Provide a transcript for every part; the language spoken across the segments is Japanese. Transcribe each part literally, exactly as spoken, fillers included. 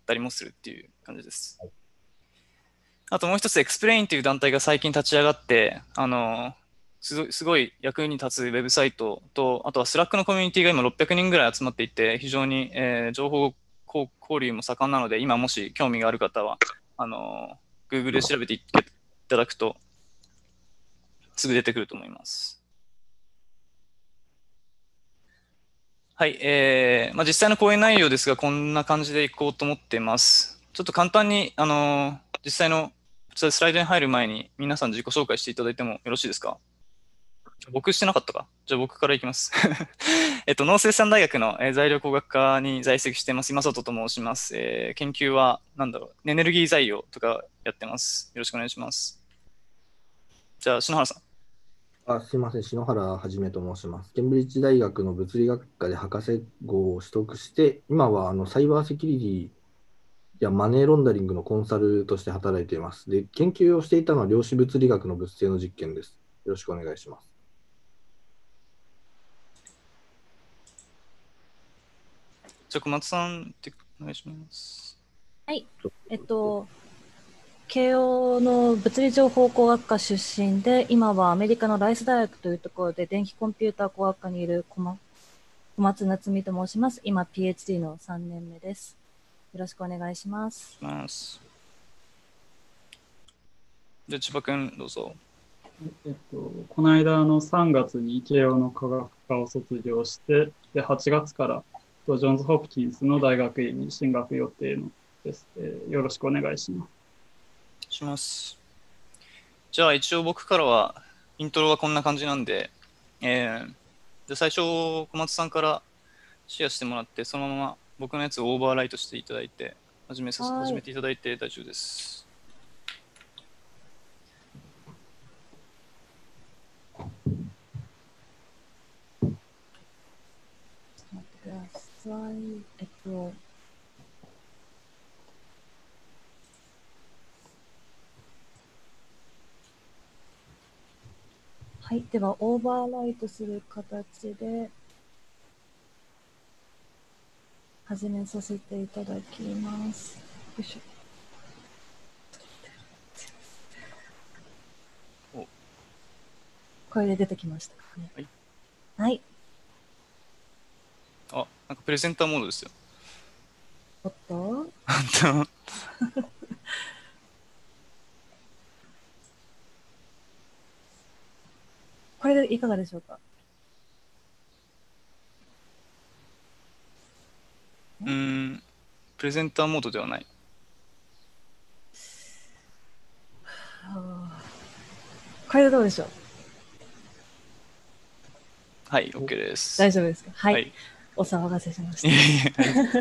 ったりもするっていう感じです。あともう一つ、エクスプレインっていう団体が最近立ち上がって、あの、すごすごい役に立つウェブサイトと、あとはスラックのコミュニティが今ろっぴゃくにんぐらい集まっていて、非常に、えー情報交流も盛んなので、今もし興味がある方は、あの、Google で調べていただくと、すぐ出てくると思います。はい、えーまあ、実際の講演内容ですが、こんな感じでいこうと思っています。ちょっと簡単に、あの実際のこちらスライドに入る前に、皆さん自己紹介していただいてもよろしいですか？僕してなかったか？じゃあ僕からいきます。えっと、農水産大学の、えー材料工学科に在籍しています。今里と申します。えー研究は、なんだろう、エネルギー材料とかやってます。よろしくお願いします。じゃあ、篠原さん。 あ、すいません、篠原はじめと申します。ケンブリッジ大学の物理学科で博士号を取得して、今はあのサイバーセキュリティやマネーロンダリングのコンサルとして働いています。で、研究をしていたのは量子物理学の物性の実験です。よろしくお願いします。 じゃあ、小松さんってお願いします。 はい。えっと、慶応の物理情報工学科出身で、今はアメリカのライス大学というところで電気コンピューター工学科にいる小松小松夏美と申します。今、ピーエイチディー のさんねんめです。よろしくお願いします。 ますじゃあ、千葉君、どうぞ。 えっと、この間のさんがつに慶応の科学科を卒業して、ではちがつからジョンズ・ホプキンスの大学院に進学予定のです、えー。よろしくお願いします。 します。じゃあ一応僕からはイントロはこんな感じなんで、えー、じゃあ最初小松さんからシェアしてもらって、そのまま僕のやつをオーバーライトしていただいて、始めさ始めていただいて大丈夫です。 待ってください。えっと、はい。では、オーバーライトする形で始めさせていただきます。よいしょ。これで出てきましたかね。 はい。 はい。 あ、なんかプレゼンターモードですよ。 おっとこれでいかがでしょうか？ うーん、プレゼンターモードではない。 これでどうでしょう？ はい、OK です。 大丈夫ですか？はい。はい、お騒がせしました。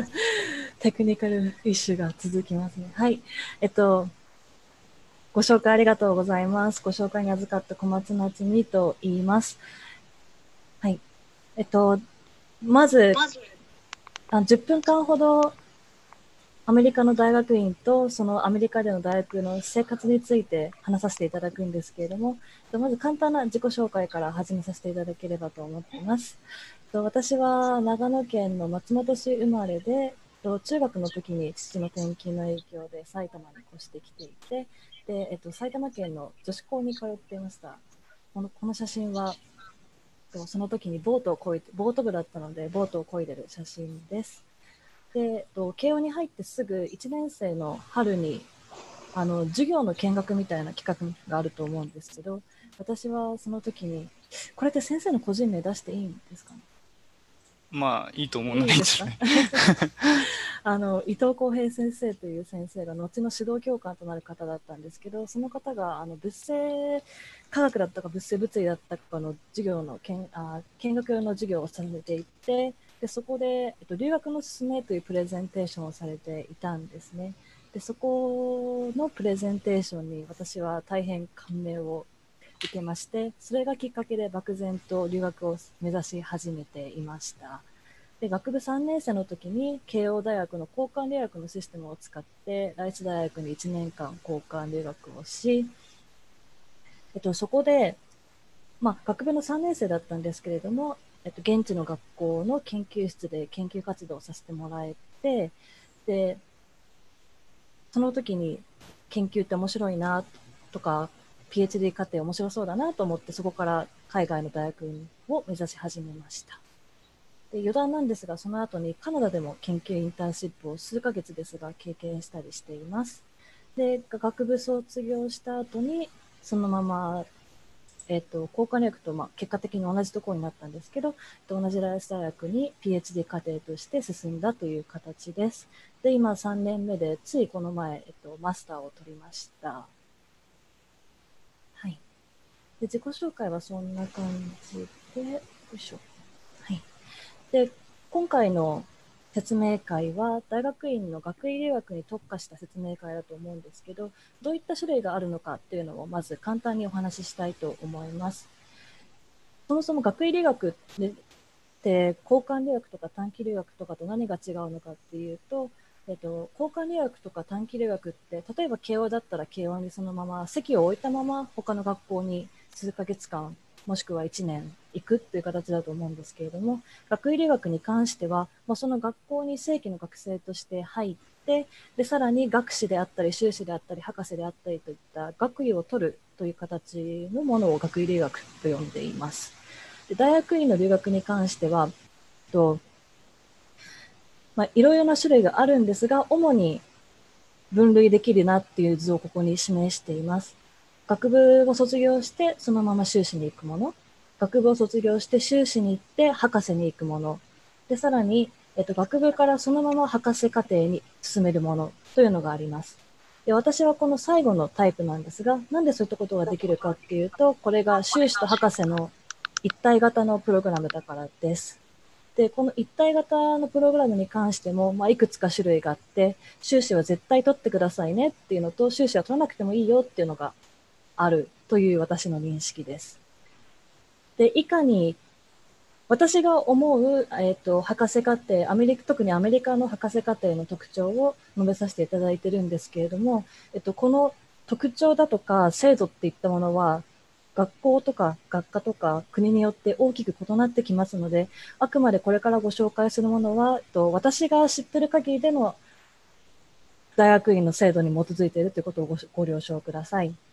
テクニカルイッシュが続きますね。はい。えっと、ご紹介ありがとうございます。ご紹介に預かった小松夏美と言います。はい。えっと、まず、あじゅっぷんかんほどアメリカの大学院とそのアメリカでの大学の生活について話させていただくんですけれども、まず簡単な自己紹介から始めさせていただければと思っています。私は長野県の松本市生まれで、中学の時に父の転勤の影響で埼玉に越してきていて、で、えっと、埼玉県の女子校に通っていました。この、この写真は、その時にボートを漕いで、ボート部だったので、ボートを漕いでる写真です。で、慶応に入ってすぐいちねん生の春に、あの、授業の見学みたいな企画があると思うんですけど、私はその時に、これって先生の個人名出していいんですかね？ まあ、いいと思うのでいいですね。 あの、伊藤浩平先生という先生が後の指導教官となる方だったんですけど、その方があの物性科学だったか物性物理だったかの授業の見あ見学の授業をされていて、でそこで、えっと、留学の勧めというプレゼンテーションをされていたんですね。でそこのプレゼンテーションに私は大変感銘を受けまして、それがきっかけで漠然と留学を目指し始めていました。で学部さんねん生の時に慶応大学の交換留学のシステムを使ってライス大学にいちねんかん交換留学をし、えっと、そこで、まあ、学部のさんねん生だったんですけれども、えっと、現地の学校の研究室で研究活動をさせてもらえて、でその時に研究って面白いなとか、ピーエイチディー 課程面白そうだなと思って、そこから海外の大学院を目指し始めました。で、余談なんですが、その後にカナダでも研究インターンシップを数ヶ月ですが経験したりしています。で、学部卒業した後に、そのまま、えっと、交換留学と、まあ、結果的に同じところになったんですけど、同じライス大学に ピーエイチディー 課程として進んだという形です。で、今さんねんめで、ついこの前、えっと、マスターを取りました。はい。で、自己紹介はそんな感じで、よいしょ。はい。で、今回の説明会は大学院の学位留学に特化した説明会だと思うんですけど、どういった種類があるのかっていうのをまず簡単にお話ししたいと思います。そもそも学位留学って交換留学とか短期留学とかと何が違うのかっていうと、えっと、交換留学とか短期留学って例えば慶応だったら慶応にそのまま席を置いたまま他の学校に数ヶ月間もしくはいちねん行くっていう形だと思うんですけれども、学位留学に関しては、まあ、その学校に正規の学生として入って、でさらに学士であったり修士であったり博士であったりといった学位を取るという形のものを学位留学と呼んでいます。で、大学院の留学に関してはと、まあ、いろいろな種類があるんですが、主に分類できるなっていう図をここに示しています。学部を卒業してそのまま修士に行くもの、学部を卒業して修士に行って博士に行くもの、でさらに、えっと、学部からそのまま博士課程に進めるものというのがあります。で、私はこの最後のタイプなんですが、なんでそういったことができるかっていうと、これが修士と博士の一体型のプログラムだからです。で、この一体型のプログラムに関しても、まあ、いくつか種類があって、修士は絶対取ってくださいねっていうのと、修士は取らなくてもいいよっていうのがあるという私の認識です。で、以下に私が思う、えっと、博士課程、アメリカ、特にアメリカの博士課程の特徴を述べさせていただいているんですけれども、えっと、この特徴だとか制度っていったものは、学校とか学科とか国によって大きく異なってきますので、あくまでこれからご紹介するものは、と私が知っている限りでの大学院の制度に基づいているということを ご, ご了承ください。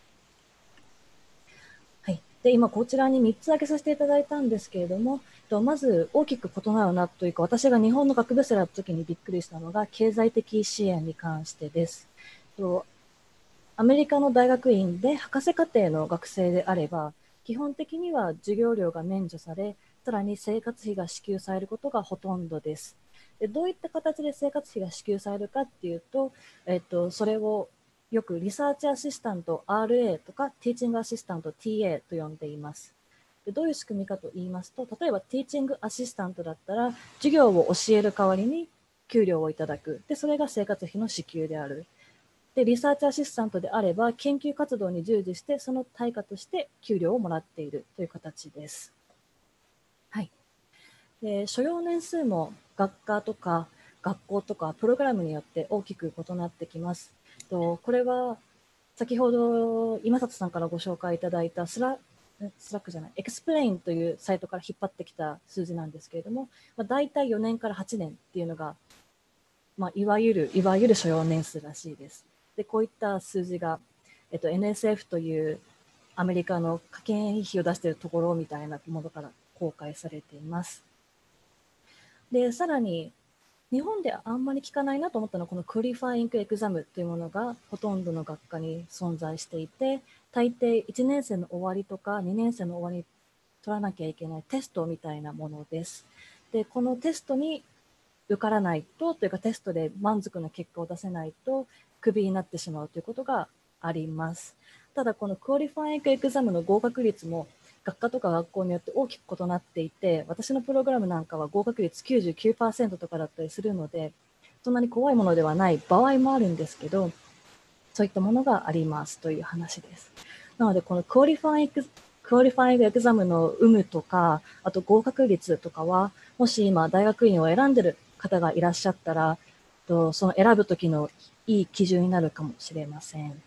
はい。で、今こちらにみっつ挙げさせていただいたんですけれども、まず大きく異なるなというか、私が日本の学部生だった時にびっくりしたのが経済的支援に関してです。アメリカの大学院で博士課程の学生であれば、基本的には授業料が免除され、さらに生活費が支給されることがほとんどです。で、どういった形で生活費が支給されるかっていうと、えっと、それをよくリサーチアシスタント アールエー とかティーチングアシスタント ティーエー と呼んでいます。で、どういう仕組みかと言いますと、例えばティーチングアシスタントだったら、授業を教える代わりに給料をいただく。で、それが生活費の支給である。で、リサーチアシスタントであれば、研究活動に従事して、その対価として給料をもらっているという形です。はい。で、所要年数も学科とか学校とかプログラムによって大きく異なってきます。と、これは先ほど今里さんからご紹介いただいたスラスラックじゃない、エクスプレインというサイトから引っ張ってきた数字なんですけれども、まあ、大体よねんからはちねんっていうのが、まあ、いわゆる、いわゆる所要年数らしいです。で、こういった数字が、えっと、エヌエスエフ というアメリカの科研費を出しているところみたいなものから公開されています。で、さらに、日本であんまり聞かないなと思ったのは、このクオリファイングエグザムというものがほとんどの学科に存在していて、大抵いちねん生の終わりとかにねん生の終わりに取らなきゃいけないテストみたいなものです。で、このテストに受からないと、というかテストで満足な結果を出せないと、クビになってしまうということがあります。ただ、このクオリファイングエグザムの合格率も学科とか学校によって大きく異なっていて、私のプログラムなんかは合格率 きゅうじゅうきゅうパーセント とかだったりするので、そんなに怖いものではない場合もあるんですけど、そういったものがありますという話です。なので、このクオリファイングクオリファイングエグザムの有無とか、あと合格率とかは、もし今大学院を選んでる方がいらっしゃったら、とその選ぶときのいい基準になるかもしれません。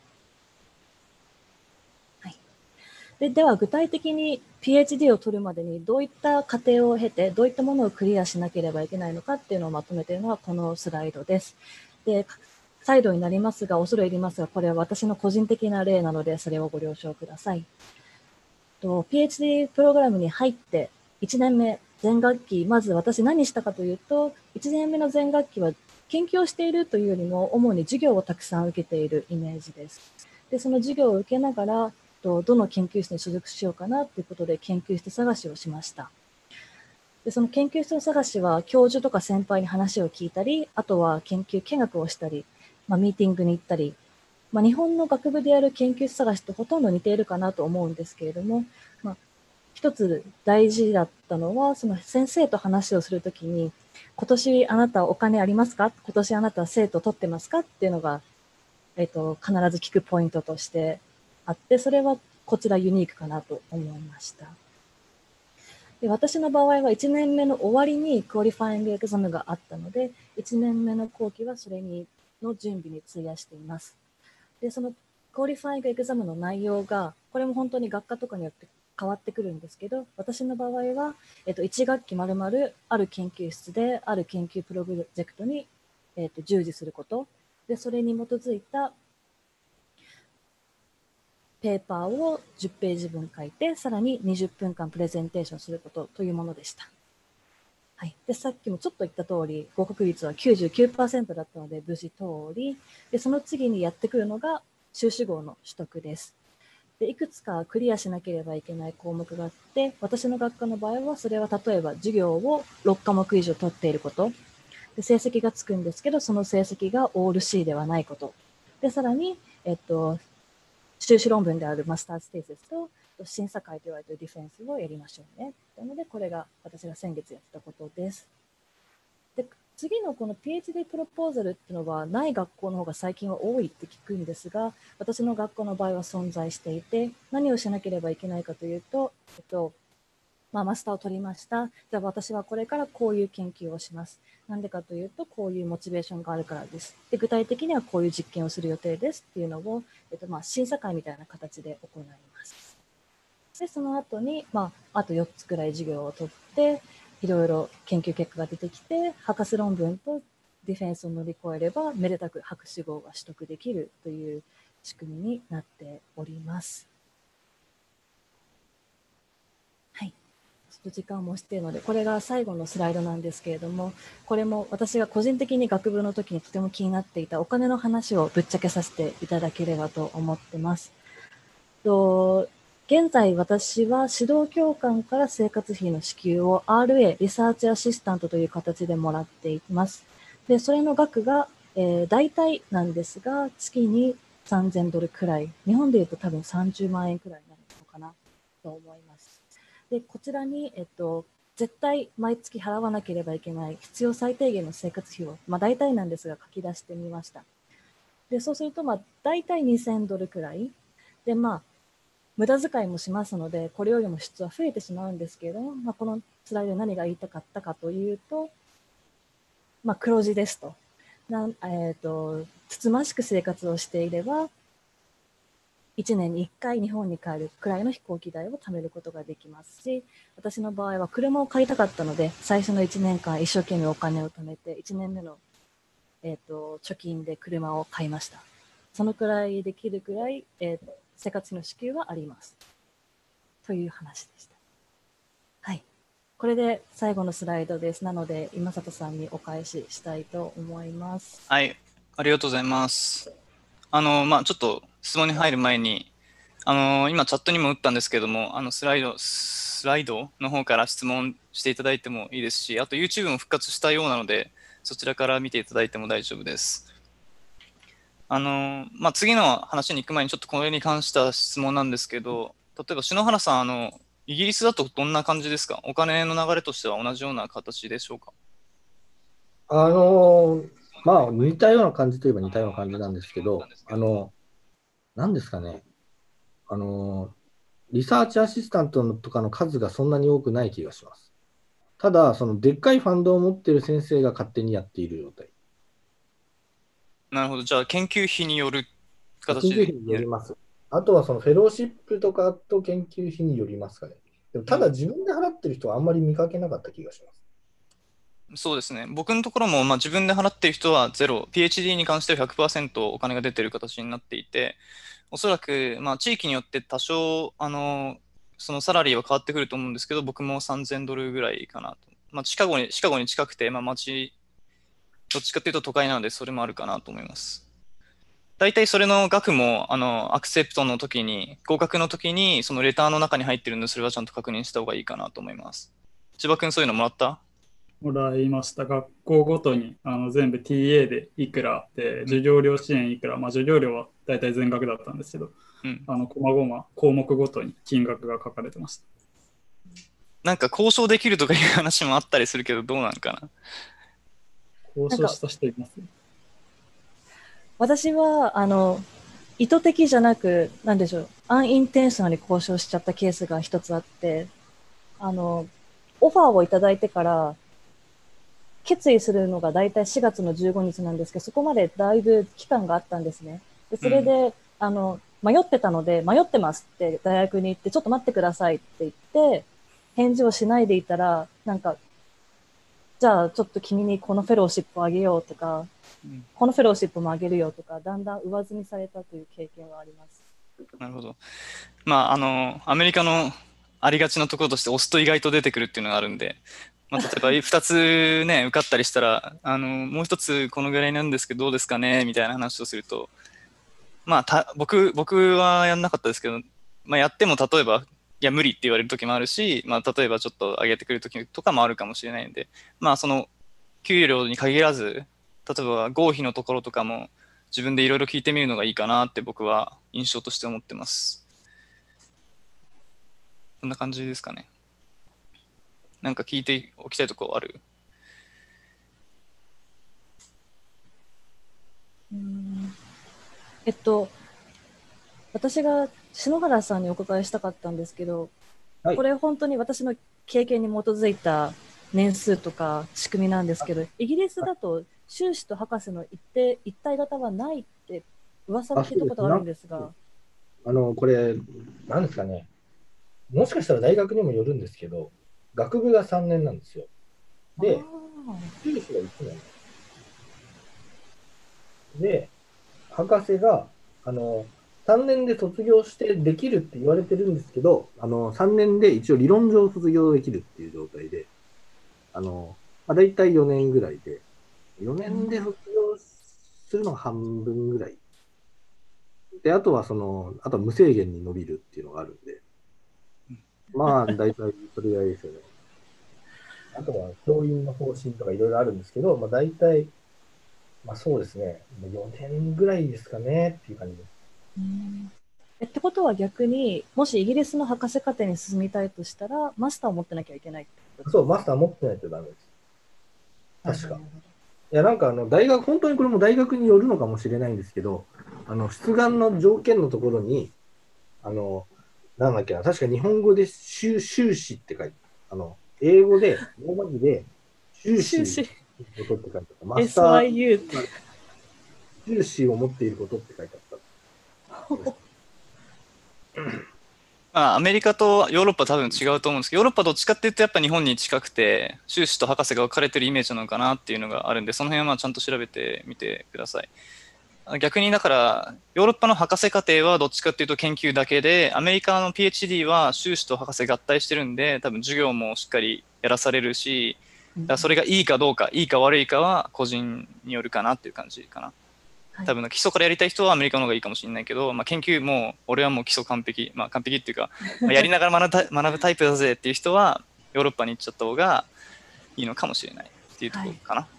はい、で, では具体的に ピーエイチディー を取るまでにどういった過程を経てどういったものをクリアしなければいけないのかっていうのをまとめているのがこのスライドです。で再度になりますが、恐れ入りますが、これは私の個人的な例なので、それをご了承ください。と PhD プログラムに入っていちねんめ、前学期、まず私何したかというと、いちねんめの前学期は研究をしているというよりも、主に授業をたくさん受けているイメージです。で、その授業を受けながら、どの研究室に所属しようかなということで研究室探しをしました。で、その研究室探しは、教授とか先輩に話を聞いたり、あとは研究見学をしたり、まあ、ミーティングに行ったり、まあ、日本の学部でやる研究室探しとほとんど似ているかなと思うんですけれども、まあ、一つ大事だったのは、その先生と話をするときに、今年あなたお金ありますか？今年あなた生徒取ってますか？っていうのが、えっと、必ず聞くポイントとしてあって、それはこちらユニークかなと思いました。で、私の場合はいちねんめの終わりにクオリファイングエグザムがあったので、いちねんめの後期はそれにの準備に費やしています。で、そのクオリファイングエグザムの内容が、これも本当に学科とかによって変わってくるんですけど、私の場合は、えっと、いち学期まるまるある研究室である研究プロジェクトに、えっと、従事すること、で、それに基づいたペーパーをじゅっページ分書いて、さらににじゅっぷんかんプレゼンテーションすることというものでした。はい。で、さっきもちょっと言った通り、合格率は きゅうじゅうきゅうパーセント だったので、無事通り、で、その次にやってくるのが修士号の取得です。で、いくつかクリアしなければいけない項目があって、私の学科の場合は、それは例えば授業をろっかもく以上取っていること、で、成績がつくんですけど、その成績がオール C ではないこと、で、さらに、えっと、修士論文であるマスターズテーゼスと審査会と言われているディフェンスをやりましょうね。なので、これが私が先月やったことです。で、次のこの PhD プロポーザルっていうのはない学校の方が最近は多いって聞くんですが、私の学校の場合は存在していて、何をしなければいけないかというと、えっと、まあ、マスターを取りました。じゃあ私はこれからこういう研究をします。なんでかというと、こういうモチベーションがあるからです。で、具体的にはこういう実験をする予定ですっていうのを、えっと、まあ審査会みたいな形で行います。で、その後に、まあ、あとよっつくらい授業を取って、いろいろ研究結果が出てきて、博士論文とディフェンスを乗り越えれば、めでたく博士号が取得できるという仕組みになっております。はい。ちょっと時間もしているので、これが最後のスライドなんですけれども、これも私が個人的に学部の時にとても気になっていたお金の話をぶっちゃけさせていただければと思ってます。と現在私は指導教官から生活費の支給を アールエー、リサーチアシスタントという形でもらっています。で、それの額が、えー、大体なんですが、月にさんぜんドルくらい、日本でいうと多分さんじゅうまんえんくらいになるのかなと思います。で、こちらに、えっと、絶対毎月払わなければいけない必要最低限の生活費を、まあ大体なんですが書き出してみました。で、そうすると、まあ大体にせんドルくらい。で、まあ、無駄遣いもしますので、これよりも質は増えてしまうんですけれども、まあ、このスライドで何が言いたかったかというと、まあ、黒字ですと。なえーと、つつましく生活をしていれば、いちねんにいっかい日本に帰るくらいの飛行機代を貯めることができますし、私の場合は車を買いたかったので、最初のいちねんかん一生懸命お金を貯めて、いちねんめの、えーと、貯金で車を買いました。そのくらいできるくらい、えー、生活費の支給はあります。という話でした。はい。これで最後のスライドです。なので、今里さんにお返ししたいと思います。 はい。ありがとうございます。あの、まあ、ちょっと質問に入る前に、あの、今チャットにも打ったんですけども、あの、スライド、スライドの方から質問していただいてもいいですし、あと YouTube も復活したようなので、そちらから見ていただいても大丈夫です。あの、まあ、次の話に行く前にちょっとこれに関した質問なんですけど、例えば篠原さん、あの、イギリスだとどんな感じですか？お金の流れとしては同じような形でしょうか？ あのーまあ、似たような感じといえば似たような感じなんですけど、あの、何ですかね。あの、リサーチアシスタントのとかの数がそんなに多くない気がします。ただ、そのでっかいファンドを持っている先生が勝手にやっている状態。 なるほど。じゃあ、研究費による研形究費によります。あとはそのフェローシップとかと研究費によりますかね。でもただ自分で払ってる人はあんまり見かけなかった気がします。 そうですね。僕のところも、まあ、自分で払っている人はゼロ、PhD に関してはひゃくパーセントお金が出ている形になっていて、おそらく、まあ、地域によって多少、あの、そのサラリーは変わってくると思うんですけど、僕もさんぜんドルぐらいかなと。まあ、シカゴに、シカゴに近くて、まあ、街、どっちかっていうと都会なので、それもあるかなと思います。大体それの額も、あの、アクセプトの時に、合格の時に、そのレターの中に入ってるんで、それはちゃんと確認した方がいいかなと思います。千葉君、そういうのもらった？ もらいました。学校ごとにあの全部 ティーエー でいくらで、授業料支援いくら、まあ、授業料は大体全額だったんですけど、 うん。 あの、こまごま項目ごとに金額が書かれてました。 なんか交渉できるとかいう話もあったりするけど、どうなんかな。 交渉した人います？ 私は、あの、意図的じゃなく、なんでしょう、アンインテンショナルに交渉しちゃったケースが一つあって、あの、オファーをいただいてから、決意するのが大体しがつのじゅうごにちなんですけど、そこまでだいぶ期間があったんですね。でそれで、うん、あの、迷ってたので、迷ってますって大学に行って、ちょっと待ってくださいって言って、返事をしないでいたら、なんか、じゃあちょっと君にこのフェローシップをあげようとか、うん、このフェローシップもあげるよとか、だんだん上積みされたという経験はあります。 なるほど。まあ、あの、アメリカのありがちなところとして押すと意外と出てくるっていうのがあるんで、まあ、例えばふたつね、受かったりしたら、あの、もう一つこのぐらいなんですけど、どうですかねみたいな話をすると、まあ、た僕、僕はやんなかったですけど、まあ、やっても例えば、いや、無理って言われる時もあるし、まあ、例えばちょっと上げてくる時とかもあるかもしれないんで、まあ、その、給料に限らず、例えば合否のところとかも、自分でいろいろ聞いてみるのがいいかなって僕は印象として思ってます。こんな感じですかね。なんか聞いておきたいところある？ うーんえっと、私が篠原さんにお伺いしたかったんですけど、はい、これ本当に私の経験に基づいた年数とか仕組みなんですけど、イギリスだと修士と博士の一定一体型はないって噂で聞いたことがあるんですが。 あの、これ、なんですかね。もしかしたら大学にもよるんですけど、学部がさんねんなんですよ。で、修士がいちねん。で、博士が、あの、さんねんで卒業してできるって言われてるんですけど、あの、さんねんで一応理論上卒業できるっていう状態で、あの、まあ、大体よねんぐらいで、よねんで卒業するのが半分ぐらい。で、あとはその、あとは無制限に伸びるっていうのがあるんで、まあ、大体それぐらいですよね。あとは教員の方針とかいろいろあるんですけど、まあ、大体、まあそうですね、よねんぐらいですかねっていう感じです。 うんえってことは逆に、もしイギリスの博士課程に進みたいとしたら、マスターを持ってなきゃいけないってこと？ そう、マスター持ってないとダメです。確か。いや、なんかあの、大学、本当にこれも大学によるのかもしれないんですけど、あの、出願の条件のところに、あの、なんだっけな、確か日本語で修修士って書いてあの、英語で、ローマ字で、修士のことって書いてあった。マスター、エスワイユー って。修士を持っていることって書いてあった。 まあ、アメリカとヨーロッパ多分違うと思うんですけど、ヨーロッパどっちかっていうとやっぱ日本に近くて、修士と博士が分かれてるイメージなのかなっていうのがあるんで、その辺はまあちゃんと調べてみてください。逆にだから、ヨーロッパの博士課程はどっちかっていうと研究だけで、アメリカの PhD は修士と博士合体してるんで、多分授業もしっかりやらされるし、だからそれがいいかどうか、いいか悪いかは個人によるかなっていう感じかな。多分基礎からやりたい人はアメリカの方がいいかもしれないけど、まあ、研究も俺はもう基礎完璧、まあ、完璧っていうか、まあ、やりながら学ぶ、学ぶタイプだぜっていう人はヨーロッパに行っちゃった方がいいのかもしれないっていうところかな。はい、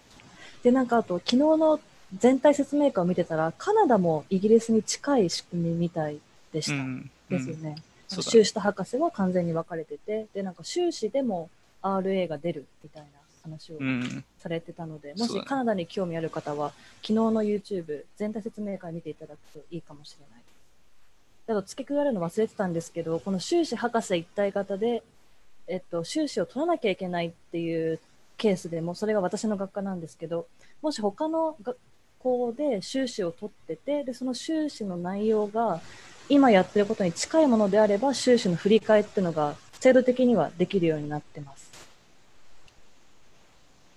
でなんかあと昨日の全体説明会を見てたらカナダもイギリスに近い仕組みみたいでした、うん、ですよね。うん、修士と博士は完全に分かれてて、でなんか修士でも アールエー が出るみたいな話をされてたので、うん、もしカナダに興味ある方は昨日の YouTube 全体説明会見ていただくといいかもしれない。あと付け加えるの忘れてたんですけど、この修士博士一体型で、えっと、修士を取らなきゃいけないっていうケースでも、それが私の学科なんですけど、もし他の学校で修士を取ってて、でその修士の内容が今やってることに近いものであれば、修士の振り替えっていうのが制度的にはできるようになってます。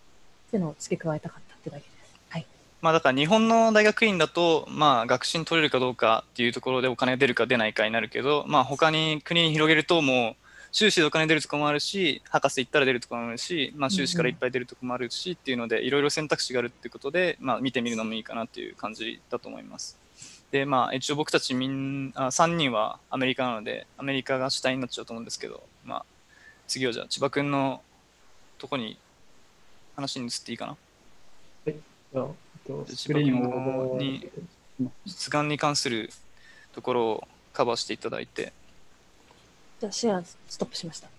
っていうのを付け加えたかったってだけです。はい。 まあだから日本の大学院だと、まあ学士に取れるかどうかっていうところでお金出るか出ないかになるけど、まあ他に国に広げるともう修士でお金出るところもあるし、博士行ったら出るところもあるし、まあ修士からいっぱい出るところもあるしっていうので、いろいろ選択肢があるっていうことで、まあ見てみるのもいいかなっていう感じだと思います。で、まあ一応僕たちみんな、さんにんはアメリカなので、アメリカが主体になっちゃうと思うんですけど、まあ次はじゃあ千葉くんのとこに話に移っていいかな。 じゃあ、えっと、ス千葉君クリーンをのに出願に関するところをカバーしていただいて。 じゃあ、シェアストップしました。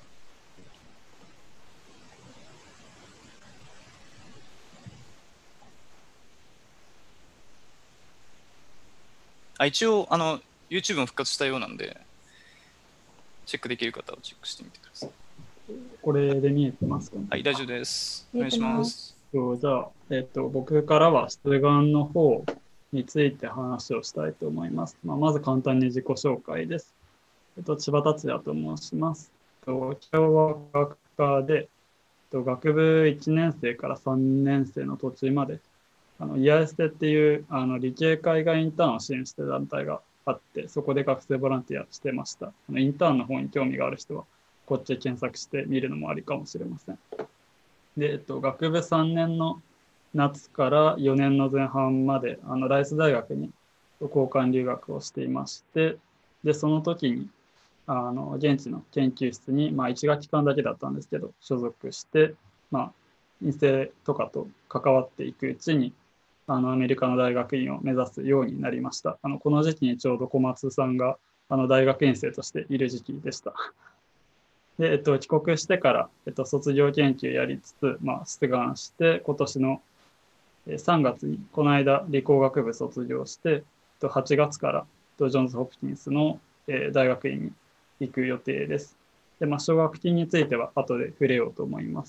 あ、一応、あの、YouTube も復活したようなんで、チェックできる方はチェックしてみてください。 これで見えてますかね。 はい、大丈夫です。お見えて願いしま。 ますそうじゃあ、えっと、僕からは出願の方について話をしたいと思います。まあ、まず簡単に自己紹介です。えっと、千葉達也と申します。えっと、慶応は学科で、えっと、学部いちねん生からさんねん生の途中まで、あのイヤエステっていうあの理系海外インターンを支援している団体があって、そこで学生ボランティアしてました。あのインターンの方に興味がある人は、こっちで検索してみるのもありかもしれません。で、えっと、学部さんねんの夏からよねんの前半まで、あのライス大学に交換留学をしていまして、で、その時に、あの現地の研究室に、まあ、いち学期間だけだったんですけど、所属して、まあ、院生とかと関わっていくうちに、あのアメリカの大学院を目指すようになりました。あのこの時期にちょうど小松さんがあの大学院生としている時期でした。で、えっと、帰国してから、えっと、卒業研究やりつつ、まあ、出願して、今年のさんがつに、この間、理工学部卒業して、はちがつからジョンズ・ホプキンスの大学院に行く予定です。で、まあ、奨学金については後で触れようと思います。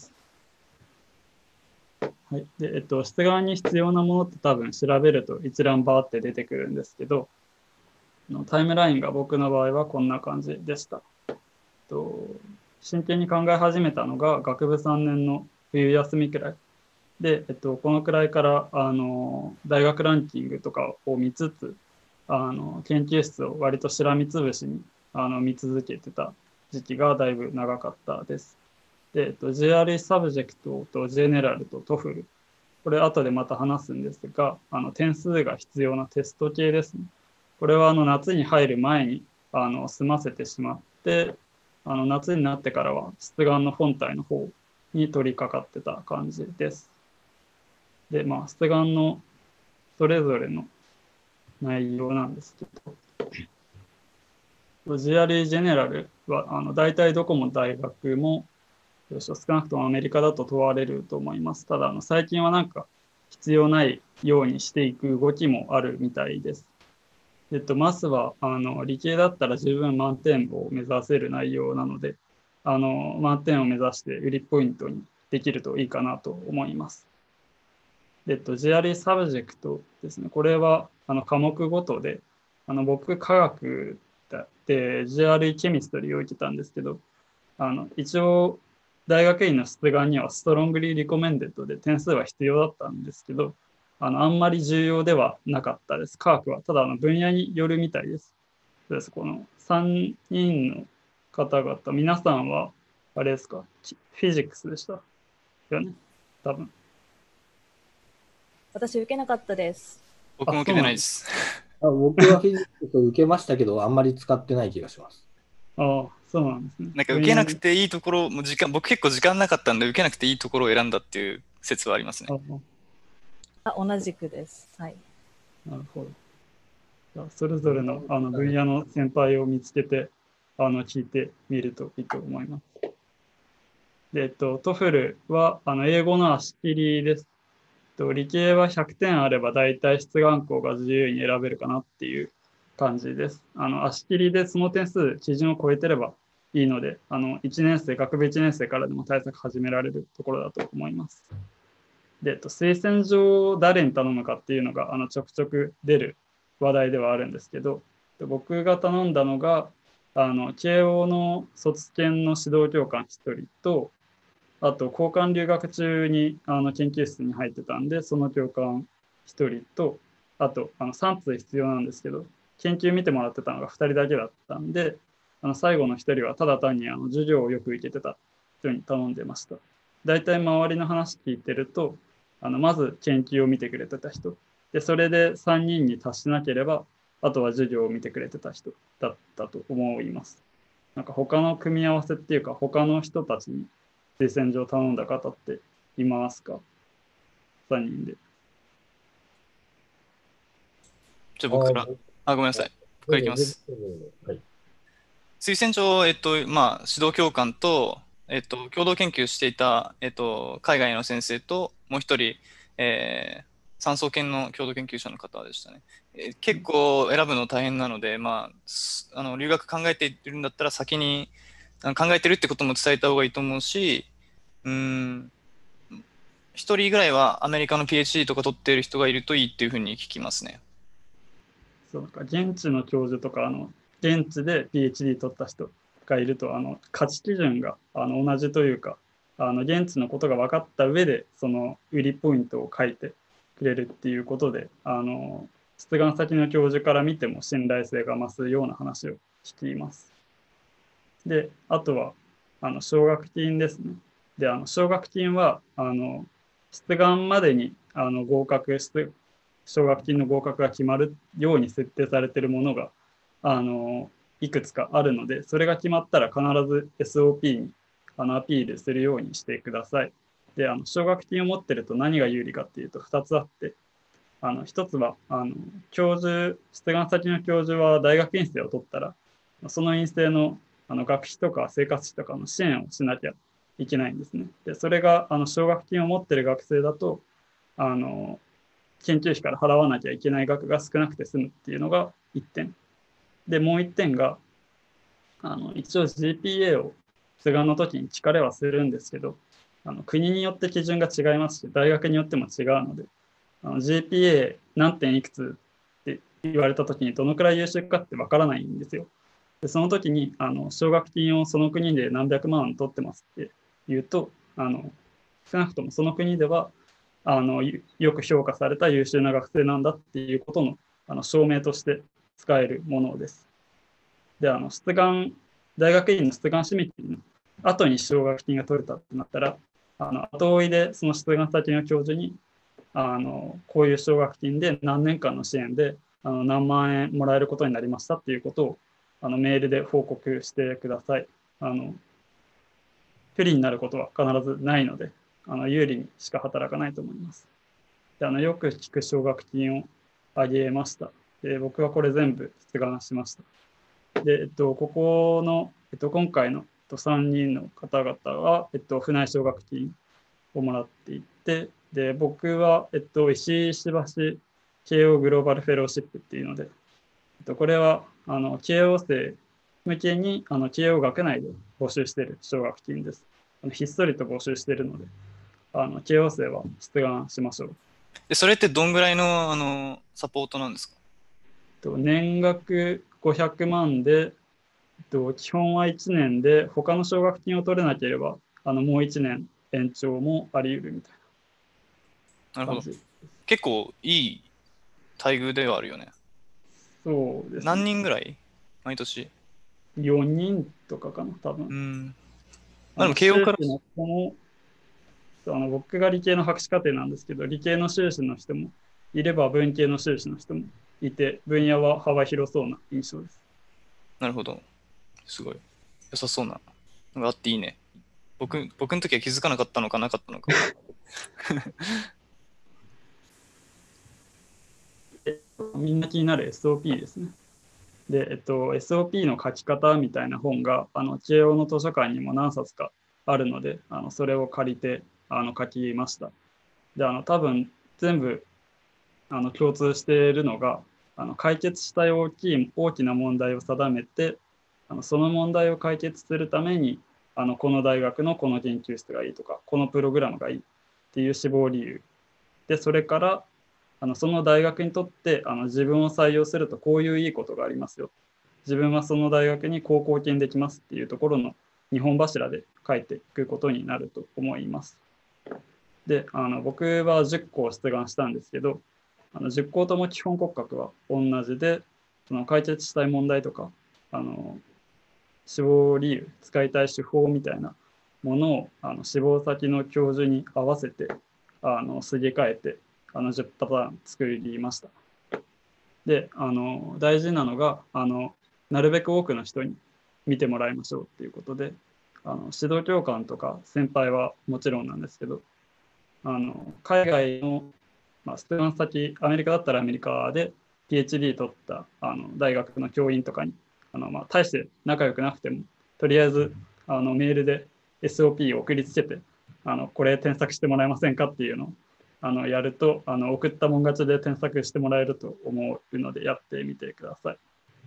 はい。で、えっと、出願に必要なものって多分調べると一覧バーって出てくるんですけど、タイムラインが僕の場合はこんな感じでした。と真剣に考え始めたのが学部さんねんの冬休みくらいで、えっと、このくらいからあの大学ランキングとかを見つつ、あの研究室を割としらみつぶしにあの見続けてた時期がだいぶ長かったです。で、えっと、ジェーアールイー サブジェクトとジェネラルとトフル、これ後でまた話すんですが、あの点数が必要なテスト系ですね。これはあの夏に入る前にあの済ませてしまって、あの夏になってからは出願の本体の方に取り掛かってた感じです。で、まあ、出願のそれぞれの内容なんですけど、ジーアールイー ジェネラルはあの大体どこも大学も少なくともアメリカだと問われると思います。ただあの最近はなんか必要ないようにしていく動きもあるみたいです。えっと、マスはあの理系だったら十分満点を目指せる内容なので、あの満点を目指して売りポイントにできるといいかなと思います。えっと、ジェーアールイー サブジェクトですね。これはあの科目ごとで、あの僕、科学で ジェーアールイー ケミストリーを受けたんですけど、あの一応、大学院の出願にはストロングリーリコメンデッドで点数は必要だったんですけど、あのあんまり重要ではなかったです。科学は。ただあの分野によるみたいです。ですこのさんにんの方々、皆さんは、あれですか、フィジックスでしたよね、多分。 私、受けなかったです。 僕も受けてないです。 あ僕はフィジックスを受けましたけど、あんまり使ってない気がします。 ああ、そうなんですね。 なんか受けなくていいところ、もう時間、僕結構時間なかったんで、受けなくていいところを選んだっていう説はありますね。 あ、同じくです。はい。 なるほど。じゃあそれぞれのあの分野の先輩を見つけて、あの聞いてみるといいと思います。で、えっと、トフルはあの英語の足切りです。理系はひゃくてんあれば大体出願校が自由に選べるかなっていう感じです。あの足切りでその点数基準を超えてればいいので、あのいちねん生、学部いちねん生からでも対策始められるところだと思います。で、えっと、推薦状を誰に頼むかっていうのがあのちょくちょく出る話題ではあるんですけど、僕が頼んだのが、あの慶応の卒検の指導教官ひとりと、 あと交換留学中にあの研究室に入ってたんで、その教官ひとりと、あとあのさん通必要なんですけど、研究見てもらってたのがふたりだけだったんで、あの最後のひとりはただ単にあの授業をよく受けてた人に頼んでました。大体周りの話聞いてると、あのまず研究を見てくれてた人で、それでさんにんに達しなければ、あとは授業を見てくれてた人だったと思います。なんか他の組み合わせっていうか、他の人たちに推薦状を頼んだ方っていますか？ さん 人で。 じゃあ僕から、あ、ごめんなさい。僕からいきます。 はい、 推薦状、えっと、まあ、指導教官と、えっと、共同研究していた、えっと、海外の先生と、もう一人、えー、産総研の共同研究者の方でしたね。えー結構選ぶの大変なので、まあ、あの留学考えているんだったら先にあの考えてるってことも伝えた方がいいと思うし、うーん、一人ぐらいはアメリカの ピーエイチディー とか取っている人がいるといいっていうふうに聞きますね。 そうなんか現地の教授とか、あの現地で ピーエイチディー 取った人がいると、あの価値基準があの同じというか、あの現地のことが分かった上で、その売りポイントを書いてくれるっていうことで、あの出願先の教授から見ても信頼性が増すような話を聞きます。で、あとはあの奨学金ですね。で、あの奨学金はあの出願までにあの合格して奨学金の合格が決まるように設定されているものがあのいくつかあるので、それが決まったら必ず エスオーピー にあのアピールするようにしてください。で、あの奨学金を持ってると何が有利かっていうとふたつあって、あのひとつはあの教授出願先の教授は大学院生を取ったら、その院生のあの学費とか生活費とかの支援をしなきゃいけないんですね。で、それがあの奨学金を持ってる学生だと、あの研究費から払わなきゃいけない額が少なくて済むっていうのがいってん。で、もういってんが、あの一応 ジーピーエー を出願の時に力はするんですけど、あの国によって基準が違いますし、大学によっても違うので、あの ジーピーエー 何点いくつって言われた時にどのくらい優秀かってわからないんですよ。でその時にあの奨学金をその国で何百万取ってますって言うと、あの少なくともその国ではあのよく評価された優秀な学生なんだっていうことの、あの証明として使えるものです。で、あの出願大学院の出願締め切りの後に奨学金が取れたってなったら、あの後追いでその出願先の教授にあのこういう奨学金で何年間の支援であの何万円もらえることになりましたっていうことをあのメールで報告してください。あの不利になることは必ずないので、あの有利にしか働かないと思います。であのよく聞く奨学金をあげました。で僕はこれ全部出願しました。で、えっと、ここの、えっと、今回のさんにんの方々は、えっと、府内奨学金をもらっていて、で僕は、えっと、石井石橋慶応グローバルフェローシップっていうので、えっと、これはあの慶応生向けにあの慶応学内で募集している奨学金です。あのひっそりと募集しているので、あの慶応生は出願しましょう。 で、それってどんぐらいの、あのサポートなんですか？ 年額ごひゃくまんで、基本はいちねんで、他の奨学金を取れなければ、あのもういちねん延長もあり得るみたいなるほど。 な感じ。 結構いい待遇ではあるよね。 そうですね。 何人ぐらい毎年？ よにんとかかな、多分。 うん。 あのでも慶応から修士の人もあの僕が理系の博士課程なんですけど、理系の修士の人もいれば文系の修士の人もいて、分野は幅広そうな印象です。 なるほど。すごい。良さそうなのがあっていいね。僕、僕の時は気づかなかったのかなかったのか。 みんな気になる エスオーピー ですね。で、えっと、エスオーピー の書き方みたいな本が、あの、慶応の図書館にも何冊かあるので、あのそれを借りてあの書きました。で、あの、多分全部あの共通しているのが、あの解決したい大きい大きな問題を定めて、あのその問題を解決するために、あのこの大学のこの研究室がいいとか、このプログラムがいいっていう志望理由で、それからあのその大学にとってあの自分を採用するとこういういいことがありますよ。自分はその大学にこう貢献できますっていうところのにほん柱で書いていくことになると思います。で、あの僕はじゅっこ出願したんですけど、あのじゅっことも基本骨格は同じで、その解決したい問題とか、あの志望理由、使いたい手法みたいなものをあの志望先の教授に合わせてあのすり替えてあのじゅうパターン作りました。で、あの大事なのがあのなるべく多くの人に見てもらいましょうっていうことで、あの指導教官とか先輩はもちろんなんですけど、あの海外の、まあ、出願先、アメリカだったらアメリカで ピーエイチディー 取ったあの大学の教員とかにあの、まあ、大して仲良くなくても、とりあえずあのメールで エスオーピー を送りつけて、あのこれ添削してもらえませんかっていうのをあのやると、あの送ったもん勝ちで添削してもらえると思うので、やってみてください。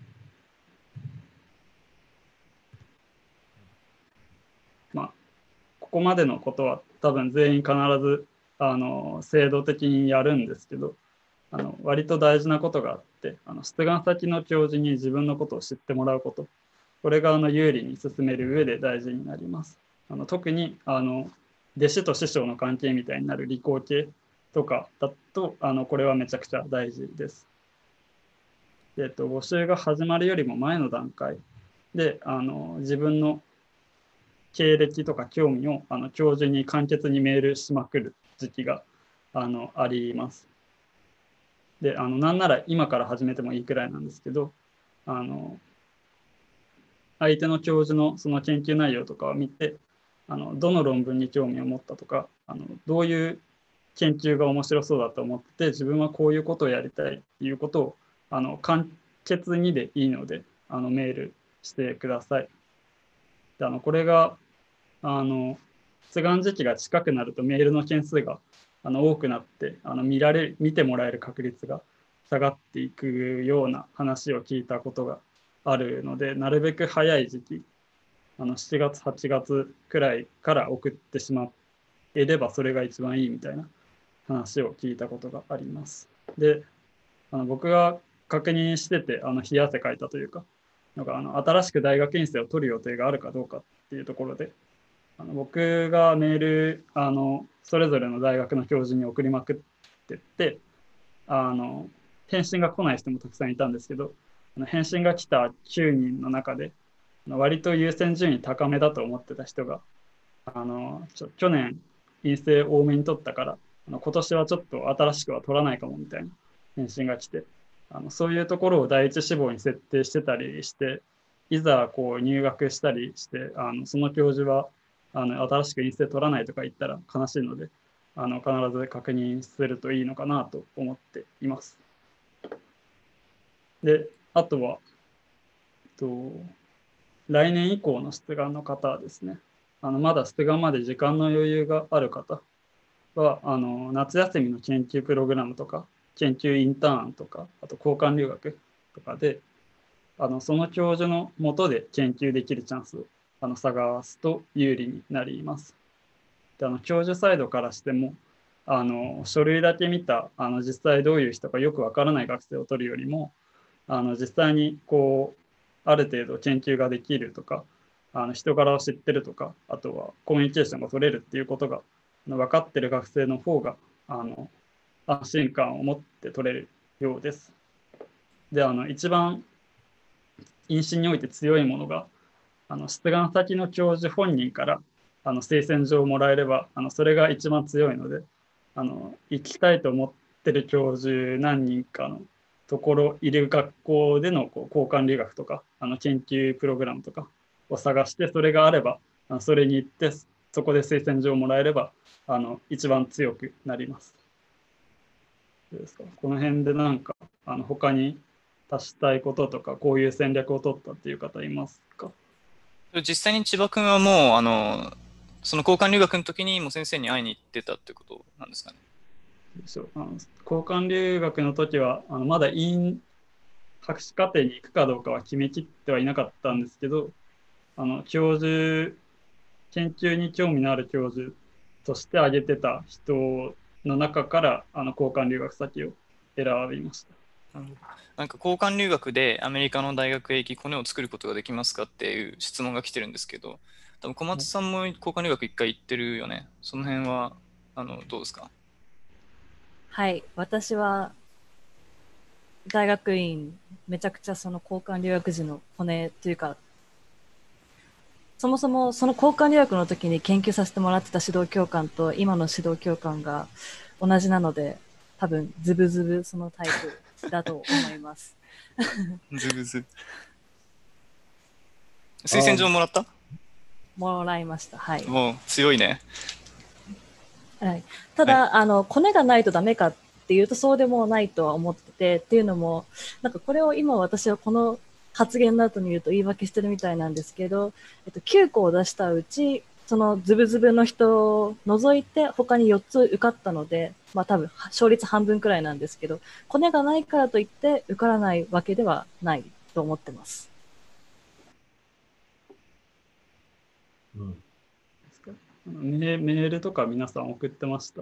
まあ、ここまでのことは多分全員必ずあの制度的にやるんですけど、あの割と大事なことがあって、あの出願先の教授に自分のことを知ってもらうこと、これがあの有利に進める上で大事になります。あの特にあの弟子と師匠の関係みたいになる理工系とかだと、あのこれはめちゃくちゃ大事です。えっと、募集が始まるよりも前の段階であの自分の経歴とか興味をあの教授に簡潔にメールしまくる時期があのあります。で、あのなんなら今から始めてもいいくらいなんですけど、あの相手の教授のその研究内容とかを見て、あのどの論文に興味を持ったとか、あのどういう研究が面白そうだと思って自分はこういうことをやりたいっていうことをあの簡潔にでいいのであのメールしてください。で、あのこれがあの出願時期が近くなるとメールの件数があの多くなってあの見られ見てもらえる確率が下がっていくような話を聞いたことがあるので、なるべく早い時期、あのしちがつはちがつくらいから送ってしまえればそれが一番いいみたいな話を聞いたことがあります。で、あの僕が確認しててあの冷や汗かいたというか、なんかあの新しく大学院生を取る予定があるかどうかっていうところで、あの僕がメールあのそれぞれの大学の教授に送りまくってってあの返信が来ない人もたくさんいたんですけど、あの返信が来たきゅうにんの中で割と優先順位高めだと思ってた人があのちょ去年陰性多めに取ったからあの今年はちょっと新しくは取らないかもみたいな返信が来て、あのそういうところを第一志望に設定してたりして、いざこう入学したりしてあのその教授はあの新しく陰性取らないとか言ったら悲しいので、あの必ず確認するといいのかなと思っています。で、あとはと来年以降の出願の方ですね。あのまだ出願まで時間の余裕がある方はあの夏休みの研究プログラムとか研究インターンとか、あと交換留学とかであのその教授の下で研究できるチャンスをあの探すと有利になります。で、あの教授サイドからしてもあの書類だけ見たあの実際どういう人かよくわからない学生を取るよりも、あの実際にこうある程度研究ができるとか、あの人柄を知ってるとか、あとはコミュニケーションが取れるっていうことが分かってる学生の方があの安心感を持って取れるようです。で、あの一番院試において強いものが、あの出願先の教授本人からあの推薦状をもらえれば、あのそれが一番強いので、あの行きたいと思ってる教授何人かのところいる学校でのこう交換留学とかあの研究プログラムとかを探して、それがあればあのそれに行ってそこで推薦状をもらえればあの一番強くなります。どうですか？この辺でなんかあの他に足したいこととかこういう戦略を取ったっていう方いますか？ 実際に千葉君はもうあのその交換留学の時にもう先生に会いに行ってたってことなんですかね？ あの交換留学の時はあのまだ院博士課程に行くかどうかは決めきってはいなかったんですけど、あの教授研究に興味のある教授として挙げてた人の中からあの交換留学先を選びました。 なんか交換留学でアメリカの大学へ行きコネを作ることができますかっていう質問が来てるんですけど、 多分小松さんも交換留学一回行ってるよね。その辺はあのどうですか？ はい、私は大学院、めちゃくちゃその交換留学時の骨というか、そもそもその交換留学の時に研究させてもらってた指導教官と今の指導教官が同じなので、多分ズブズブそのタイプだと思います。 ズブズブ。推薦状もらった？ もらいました。はい。 もう強いね。 はい、ただ、はい、あのコネがないとダメかっていうとそうでもないとは思ってて、っていうのもなんかこれを今私はこの発言の後に言うと言い訳してるみたいなんですけど、えっと、きゅうこを出したうちそのズブズブの人を除いて他によっつ受かったので、まあ多分勝率半分くらいなんですけど、コネがないからといって受からないわけではないと思ってます。 うん、メメールとか皆さん送ってました？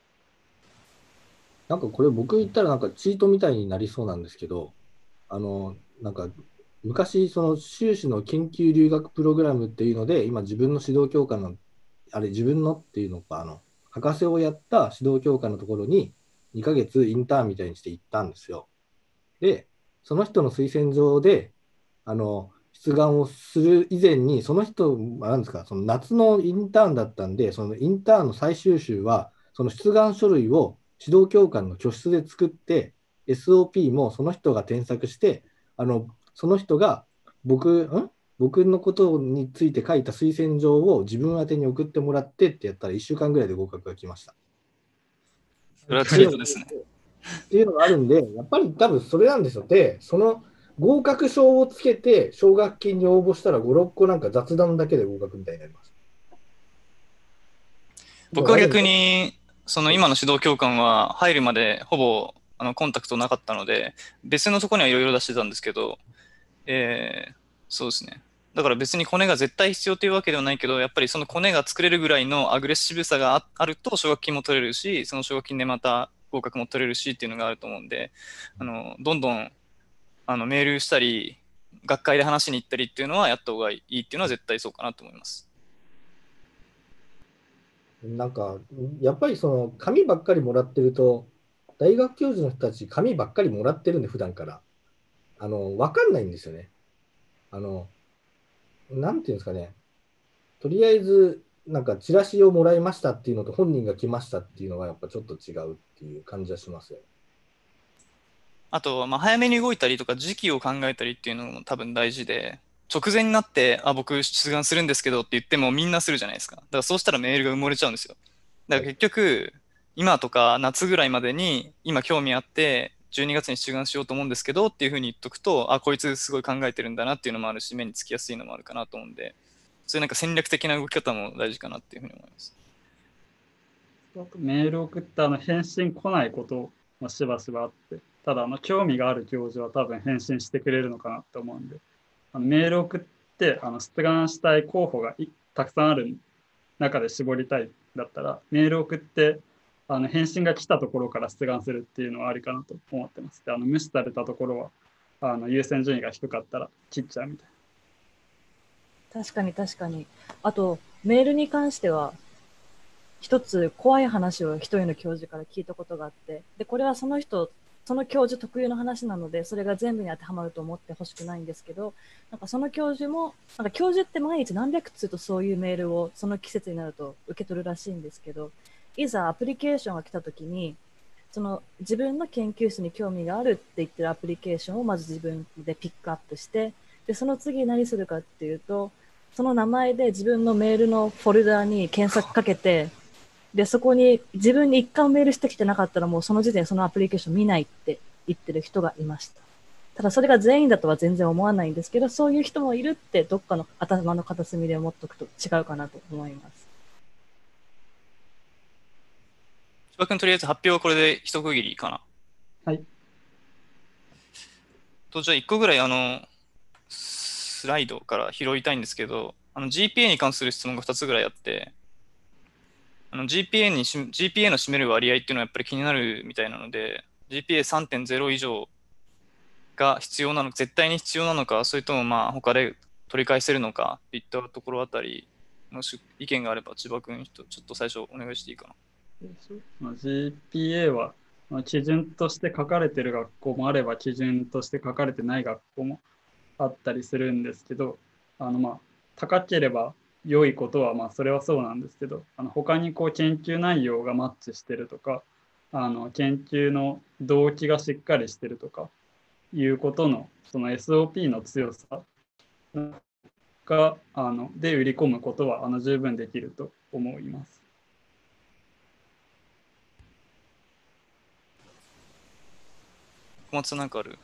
なんかこれ僕言ったらなんかチートみたいになりそうなんですけど、あの、なんか昔その修士の研究留学プログラムっていうので、今自分の指導教官の、あれ自分のっていうのか、あの、博士をやった指導教官のところににかげつインターンみたいにして行ったんですよ。で、その人の推薦状で、あの、出願をする以前に、その人、なんですか、その夏のインターンだったんで、そのインターンの最終週は、その出願書類を指導教官の居室で作って、エスオーピー もその人が添削して、あのその人が僕、ん僕のことについて書いた推薦状を自分宛てに送ってもらってってやったらいっしゅうかんぐらいで合格が来ました。 それはチートですね。 っていうのがあるんで、やっぱり多分それなんですよ。で、その合格証をつけて奨学金に応募したらご、ろっこなんか雑談だけで合格みたいになります。 僕は逆にその今の指導教官は入るまでほぼあのコンタクトなかったので、別のところにはいろいろ出してたんですけど、えー、そうですね。だから別にコネが絶対必要というわけではないけど、やっぱりそのコネが作れるぐらいのアグレッシブさがあると奨学金も取れるし、その奨学金でまた合格も取れるしっていうのがあると思うんで、あのどんどんあのメールしたり学会で話しに行ったりっていうのはやった方がいいっていうのは絶対そうかなと思います。 なんかやっぱりその紙ばっかりもらってると、大学教授の人たち紙ばっかりもらってるんで普段からあの分かんないんですよね。あのなんていうんですかね、とりあえずなんかチラシをもらいましたっていうのと本人が来ましたっていうのがやっぱちょっと違うっていう感じはしますよ。 あと、まあ、早めに動いたりとか時期を考えたりっていうのも多分大事で、直前になってあ僕出願するんですけどって言ってもみんなするじゃないですか。だからそうしたらメールが埋もれちゃうんですよ。だから結局、今とか夏ぐらいまでに今興味あってじゅうにがつに出願しようと思うんですけどっていうふうに言っとくと、あこいつすごい考えてるんだなっていうのもあるし、目につきやすいのもあるかなと思うんで、そういうなんか戦略的な動き方も大事かなっていうふうに思います。 メール送ってあの返信来ないこともしばしばあって、ただあの興味がある教授は多分返信してくれるのかなって思うんで、あのメール送ってあの出願したい候補がたくさんある中で絞りたいだったら、メール送ってあの返信が来たところから出願するっていうのはありかなと思ってます。であの無視されたところはあの優先順位が低かったら切っちゃうみたいな。確かに確かに。あとメールに関しては一つ怖い話を一人の教授から聞いたことがあって、でこれはその人その教授特有の話なのでそれが全部に当てはまると思ってほしくないんですけど、なんかその教授もなんか教授って毎日何百通とそういうメールをその季節になると受け取るらしいんですけど、いざアプリケーションが来た時にその自分の研究室に興味があるって言ってるアプリケーションをまず自分でピックアップして、でその次何するかっていうと、その名前で自分のメールのフォルダに検索かけて、でそこに自分に一回メールしてきてなかったらもうその時点でそのアプリケーション見ないって言ってる人がいました。ただそれが全員だとは全然思わないんですけど、そういう人もいるってどっかの頭の片隅で思っとくと違うかなと思います。 千葉君とりあえず発表はこれで一区切りかな。 はい。 とじゃあいっこぐらいあのスライドから拾いたいんですけど、あの ジーピーエー に関する質問がふたつぐらいあって、あの ジーピーエー に ジーピーエー の占める割合っていうのはやっぱり気になるみたいなので、ジーピーエーさんてんゼロ 以上が必要なのか、絶対に必要なのか、それともまあ他で取り返せるのかといったところあたりもし意見があれば千葉君ちょっと最初お願いしていいかな。 まあ、ジーピーエー は、まあ、基準として書かれてる学校もあれば基準として書かれてない学校もあったりするんですけど、あのまあ高ければ良いことはまあそれはそうなんですけど、あの他にこう研究内容がマッチしてるとか、あの研究の動機がしっかりしてるとかいうことのその エスオーピー の強さがあので売り込むことはあの十分できると思います。 小松さんなんかある？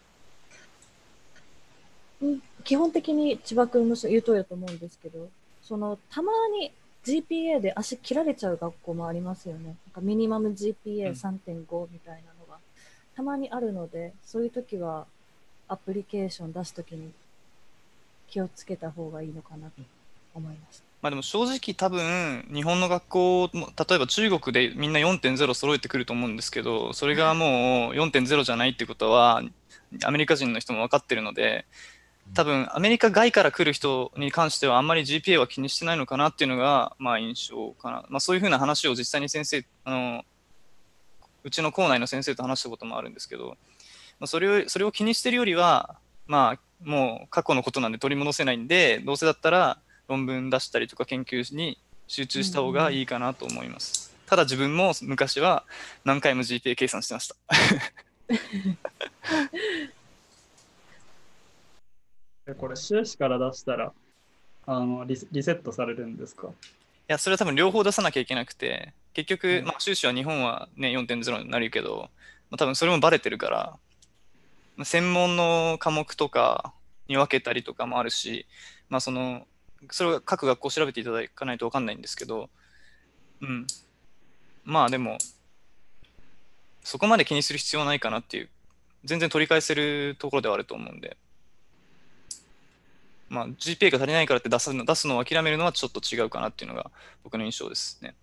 うん、基本的に千葉君の言う通りだと思うんですけど、そのたまに ジーピーエー で足切られちゃう学校もありますよね。なんかミニマム ジーピーエーさんてんご みたいなのがたまにあるので、そういう時はアプリケーション出すときに気をつけた方がいいのかなと思いました。 まあでも正直多分日本の学校も例えば中国でみんな よんてんゼロ 揃えてくると思うんですけど、それがもう よんてんゼロ じゃないってことはアメリカ人の人も分かってるので、多分アメリカ外から来る人に関してはあんまり ジーピーエー は気にしてないのかなっていうのがまあ印象かな。まあそういうふうな話を実際に先生あのうちの校内の先生と話したこともあるんですけど、まあ、それをそれを気にしてるよりはまあもう過去のことなんで取り戻せないんで、どうせだったら論文出したりとか研究に集中した方がいいかなと思います。うん、ただ自分も昔は何回も ジーピーエー 計算してました。 これ修士から出したらあの リ, リセットされるんですか？ いや、それは多分両方出さなきゃいけなくて、結局、まあ、修士は日本は、ね、よんてんゼロ になるけど、まあ、多分それもバレてるから、専門の科目とかに分けたりとかもあるし、まあ、そのそれは各学校調べていただかないと分かんないんですけど、うん、まあでもそこまで気にする必要はないかなっていう、全然取り返せるところではあると思うんで、まあ、ジーピーエー が足りないからって出すの出すのを諦めるのはちょっと違うかなっていうのが僕の印象ですね。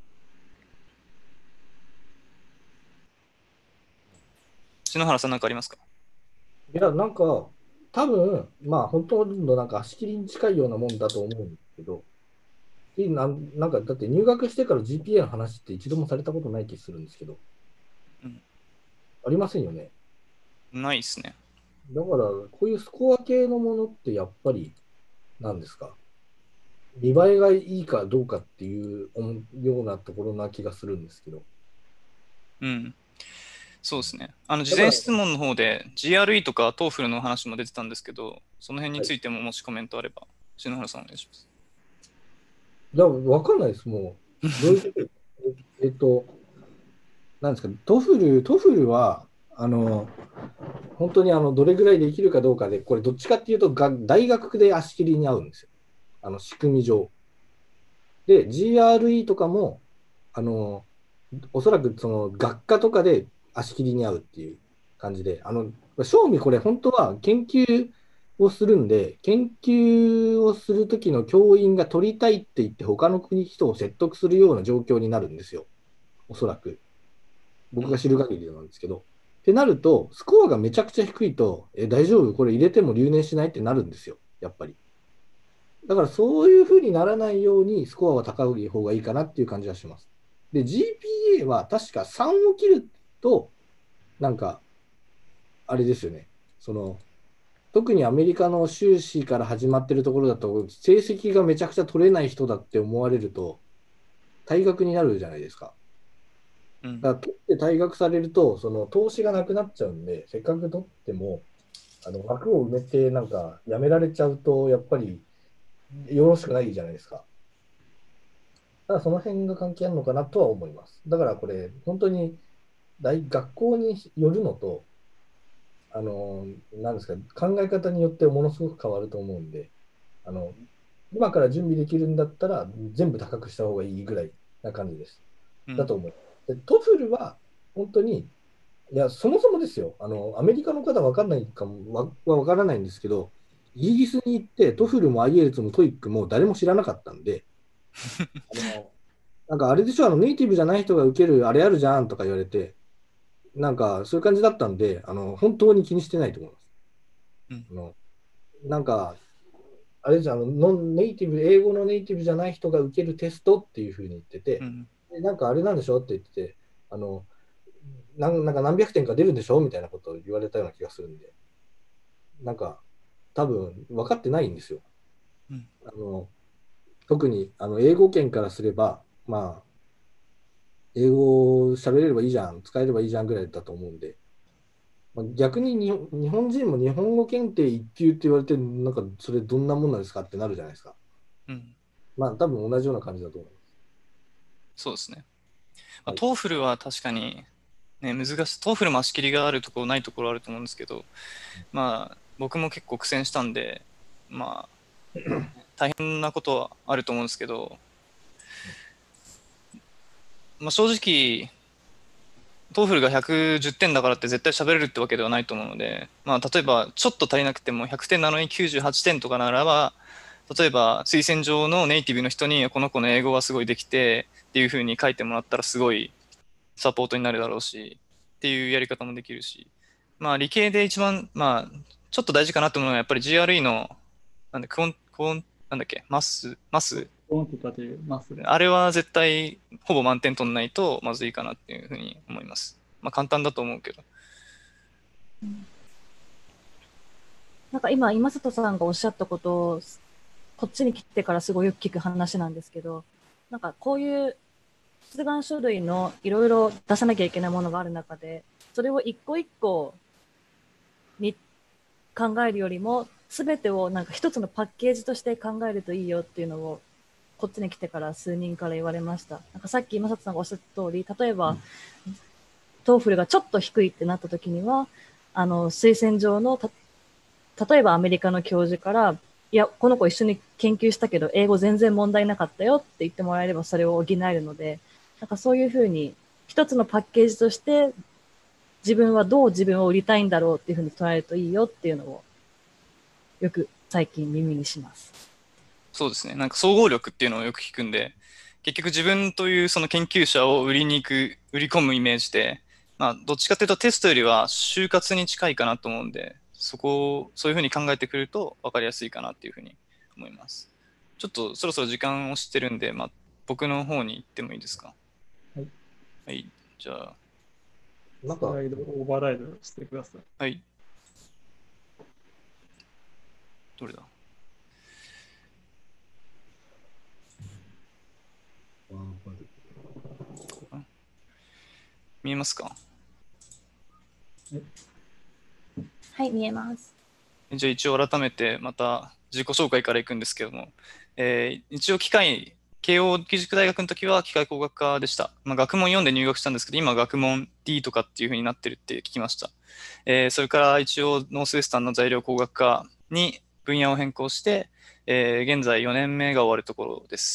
篠原さん何かありますか？ いや、なんか、多分まあ、本当のなんか足切りに近いようなもんだと思うんですけど、ななんか、だって入学してから ジーピーエー の話って一度もされたことない気するんですけど、うん、ありませんよね。 ないですね。 だから、こういうスコア系のものってやっぱり、何ですか、見栄えがいいかどうかっていうようなところな気がするんですけど。 うん。そうですね。あの、事前質問の方で ジーアールイー とか トーフル の話も出てたんですけど、その辺についてももしコメントあれば、篠原さんお願いします。 いや、わかんないです、もう。どういうえっと、なんですか、トフル、トフルは、あの、本当にあのどれぐらいできるかどうかで、これどっちかっていうとが大学で足切りに合うんですよ。あの仕組み上。で、ジーアールイー とかも、あの、おそらくその学科とかで足切りに合うっていう感じで、あの、正味これ本当は研究をするんで、研究をするときの教員が取りたいって言って他の国人を説得するような状況になるんですよ。おそらく。僕が知る限りなんですけど。ってなると、スコアがめちゃくちゃ低いと、え、大丈夫これ入れても留年しないってなるんですよ。やっぱり。だからそういうふうにならないようにスコアは高い方がいいかなっていう感じはします。で、ジーピーエー は確かさんを切ると、なんか、あれですよね。その、特にアメリカの修士から始まってるところだと、成績がめちゃくちゃ取れない人だって思われると、退学になるじゃないですか。だから取って退学されると、その投資がなくなっちゃうんで、せっかく取っても、あの枠を埋めて、なんか、やめられちゃうと、やっぱり、よろしくないじゃないですか。ただその辺が関係あるのかなとは思います。だからこれ、本当に大学校によるのと、あの、なんですか、考え方によってものすごく変わると思うんで、あの、今から準備できるんだったら、全部高くした方がいいぐらいな感じです。だと思う。で、トフルは、本当に、いや、そもそもですよ、あの、アメリカの方わかんないかも、わはわからないんですけど、イギリスに行って、トフルも アイエルツ もトイックも誰も知らなかったんで、あのなんかあれでしょ、あのネイティブじゃない人が受けるあれあるじゃんとか言われて、なんかそういう感じだったんで、あの本当に気にしてないと思います。うん、あのなんか、 あれじゃん、あのノンネイティブ、英語のネイティブじゃない人が受けるテストっていうふうに言ってて、 うん。 でなんかあれなんでしょって言ってて、あのなんなんか何百点か出るんでしょみたいなことを言われたような気がするんで、なんか多分分かってないんですよ。 うん。 あの特にあの英語圏からすれば、まあ、英語を喋れればいいじゃん、使えればいいじゃんぐらいだと思うんで、まあ、逆にに日本人も日本語検定いっ級って言われて、なんかそれどんなもんなんですかってなるじゃないですか。 うん。 まあ多分同じような感じだと思います。 そうですね。まあ、 はい。 トーフルは確かに、ね、難しい。トーフルも足切りがあるところ、ないところあると思うんですけど、まあ、僕も結構苦戦したんで、まあ、大変なことはあると思うんですけど、まあ、正直、トーフルがひゃくじゅってんだからって絶対喋れるってわけではないと思うので、まあ、例えばちょっと足りなくてもひゃくてんなのにきゅうじゅうはちてんとかならば、例えば推薦状のネイティブの人にこの子の英語はすごいできてっていう風に書いてもらったらすごいサポートになるだろうしっていうやり方もできるし、まあ理系で一番、まあちょっと大事かなと思うのはやっぱり ジーアールイー の、なんだ、クオン、クオン、なんだっけ、マス、マスコンティタティブマスで。 あれは絶対ほぼ満点取んないとまずいかなっていうふうに思います。まあ簡単だと思うけど。 なんか今、今里さんがおっしゃったことを、こっちに来てからすごいよく聞く話なんですけど、なんかこういう出願書類のいろいろ出さなきゃいけないものがある中で、それを一個一個に考えるよりも、すべてをなんか一つのパッケージとして考えるといいよっていうのを、こっちに来てから数人から言われました。なんかさっき今里さんがおっしゃった通り、例えば、トーフルがちょっと低いってなった時には、あの、推薦状のた例えばアメリカの教授から、いや、この子一緒に研究したけど、英語全然問題なかったよって言ってもらえればそれを補えるので、なんかそういうふうに、一つのパッケージとして、自分はどう自分を売りたいんだろうっていうふうに捉えるといいよっていうのを、よく最近耳にします。 そうですね。なんか総合力っていうのをよく聞くんで、結局自分というその研究者を売りに行く、売り込むイメージで、まあどっちかというとテストよりは就活に近いかなと思うんで、そこをそういうふうに考えてくると分かりやすいかなっていうふうに思います。ちょっとそろそろ時間をしてるんで、まあ僕の方に行ってもいいですか。 はい。 はい。じゃあ、 なんか、 スライドオーバーライドしてください。 はい。どれだ見えますか。 はい、見えます。 じゃあ一応改めてまた自己紹介からいくんですけども、えー一応機械、慶応義塾大学の時は機械工学科でした。まあ、学問よんで入学したんですけど、今学問 D とかっていう風になってるって聞きました。えーそれから一応ノースウェスタンの材料工学科に分野を変更して、えー現在よねんめが終わるところです。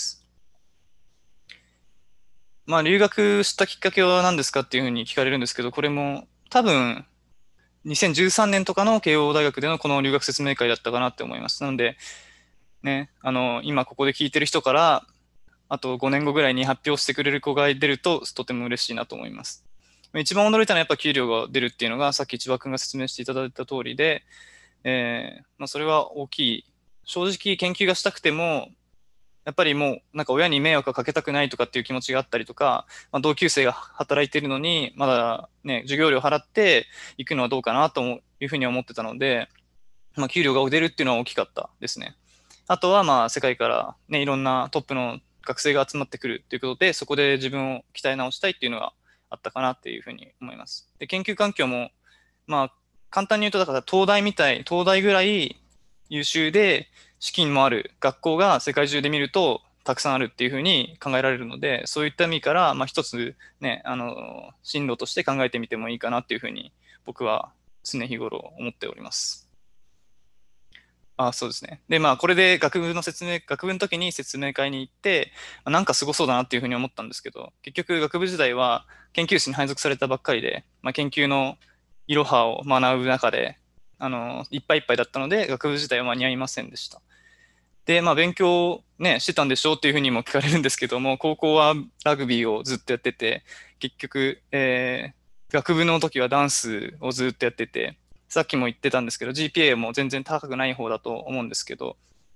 まあ留学したきっかけは何ですかっていう風に聞かれるんですけど、これも多分にせんじゅうさんねんとかの慶応大学でのこの留学説明会だったかなって思います。なので、ね、あの、今ここで聞いてる人から、あとごねんごぐらいに発表してくれる子が出ると、とても嬉しいなと思います。一番驚いたのはやっぱ給料が出るっていうのが、さっき千葉君が説明していただいた通りで、えーまあ、それは大きい。正直研究がしたくても、やっぱりもうなんか親に迷惑をかけたくないとかっていう気持ちがあったりとか、まあ、同級生が働いているのに、まだね、授業料払って行くのはどうかなというふうに思ってたので、まあ、給料が出るっていうのは大きかったですね。あとはまあ世界からね、いろんなトップの学生が集まってくるということで、そこで自分を鍛え直したいっていうのがあったかなっていうふうに思います。で、研究環境も、まあ、簡単に言うと、だから東大みたい、東大ぐらい優秀で資金もある学校が世界中で見るとたくさんあるっていうふうに考えられるので、そういった意味から、まあ、一つね、あの、進路として考えてみてもいいかなっていうふうに僕は常日頃思っております。あ、そうですね。で、まあ、これで学部の説明、学部の時に説明会に行って、なんかすごそうだなっていうふうに思ったんですけど、結局学部時代は研究室に配属されたばっかりで、まあ、研究のいろはを学ぶ中で、あの、いっぱいいっぱいだったので、学部時代は間に合いませんでした。で、まあ、勉強ね、してたんでしょうっていうふうにも聞かれるんですけども、高校はラグビーをずっとやってて、結局、えー、学部の時はダンスをずっとやってて、さっきも言ってたんですけど、ジーピーエー も全然高くない方だと思うんですけど、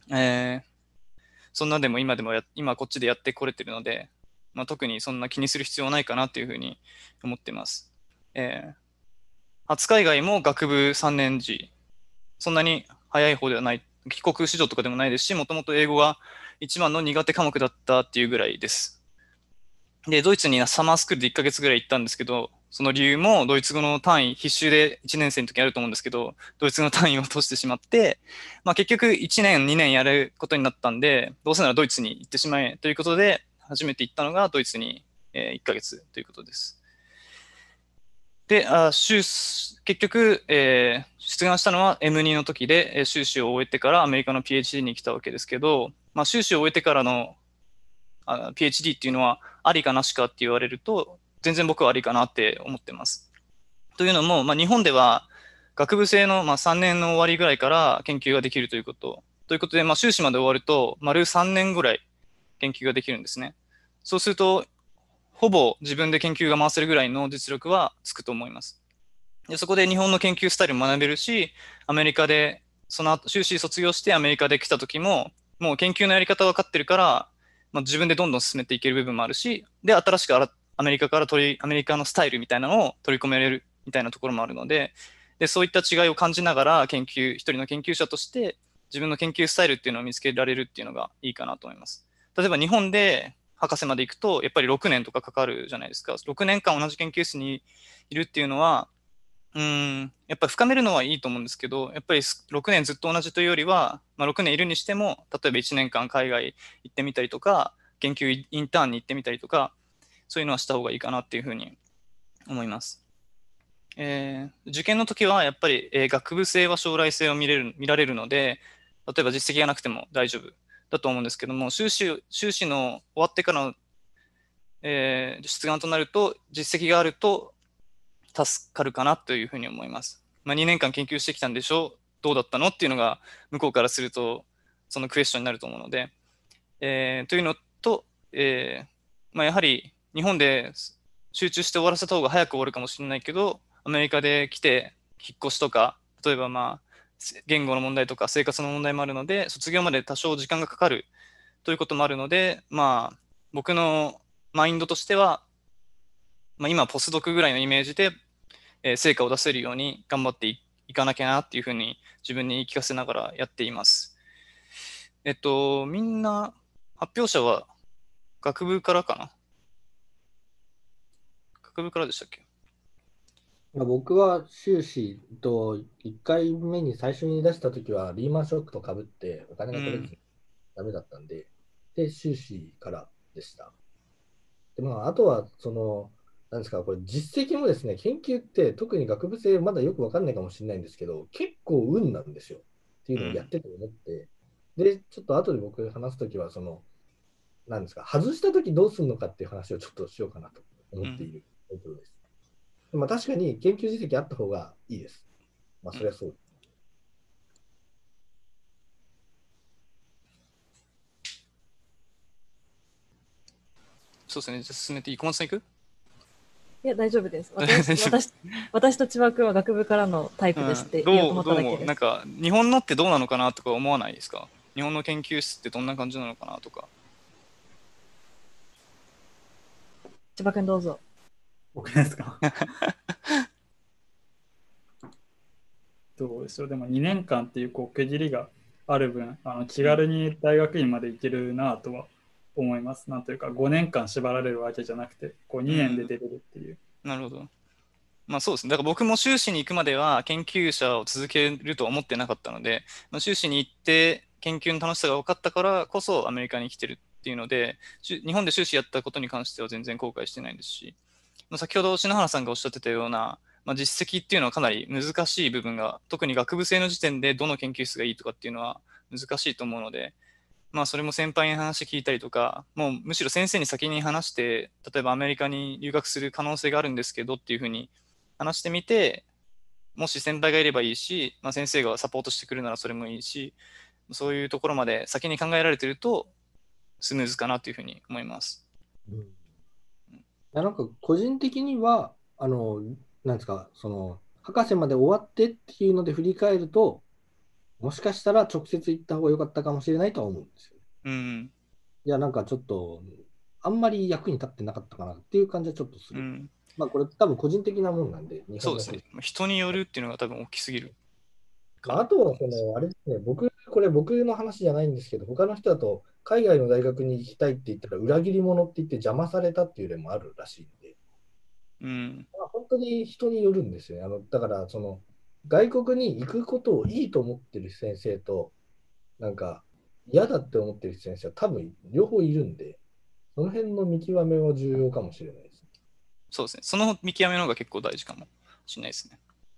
えー、そんなでも今でもや今こっちでやってこれてるので、まあ、特にそんな気にする必要はないかなというふうに思ってます。えー、初海外も学部さんねん時、そんなに早い方ではない、帰国子女とかでもないですし、もともと英語が一番の苦手科目だったっていうぐらいです。で、ドイツにサマースクールでいっかげつぐらい行ったんですけど、その理由もドイツ語の単位、必修でいちねん生の時あると思うんですけど、ドイツ語の単位を落としてしまって、まあ、結局いちねん、にねんやることになったんで、どうせならドイツに行ってしまえということで、初めて行ったのがドイツにいっかげつということです。で、あ修結局、えー、出願したのは エムツー の時で、えー修士を終えてからアメリカの ピーエイチディー に来たわけですけど、まあ、修士を終えてからのあ ピーエイチディー っていうのはありかなしかって言われると、全然僕はありかなって思ってます。というのも、まあ、日本では学部生のまあさんねんの終わりぐらいから研究ができるということ。ということで、まあ、修士まで終わると、丸さんねんぐらい研究ができるんですね。そうすると、ほぼ自分で研究が回せるぐらいの実力はつくと思います。でそこで日本の研究スタイルも学べるし、アメリカで、その後、修士卒業してアメリカで来た時も、もう研究のやり方分かってるから、まあ、自分でどんどん進めていける部分もあるし、で、新しくアメリカから取り、アメリカのスタイルみたいなのを取り込めれるみたいなところもあるので、でそういった違いを感じながら研究、一人の研究者として自分の研究スタイルっていうのを見つけられるっていうのがいいかなと思います。例えば日本で博士まで行くと、やっぱりろくねんとかかかるじゃないですか。ろくねんかん同じ研究室にいるっていうのは、うん、やっぱり深めるのはいいと思うんですけど、やっぱりろくねんずっと同じというよりは、まあ、ろくねんいるにしても、例えばいちねんかん海外行ってみたりとか、研究インターンに行ってみたりとか、そういうのはした方がいいかなっていうふうに思います。えー、受験の時はやっぱり、えー、学部生は将来性を見れる見られるので、例えば実績がなくても大丈夫だと思うんですけども、修士修士の終わってからの、えー、出願となると、実績があると助かるかなというふうに思います。まあ、にねんかん研究してきたんでしょう、どうだったのっていうのが向こうからするとそのクエスチョンになると思うので、えー、というのと、えーまあ、やはり日本で集中して終わらせた方が早く終わるかもしれないけど、アメリカで来て引っ越しとか、例えばまあ言語の問題とか生活の問題もあるので、卒業まで多少時間がかかるということもあるので、まあ僕のマインドとしては、まあ、今ポスドクぐらいのイメージで、えー、成果を出せるように頑張っていいかなきゃなっていうふうに自分に言い聞かせながらやっています。えっと、みんな発表者は学部からかな学部からでしたっけ？ 僕は修士といっかいめに最初に出したときはリーマンショックとかぶってお金が取れずにダメだったんで、うん、で、修士からでした。で、まあ、あとは、その、なんですか、これ実績もですね、研究って特に学部生まだよくわかんないかもしれないんですけど、結構運なんですよ。っていうのをやってて思って、うん、で、ちょっと後で僕話すときは、その、なんですか、外したときどうするのかっていう話をちょっとしようかなと思っているところです。うん、まあ、確かに研究実績あった方がいいです。まあ、それはそう。 そうですね。じゃあ進めていい？小松さん行く？ いや、大丈夫です。私私私と千葉君は学部からのタイプですって言おうと思っただけです。 どう、どうも、なんか、日本のってどうなのかなとか思わないですか？日本の研究室ってどんな感じなのかなとか。 千葉君どうぞ。 僕ですか？どうでしょう。でもにねんかんっていうこう区切りがある分、あの気軽に大学院まで行けるなとは思います。なんというかごねんかん縛られるわけじゃなくて、こうにねんで出れるっていう。 うん、なるほど。まあそうですね。だから僕も修士に行くまでは研究者を続けると思ってなかったので、まあ、修士に行って研究の楽しさが分かったからこそアメリカに来てるっていうので、日本で修士やったことに関しては全然後悔してないですし、まあ、先ほど篠原さんがおっしゃってたような、まあ、実績っていうのはかなり難しい部分が、特に学部生の時点でどの研究室がいいとかっていうのは難しいと思うので、まあそれも先輩に話聞いたりとか、もうむしろ先生に先に話して、例えばアメリカに留学する可能性があるんですけどっていうふうに話してみて、もし先輩がいればいいし、まあ、先生がサポートしてくるならそれもいいし、そういうところまで先に考えられてるとスムーズかなというふうに思います。 うん、なんか個人的には、あの、なんですか、その、博士まで終わってっていうので振り返ると、 もしかしたら直接行った方が良かったかもしれないとは思うんですよ。 うん。 いや、なんかちょっと、あんまり役に立ってなかったかなっていう感じはちょっとする。 うん。 まあ、これ多分個人的なもんなんで、日本の方そうですね。人によるっていうのが多分大きすぎるかまあ、 な。 あとは、その、あれですね、僕、これ僕の話じゃないんですけど、他の人だと、海外の大学に行きたいって言ったら、裏切り者って言って邪魔されたっていう例もあるらしいんで、 うん。 まあ、本当に人によるんですよね。あの、だから、その、外国に行くことをいいと思ってる先生と、なんか、嫌だって思ってる先生は多分両方いるんで、その辺の見極めは重要かもしれないです。 そうですね。その見極めの方が結構大事かもしれないですね。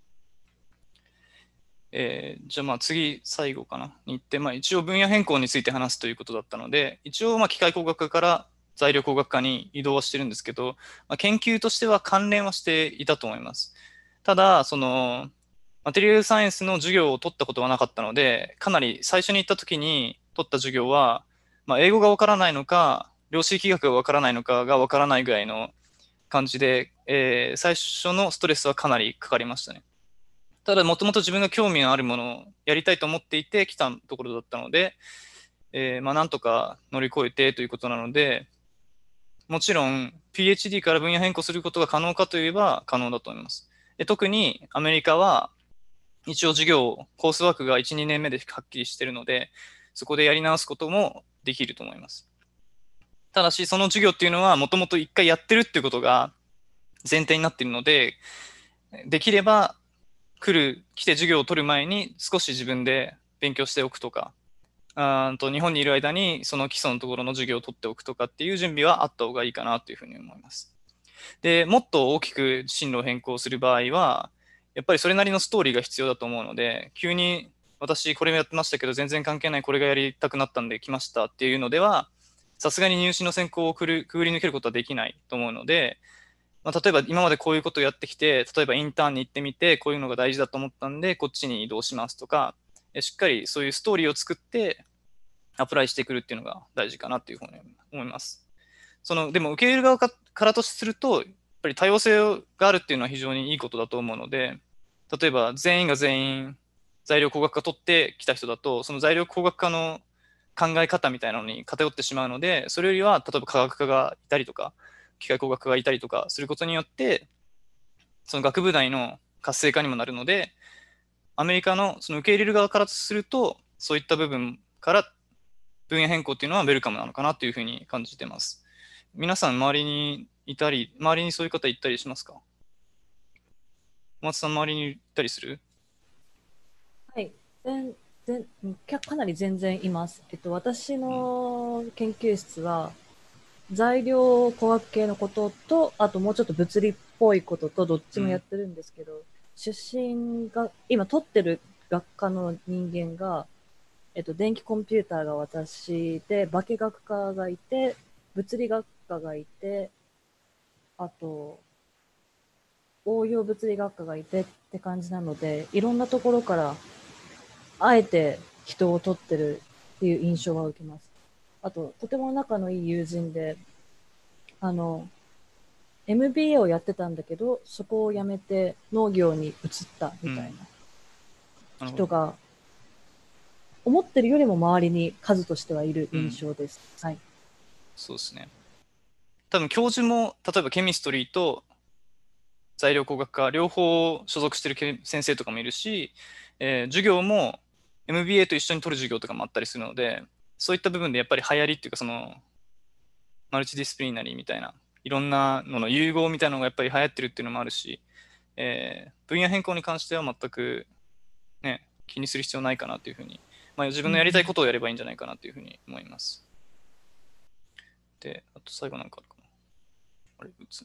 えーじゃあまあ次、最後かな。に行って、まあ一応分野変更について話すということだったので、一応まあ機械工学科から材料工学科に移動はしてるんですけど、まあ、研究としては関連はしていたと思います。ただ、その、マテリアルサイエンスの授業を取ったことはなかったので、かなり最初に行った時に取った授業は、まあ、英語がわからないのか、量子力学がわからないのかがわからないぐらいの感じで、えー最初のストレスはかなりかかりましたね。ただ、もともと自分が興味のあるものをやりたいと思っていて来たところだったので、えーまあ、なんとか乗り越えてということなので、もちろん PhD から分野変更することが可能かといえば可能だと思います。で特にアメリカは一応授業、コースワークがいち、にねんめではっきりしているので、そこでやり直すこともできると思います。ただし、その授業っていうのはもともと一回やってるっていうことが前提になっているので、できれば来る、来て授業を取る前に少し自分で勉強しておくとか、あと日本にいる間にその基礎のところの授業を取っておくとかっていう準備はあった方がいいかなというふうに思います。で、もっと大きく進路を変更する場合は、やっぱりそれなりのストーリーが必要だと思うので、急に私これやってましたけど全然関係ないこれがやりたくなったんで来ましたっていうのでは、さすがに入試の選考をくるくぐり抜けることはできないと思うので、まあ、例えば今までこういうことをやってきて、例えばインターンに行ってみて、こういうのが大事だと思ったんで、こっちに移動しますとか、しっかりそういうストーリーを作ってアプライしてくるっていうのが大事かなというふうに思います。そのでも受け入れる側からとすると、やっぱり多様性があるっていうのは非常にいいことだと思うので、例えば全員が全員材料工学科取ってきた人だと、その材料工学科の考え方みたいなのに偏ってしまうので、それよりは例えば科学科がいたりとか、機械工学科がいたりとかすることによって、その学部内の活性化にもなるので、アメリカのその受け入れる側からすると、そういった部分から分野変更っていうのはウェルカムなのかなというふうに感じてます。皆さん周りにいたり、周りにそういう方いたりしますか？小松さん周りにいたりする？ はい、全然かかなり全然います。えっと、私の研究室は、材料工学系のことと、あともうちょっと物理っぽいことと、どっちもやってるんですけど、うん、出身が、今取ってる学科の人間が、えっと、電気コンピューターが私で、化学科がいて、物理学科がいて、あと、応用物理学科がいてって感じなので、いろんなところから、あえて人を取ってるっていう印象は受けます。あと、とても仲のいい友人で、あの、エムビーエー をやってたんだけど、そこを辞めて農業に移ったみたいな人が、思ってるよりも周りに数としてはいる印象です。うん、はい。 そうですね。多分教授も、例えばケミストリーと材料工学科、両方所属してる先生とかもいるし、えー、授業も エムビーエー と一緒に取る授業とかもあったりするので、そういった部分でやっぱり流行りっていうか、その、マルチディスプリナリーみたいな、いろんなのの融合みたいなのがやっぱり流行ってるっていうのもあるし、えー、分野変更に関しては全く、ね、気にする必要ないかなというふうに、まあ、自分のやりたいことをやればいいんじゃないかなというふうに思います。で、あと最後なんかあるかな。あれ、打つね。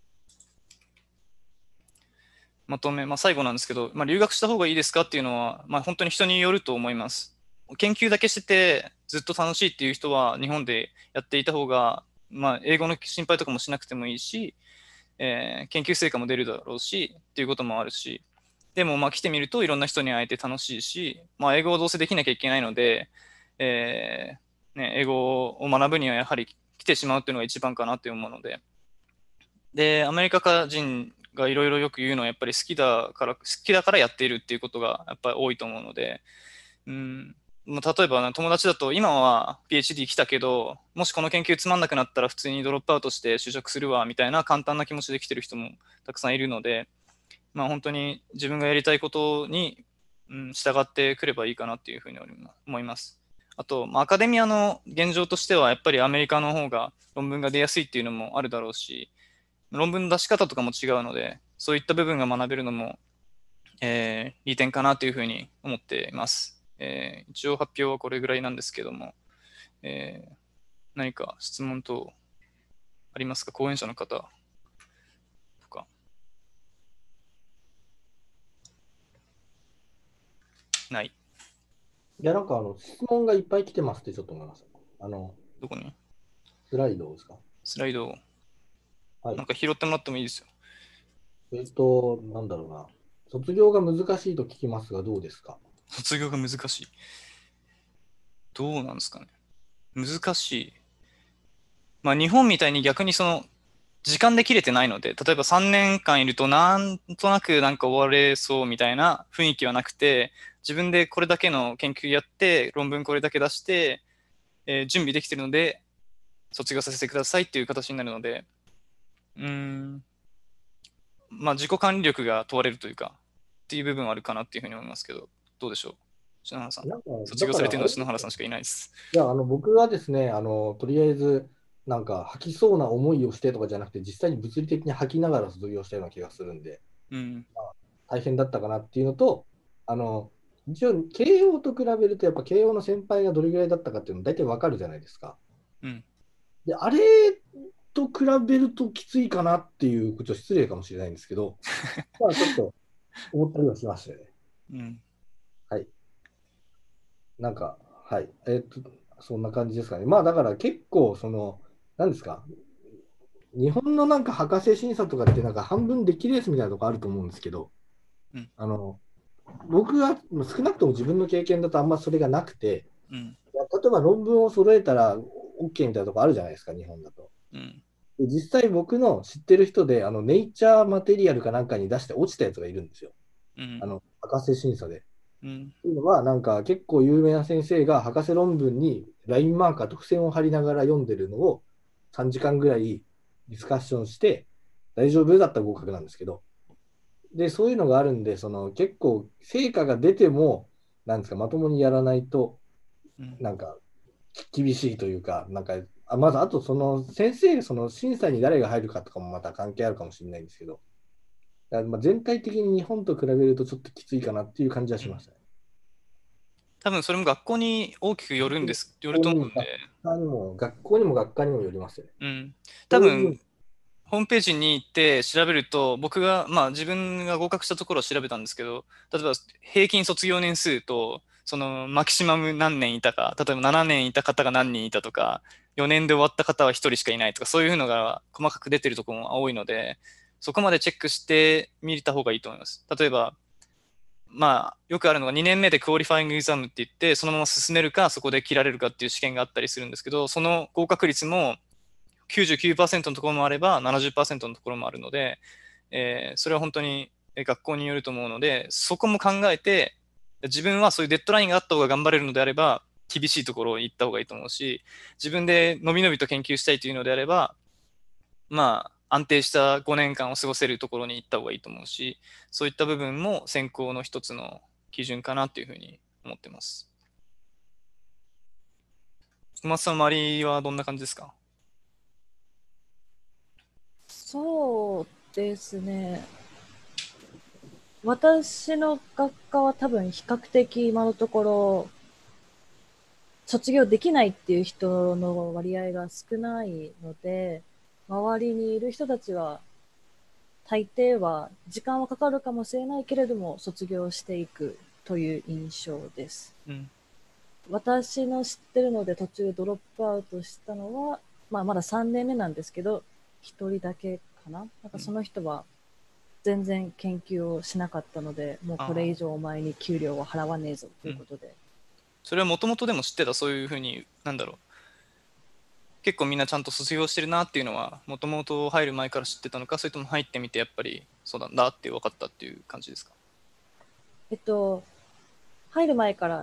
まとめ、まあ、最後なんですけど、まあ、留学した方がいいですかっていうのは、まあ、本当に人によると思います。研究だけしててずっと楽しいっていう人は日本でやっていた方が、まあ、英語の心配とかもしなくてもいいし、えー、研究成果も出るだろうしっていうこともあるし、でもまあ来てみるといろんな人に会えて楽しいし、まあ、英語をどうせできなきゃいけないので、えーね、英語を学ぶにはやはり来てしまうっていうのが一番かなって思うので、でアメリカ人がいろいろよく言うのはやっぱり好きだから好きだからやっているっていうことがやっぱり多いと思うので、 うんまあ、例えば、ね、友達だと今は ピーエイチディー 来たけど、もしこの研究つまんなくなったら普通にドロップアウトして就職するわみたいな簡単な気持ちで来てる人もたくさんいるので、まあ、本当に自分がやりたいことに、うん、従ってくればいいかなっていうふうに思います。あと、まあ、アカデミアの現状としてはやっぱりアメリカの方が論文が出やすいっていうのもあるだろうし、論文の出し方とかも違うので、そういった部分が学べるのも、えー、利点かなというふうに思っています。えー、一応発表はこれぐらいなんですけども、えー、何か質問等ありますか？講演者の方とか。ない。 いや、なんかあの質問がいっぱい来てますってちょっと思います。あの、 どこに？ スライドですか？ スライドを、 はい、 なんか拾ってもらってもいいですよ。 えっと、なんだろうな。卒業が難しいと聞きますが、どうですか？ 卒業が難しい。どうなんですかね。難しい。まあ、日本みたいに逆にその、時間で切れてないので、例えばさんねんかんいるとなんとなくなんか終われそうみたいな雰囲気はなくて、自分でこれだけの研究やって、論文これだけ出して、えー準備できてるので、卒業させてくださいっていう形になるので、うーん、まあ自己管理力が問われるというか、っていう部分はあるかなっていうふうに思いますけど、どうでしょう、篠原さん。 なんか卒業されてるのはだから篠原さんしかいないです。 いや、あの、僕はですね、あの、とりあえず、なんか、吐きそうな思いをしてとかじゃなくて、実際に物理的に吐きながら卒業したような気がするんで、 うん。 大変だったかなっていうのと、あの、一応、慶応と比べると、やっぱ慶応の先輩がどれぐらいだったかっていうの大体わかるじゃないですか。 うん。 で、あれと比べるときついかなっていう、ちょっと失礼かもしれないんですけど、まあ、ちょっと思ったりはしましたよね。 うん。 はい。なんか、はい。えーっと、そんな感じですかね。まあ、だから結構、その、なんですか、日本のなんか博士審査とかってなんか半分できるやつみたいなとこあると思うんですけど、 うんあの、僕は少なくとも自分の経験だとあんまそれがなくて、 うん例えば論文を揃えたら OK みたいなとこあるじゃないですか、日本だと。 うんで実際僕の知ってる人で、あの、ネイチャーマテリアルかなんかに出して落ちたやつがいるんですよ。 うんあの、博士審査で。 うんっていうのは、なんか結構有名な先生が博士論文にラインマーカーと付箋を貼りながら読んでるのをさんじかんぐらいディスカッションして、大丈夫だったら合格なんですけど、で、そういうのがあるんで、その結構成果が出ても、なんですか、まともにやらないと、 うんなんか厳しいというか、なんか、あまずあとその先生、その審査に誰が入るかとかもまた関係あるかもしれないんですけど、だからまあ全体的に日本と比べるとちょっときついかなっていう感じはしましたね。 多分それも学校に大きくよるんです、よると思うんで、 学校にも学校にも学科にもよりますよね。 うん、多分ホームページに行って調べると、僕が、まあ自分が合格したところを調べたんですけど、例えば平均卒業年数と、そのマキシマム何年いたか、例えばななねんいた方が何人いたとか、よねんで終わった方はひとりしかいないとか、そういうのが細かく出てるところも多いので、そこまでチェックしてみた方がいいと思います。例えば、まあ、よくあるのがにねんめでクオリファイングエグザムって言って、そのまま進めるか、そこで切られるかっていう試験があったりするんですけど、その合格率もきゅうじゅうきゅうパーセントのところもあれば、ななじゅっパーセントのところもあるので、えーそれは本当に学校によると思うので、そこも考えて、自分はそういうデッドラインがあった方が頑張れるのであれば、厳しいところに行った方がいいと思うし、自分でのびのびと研究したいというのであれば、まあ、安定したごねんかんを過ごせるところに行った方がいいと思うし、そういった部分も選考の一つの基準かなっていうふうに思ってます。小松さんの周りはどんな感じですか？ そうですね。私の学科は多分比較的今のところ卒業できないっていう人の割合が少ないので、周りにいる人たちは大抵は時間はかかるかもしれないけれども卒業していくという印象です。 うん。 私の知ってるので途中ドロップアウトしたのは、まあまださんねんめなんですけど、一人だけかな。なんかその人は全然研究をしなかったので、もうこれ以上お前に給料は払わねえぞということで。 それはもともとでも知ってた、そういうふうに、なんだろう。結構みんなちゃんと卒業してるなっていうのは、もともと入る前から知ってたのか、それとも入ってみてやっぱりそうなんだって分かったっていう感じですか？ えっと、入る前から知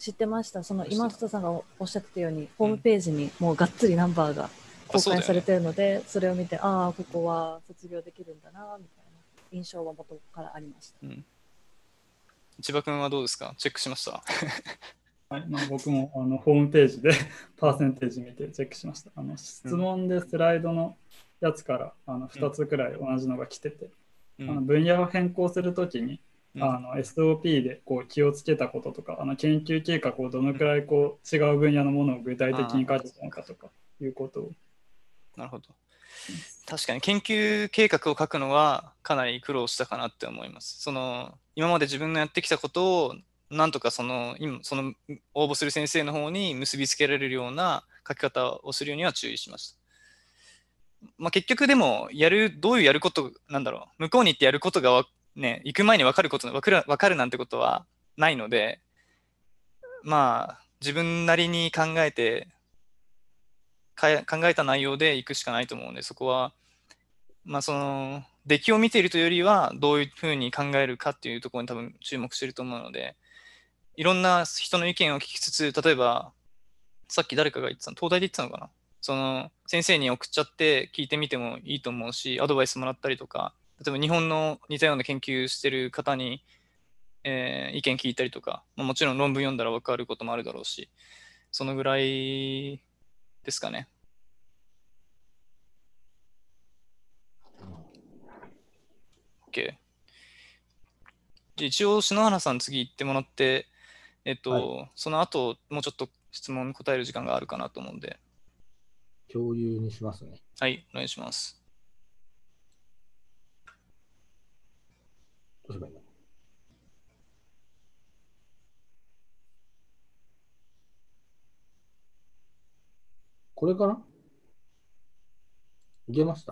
知ってました。その今下さんがおっしゃってたように、ホームページにもうがっつりナンバーが公開されてるので、それを見て、ああ、ここは卒業できるんだな、みたいな印象は元からありました。うん、 千葉君はどうですか？チェックしました？ はい、まあ、僕もあのホームページでパーセンテージ見てチェックしました。あの質問でスライドのやつからあのふたつくらい同じのが来てて、うん、あの分野を変更するときに、うん、あの エスオーピー でこう気をつけたこととか、あの研究計画をどのくらいこう違う分野のものを具体的に書いてたのかとかいうことを。 なるほど。確かに研究計画を書くのはかなり苦労したかなって思います。その今まで自分のやってきたことをなんとかその今その応募する先生の方に結びつけられるような書き方をするようには注意しました。まあ、結局でもやるどういうやることなんだろう、向こうに行ってやることがね行く前に分かること分かる分かるなんてことはないので、まあ自分なりに考えて考えた内容で行くしかないと思うので、そこはまあその出来を見ているというよりはどういうふうに考えるかっていうところに多分注目していると思うので、いろんな人の意見を聞きつつ、例えばさっき誰かが言ってたの、東大で言ってたのかな、その先生に送っちゃって聞いてみてもいいと思うし、アドバイスもらったりとか、例えば日本の似たような研究してる方に、えー、意見聞いたりとか、まあ、もちろん論文読んだら分かることもあるだろうし、そのぐらいですかね。OK。一応、篠原さん次行ってもらって、えっと、はい、その後、もうちょっと質問に答える時間があるかなと思うんで。 共有にしますね。 はい、お願いします。 どうすればいいの？これかな？いけました？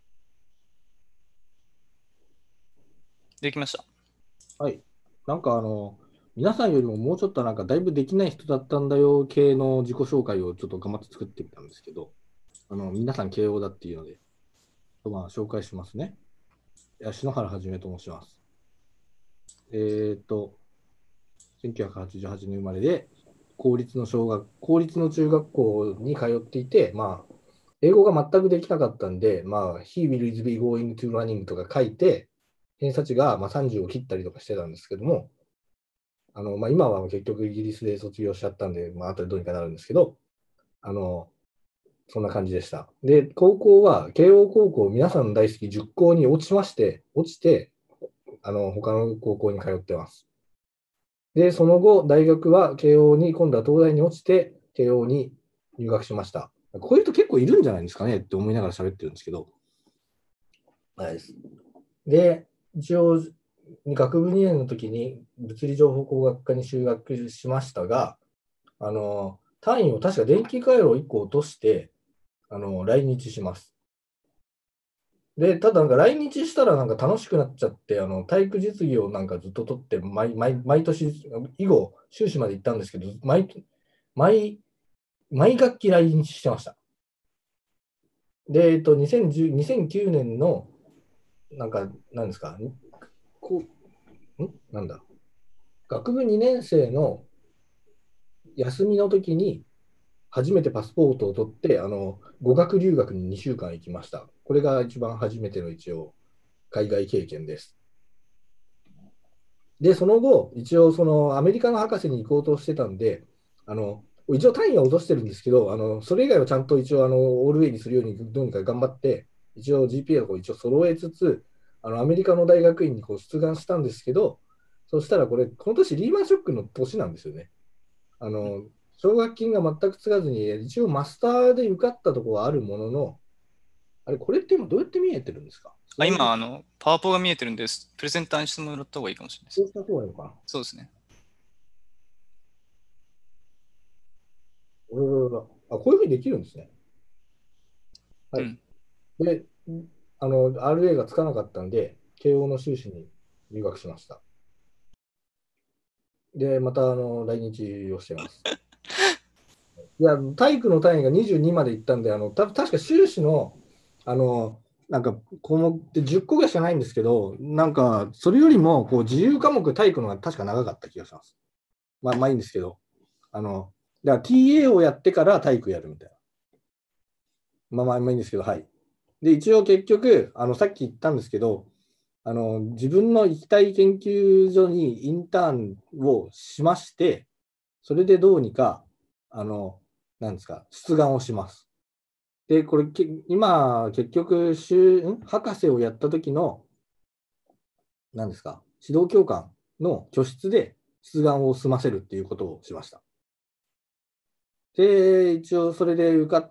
できました。 はい。なんかあの、皆さんよりももうちょっとなんかだいぶできない人だったんだよ系の自己紹介をちょっと頑張って作ってみたんですけど、あの皆さん慶応だっていうので、まあ、紹介しますね。いや篠原はじめと申します。えっと、せんきゅうひゃくはちじゅうはちねん生まれで、公立の小学、公立の中学校に通っていて、まあ、英語が全くできなかったんで、まあ、He will be going to running とか書いて、偏差値がまあさんじゅうを切ったりとかしてたんですけども、あのまあ、今は結局イギリスで卒業しちゃったんで、まあ後でどうにかなるんですけど、あのそんな感じでした。で、高校は慶応高校、皆さん大好き塾校に落ちまして、落ちて、あの他の高校に通ってます。で、その後、大学は慶応に、今度は東大に落ちて、慶応に入学しました。こういう人結構いるんじゃないですかねって思いながら喋ってるんですけど。はい。で、一応、学部にねんの時に物理情報工学科に修学しましたが、あの単位を確か電気回路をいっこ落としてあの来日します。で、ただなんか来日したらなんか楽しくなっちゃって、あの体育実技をなんかずっと取って毎、毎, 毎年、以後、修士まで行ったんですけど、毎毎毎学期来日してました。で、えっと、にせんじゅう にせんきゅうねんの、なんか、なんですか、こんなんだ、学部にねん生の休みの時に、初めてパスポートを取って、あの語学留学ににしゅうかん行きました。これが一番初めての一応、海外経験です。で、その後、一応、そのアメリカの博士に行こうとしてたんで、あの一応単位は落としてるんですけど、あのそれ以外はちゃんと一応あのオールウェイにするようにどうにか頑張って、一応 ジーピーエー を一応揃えつつ、あのアメリカの大学院にこう出願したんですけど、そしたらこれ、この年リーマンショックの年なんですよね。あの奨学金が全くつかずに、一応マスターで受かったところはあるものの、あれ、これって今どうやって見えてるんですか？ あ今あの、パワポが見えてるんです。プレゼンターにしてもらった方がいいかもしれないです。 そうした方がいいのかな？ そうですね。 あ、こういうふうにできるんですね。はい。うん、で、あの、アールエー がつかなかったんで、慶応の修士に入学しました。で、またあの来日をしてます。いや、体育の単位がにじゅうにまで行ったんで、あのた確か修士の、あの、なんか項目ってじゅっこぐらいしかないんですけど、なんかそれよりもこう自由科目体育のが確か長かった気がします。 まあまあいいんですけど、あの、だから ティーエー をやってから体育やるみたいな。まあまあまあいいんですけど、はい。で、一応結局、あの、さっき言ったんですけど、あの、自分の行きたい研究所にインターンをしまして、それでどうにか、あの、なんですか、出願をします。で、これ、今、結局、ん博士をやった時の、何ですか、指導教官の居室で出願を済ませるっていうことをしました。で、一応それで受かって、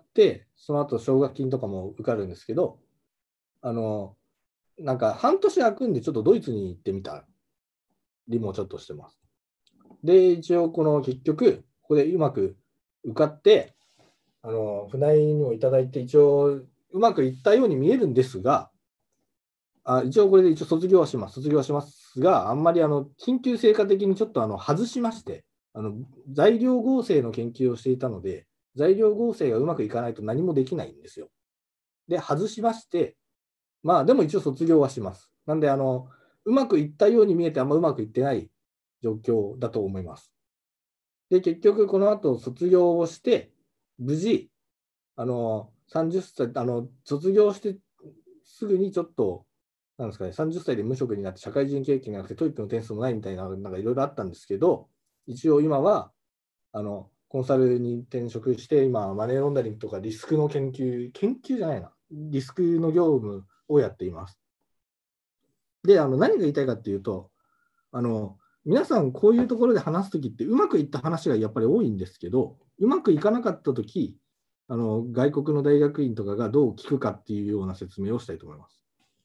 その後奨学金とかも受かるんですけど、あの、なんか半年空くんでちょっとドイツに行ってみたりもちょっとしてます。で、一応この結局、ここでうまく受かって、あの、船井にもいただいて、一応うまくいったように見えるんですが、あ一応これで一応卒業はします。卒業はしますが、あんまりあの緊急成果的にちょっとあの外しまして、あの材料合成の研究をしていたので、材料合成がうまくいかないと何もできないんですよ。で、外しまして、まあでも一応卒業はします。なんで、あの、うまくいったように見えてあんまうまくいってない状況だと思います。で、結局この後卒業をして、無事、あの、さんじゅっさい、あの、卒業してすぐにちょっと、なんですかね、さんじゅっさいで無職になって社会人経験がなくてトイックの点数もないみたいな、なんかいろいろあったんですけど、一応今は、あの、コンサルに転職して、今、マネーロンダリングとかリスクの研究、研究じゃないな、リスクの業務をやっています。で、あの何が言いたいかっていうと、あの皆さんこういうところで話すときってうまくいった話がやっぱり多いんですけど、うまくいかなかったとき、あの外国の大学院とかがどう聞くかっていうような説明をしたいと思います。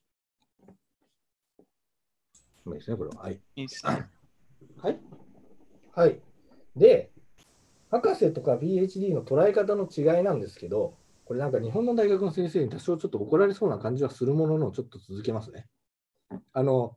いいですね、これは。はい。 いいですね。 はい。はい。で、博士とか ピーエイチディー の捉え方の違いなんですけど、これなんか日本の大学の先生に多少ちょっと怒られそうな感じはするものの、ちょっと続けますね。あの、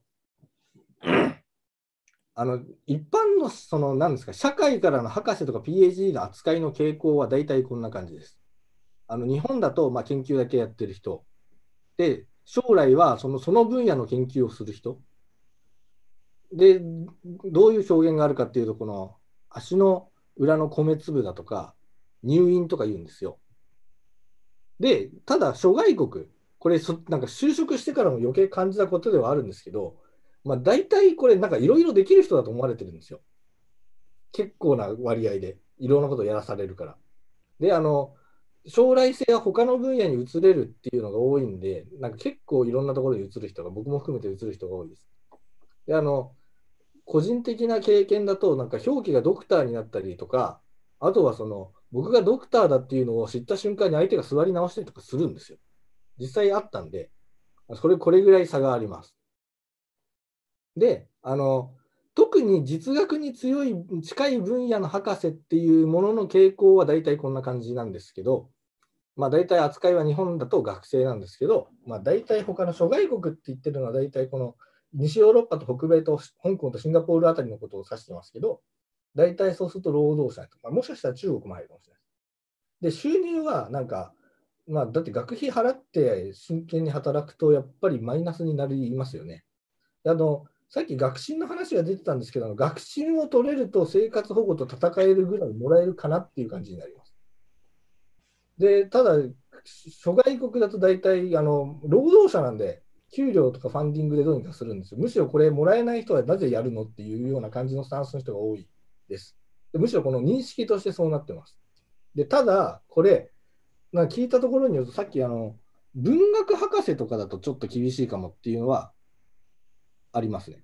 あの一般のその何ですか、社会からの博士とか ピーエイチディー の扱いの傾向は大体こんな感じです。あの日本だとまあ研究だけやってる人で、将来はそのその分野の研究をする人で、どういう表現があるかっていうと、この足の裏の米粒だとか入院とか言うんですよ。で、ただ諸外国、これそなんか就職してからも余計感じたことではあるんですけど、まあ、大体これなんかいろいろできる人だと思われてるんですよ。結構な割合でいろんなことをやらされるから。で、あの、将来性は他の分野に移れるっていうのが多いんで、なんか結構いろんなところに移る人が、僕も含めて移る人が多いです。で、あの、個人的な経験だと、なんか表記がドクターになったりとか、あとはその、僕がドクターだっていうのを知った瞬間に相手が座り直したりとかするんですよ。実際あったんで、これ、これぐらい差があります。で、あの、特に実学に強い近い分野の博士っていうものの傾向は大体こんな感じなんですけど、まあ、大体扱いは日本だと学生なんですけど、まあ、大体他の諸外国って言ってるのは大体この西ヨーロッパと北米と香港とシンガポールあたりのことを指してますけど、大体そうすると労働者とか、もしかしたら中国も入るかもしれない。で、収入はなんか、まあ、だって学費払って真剣に働くとやっぱりマイナスになりますよね。あのさっき学信の話が出てたんですけど、学信を取れると生活保護と戦えるぐらいもらえるかなっていう感じになります。で、ただ、諸外国だと大体あの労働者なんで、給料とかファンディングでどうにかするんですよ。むしろこれもらえない人はなぜやるのっていうような感じのスタンスの人が多いです。でむしろこの認識としてそうなってます。でただ、これ、なんか聞いたところによると、さっきあの文学博士とかだとちょっと厳しいかもっていうのはありますね。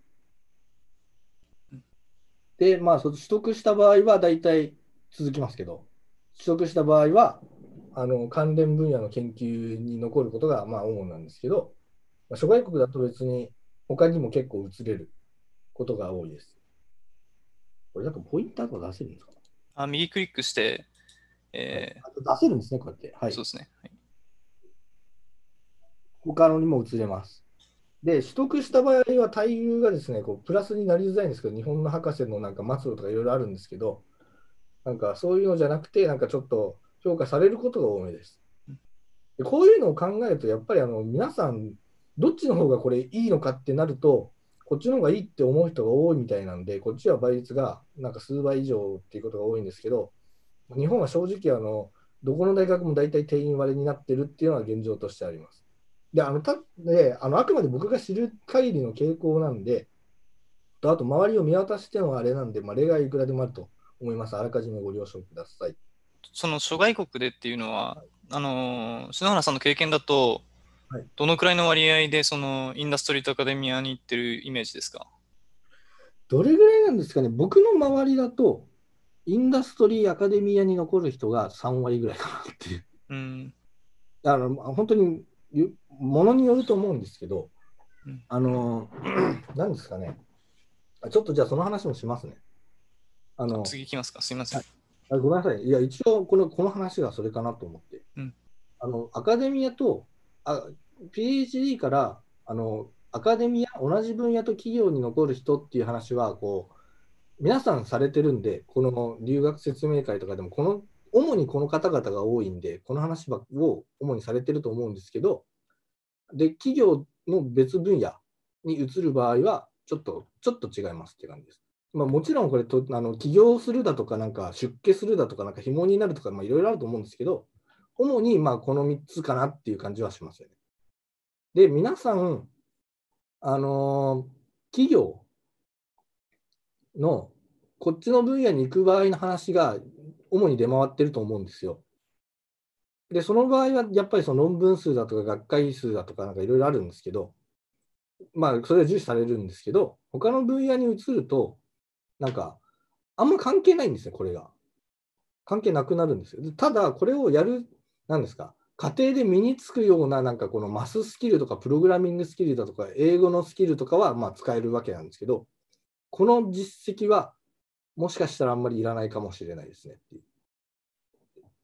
で、まあ、そ取得した場合は大体続きますけど、取得した場合は、あの関連分野の研究に残ることがまあ主なんですけど、まあ、諸外国だと別に他にも結構移れることが多いです。これなんかポインターとか出せるんですか？ あ、右クリックして、えーはい、出せるんですね、こうやって。はい、 そうですね。はい、 他のにも移れます。で、取得した場合は待遇がですね、こうプラスになりづらいんですけど、日本の博士のなんか末路とかいろいろあるんですけど、なんかそういうのじゃなくて、なんかちょっと評価されることが多めです。でこういうのを考えると、やっぱりあの皆さん、どっちの方がこれいいのかってなると、 こっちの方がいいって思う人が多いみたいなんで、こっちは倍率がなんか数倍以上っていうことが多いんですけど、日本は正直あの、どこの大学も大体定員割れになってるっていうのが現状としてあります。で、あのたであのあくまで僕が知る限りの傾向なんで、とあと周りを見渡してのあれなんで、まあ、例外いくらでもあると思います。あらかじめご了承ください。 その諸外国でっていうのは、あのー篠原さんの経験だと、 はい、 どのくらいの割合でそのインダストリーとアカデミアに行ってるイメージですか？どれぐらいなんですかね。僕の周りだと、インダストリーアカデミアに残る人がさん割ぐらいかなっていう。 うん、 あの本当にものによると思うんですけど、うん、あの何ですかね。ちょっとじゃあその話もしますね。あの次行きますか。すみません。 あごめんなさい。いや、一応この、この話がそれかなと思って。 うん、 あのアカデミアとあ ピーエイチディー からあのアカデミア、同じ分野と企業に残る人っていう話はこう、皆さんされてるんで、この留学説明会とかでもこの、主にこの方々が多いんで、この話を主にされてると思うんですけど、で企業の別分野に移る場合は、ちょっと、ちょっと違いますって感じです。まあ、もちろんこれとあの起業するだとか、なんか出家するだとか、なんか紐になるとか、いろいろあると思うんですけど、主にまあこのみっつかなっていう感じはしますよね。で、皆さん、あのー、企業のこっちの分野に行く場合の話が主に出回ってると思うんですよ。で、その場合はやっぱりその論文数だとか学会数だとかなんかいろいろあるんですけど、まあそれは重視されるんですけど、他の分野に移ると、なんかあんま関係ないんですよ、これが。関係なくなるんですよ。ただ、これをやる、なんですか、家庭で身につくような、なんかこのマススキルとか、プログラミングスキルだとか、英語のスキルとかはまあ使えるわけなんですけど、この実績は、もしかしたらあんまりいらないかもしれないですねっていう、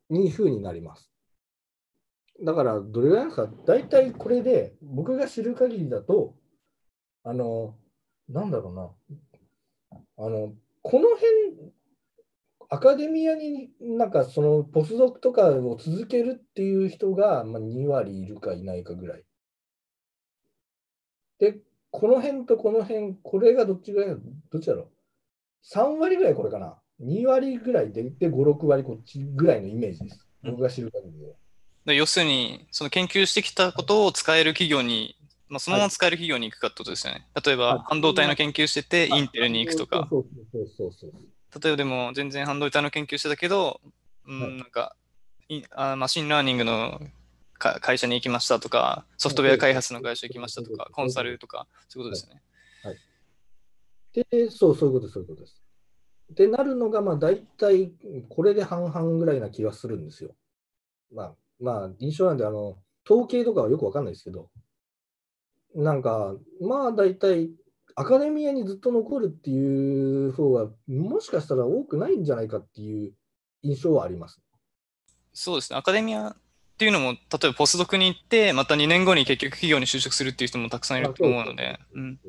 いうふうになります。だから、どれぐらいですか、大体これで、僕が知る限りだと、あの、なんだろうな、あの、この辺、アカデミアになんかそのポスドクとかを続けるっていう人がまあに割いるかいないかぐらい。で、この辺とこの辺、これがどっちぐらい、どっちだろう。さん割ぐらいこれかな。に割ぐらいで、でご、ろく割こっちぐらいのイメージです。僕が知る限りで。 で要するに、その研究してきたことを使える企業に、まあ、そのまま使える企業に行くかってことですよね。例えば、半導体の研究してて、インテルに行くとか。 そうそうそうそう。 例えばでも、全然半導体の研究してたけど、うん、なんか、あマシンラーニングの会社に行きましたとか、ソフトウェア開発の会社に行きましたとか、コンサルとか、そういうことですね。 はい。で、そう、そういうことです、そういうことです。ってなるのが、まあ、大体これで半々ぐらいな気がするんですよ。まあ、まあ、印象なんで、あの、統計とかはよくわかんないですけど、なんか、まあ、大体、アカデミアにずっと残るっていう方が、もしかしたら多くないんじゃないかっていう印象はあります。 そうですね。アカデミアっていうのも、例えばポスドクに行って、またにねんごに結局企業に就職するっていう人もたくさんいると思うので。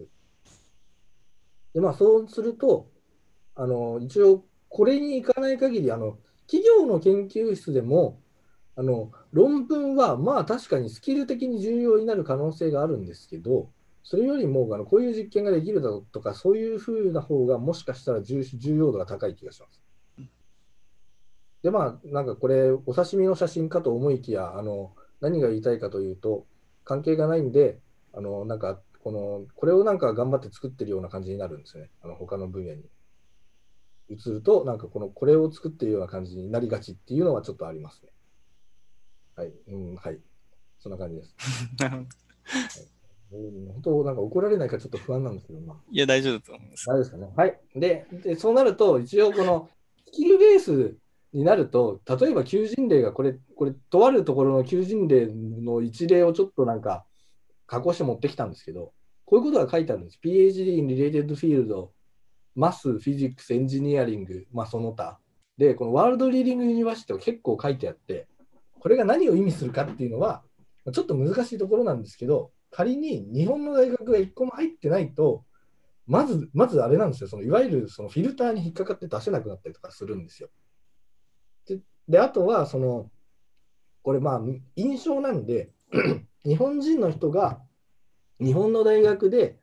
で、まあ、そうすると、あの、一応、これに行かない限り、あの、企業の研究室でも、あの、論文は、まあ、確かにスキル的に重要になる可能性があるんですけど、それよりも、あの、こういう実験ができるだとか、そういうふうな方が、もしかしたら重重要度が高い気がします。で、まあ、なんかこれ、お刺身の写真かと思いきや、あの、何が言いたいかというと、関係がないんで、あの、なんか、この、これをなんか頑張って作ってるような感じになるんですよね。あの、他の分野に移ると、なんかこの、これを作っているような感じになりがちっていうのはちょっとありますね。はい、うん、はい。そんな感じです。なるほど。本当、なんか怒られないかちょっと不安なんですけど、まあ。 いや、大丈夫だと思います。 大丈夫ですかね。はい。で、でそうなると、一応このスキルベースになると、例えば求人例がこれ、これ、とあるところの求人例の一例をちょっとなんか加工して持ってきたんですけど、こういうことが書いてあるんです。ピーエイチディー in related field、マス、フィジックス、エンジニアリング、まあその他。で、このワールドリーディングユニバーシティは結構書いてあって、これが何を意味するかっていうのは、ちょっと難しいところなんですけど、仮に日本の大学がいっこも入ってないと、まず、まずあれなんですよ、そのいわゆるそのフィルターに引っかかって出せなくなったりとかするんですよ。で、であとは、その、これまあ、印象なんで、日本人の人が日本の大学で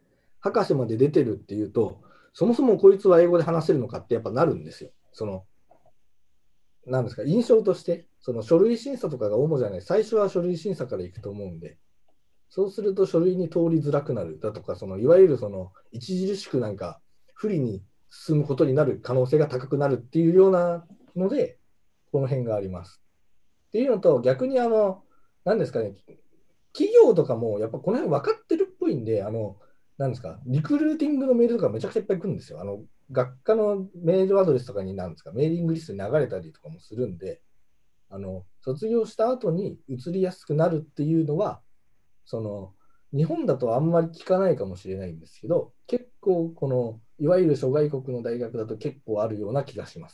博士まで出てるっていうと、そもそもこいつは英語で話せるのかってやっぱなるんですよ。そのなんですか、印象として、その書類審査とかが主じゃない、最初は書類審査からいくと思うんで、そうすると書類に通りづらくなるだとか、そのいわゆるその著しくなんか不利に進むことになる可能性が高くなるっていうようなので、この辺があります。っていうのと、逆にあの、なんですかね、企業とかもやっぱこの辺分かってるっぽいんで、あの、なんですか、リクルーティングのメールとかめちゃくちゃいっぱい来るんですよ。あの学科のメールアドレスとかになんですか、メーリングリストに流れたりとかもするんで、あの卒業した後に移りやすくなるっていうのは、その日本だとあんまり聞かないかもしれないんですけど、結構このいわゆる諸外国の大学だと結構あるような気がします。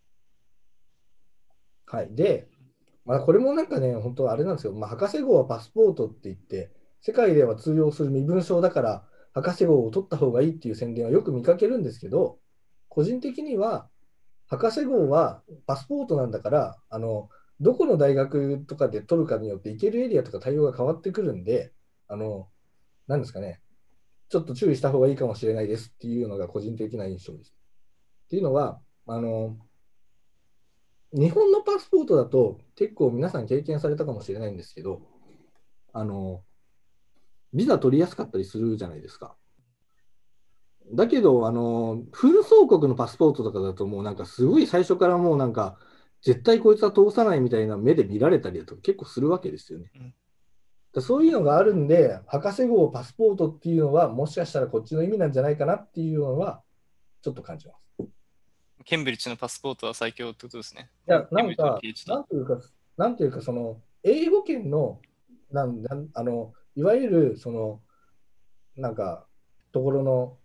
はい、で、まあ、これもなんかね、本当あれなんですよ、まあ、博士号はパスポートって言って、世界では通用する身分証だから、博士号を取った方がいいっていう宣伝はよく見かけるんですけど、個人的には、博士号はパスポートなんだから、あのどこの大学とかで取るかによって行けるエリアとか対応が変わってくるんで、あのなんですかね、ちょっと注意した方がいいかもしれないですっていうのが個人的な印象です。っていうのは、あの日本のパスポートだと結構皆さん経験されたかもしれないんですけど、あのビザ取りやすかったりするじゃないですか。だけど、あの紛争国のパスポートとかだと、もうなんかすごい最初からもうなんか、絶対こいつは通さないみたいな目で見られたりだとか結構するわけですよね。 うんだそういうのがあるんで、博士号パスポートっていうのは、もしかしたらこっちの意味なんじゃないかなっていうのは、ちょっと感じます。 ケンブリッジのパスポートは最強ってことですね。 いや、なんか、 ケンブリッジのなんというか、なんというか、その、英語圏の、なんなんあの、いわゆる、その、なんか、ところの、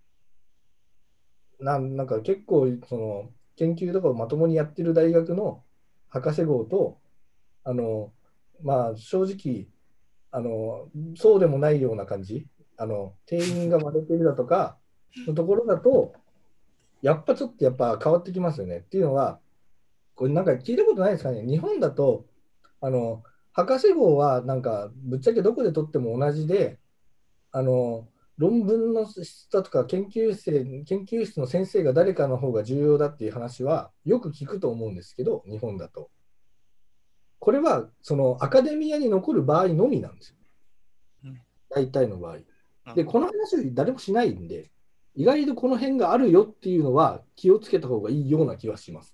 なんなんか結構、その、研究とかをまともにやってる大学の博士号と、あの、まあ、正直、あの、そうでもないような感じ、あの、定員が割れてるだとかのところだと、やっぱちょっとやっぱ変わってきますよね。っていうのは、これなんか聞いたことないですかね。日本だと、あの、博士号はなんかぶっちゃけどこで取っても同じで、あの、論文の質だとか研究生、研究室の先生が誰かの方が重要だっていう話はよく聞くと思うんですけど、日本だと。これはそのアカデミアに残る場合のみなんですよ。 うん大体の場合。で、 うんこの話を誰もしないんで、意外とこの辺があるよっていうのは気をつけた方がいいような気はします。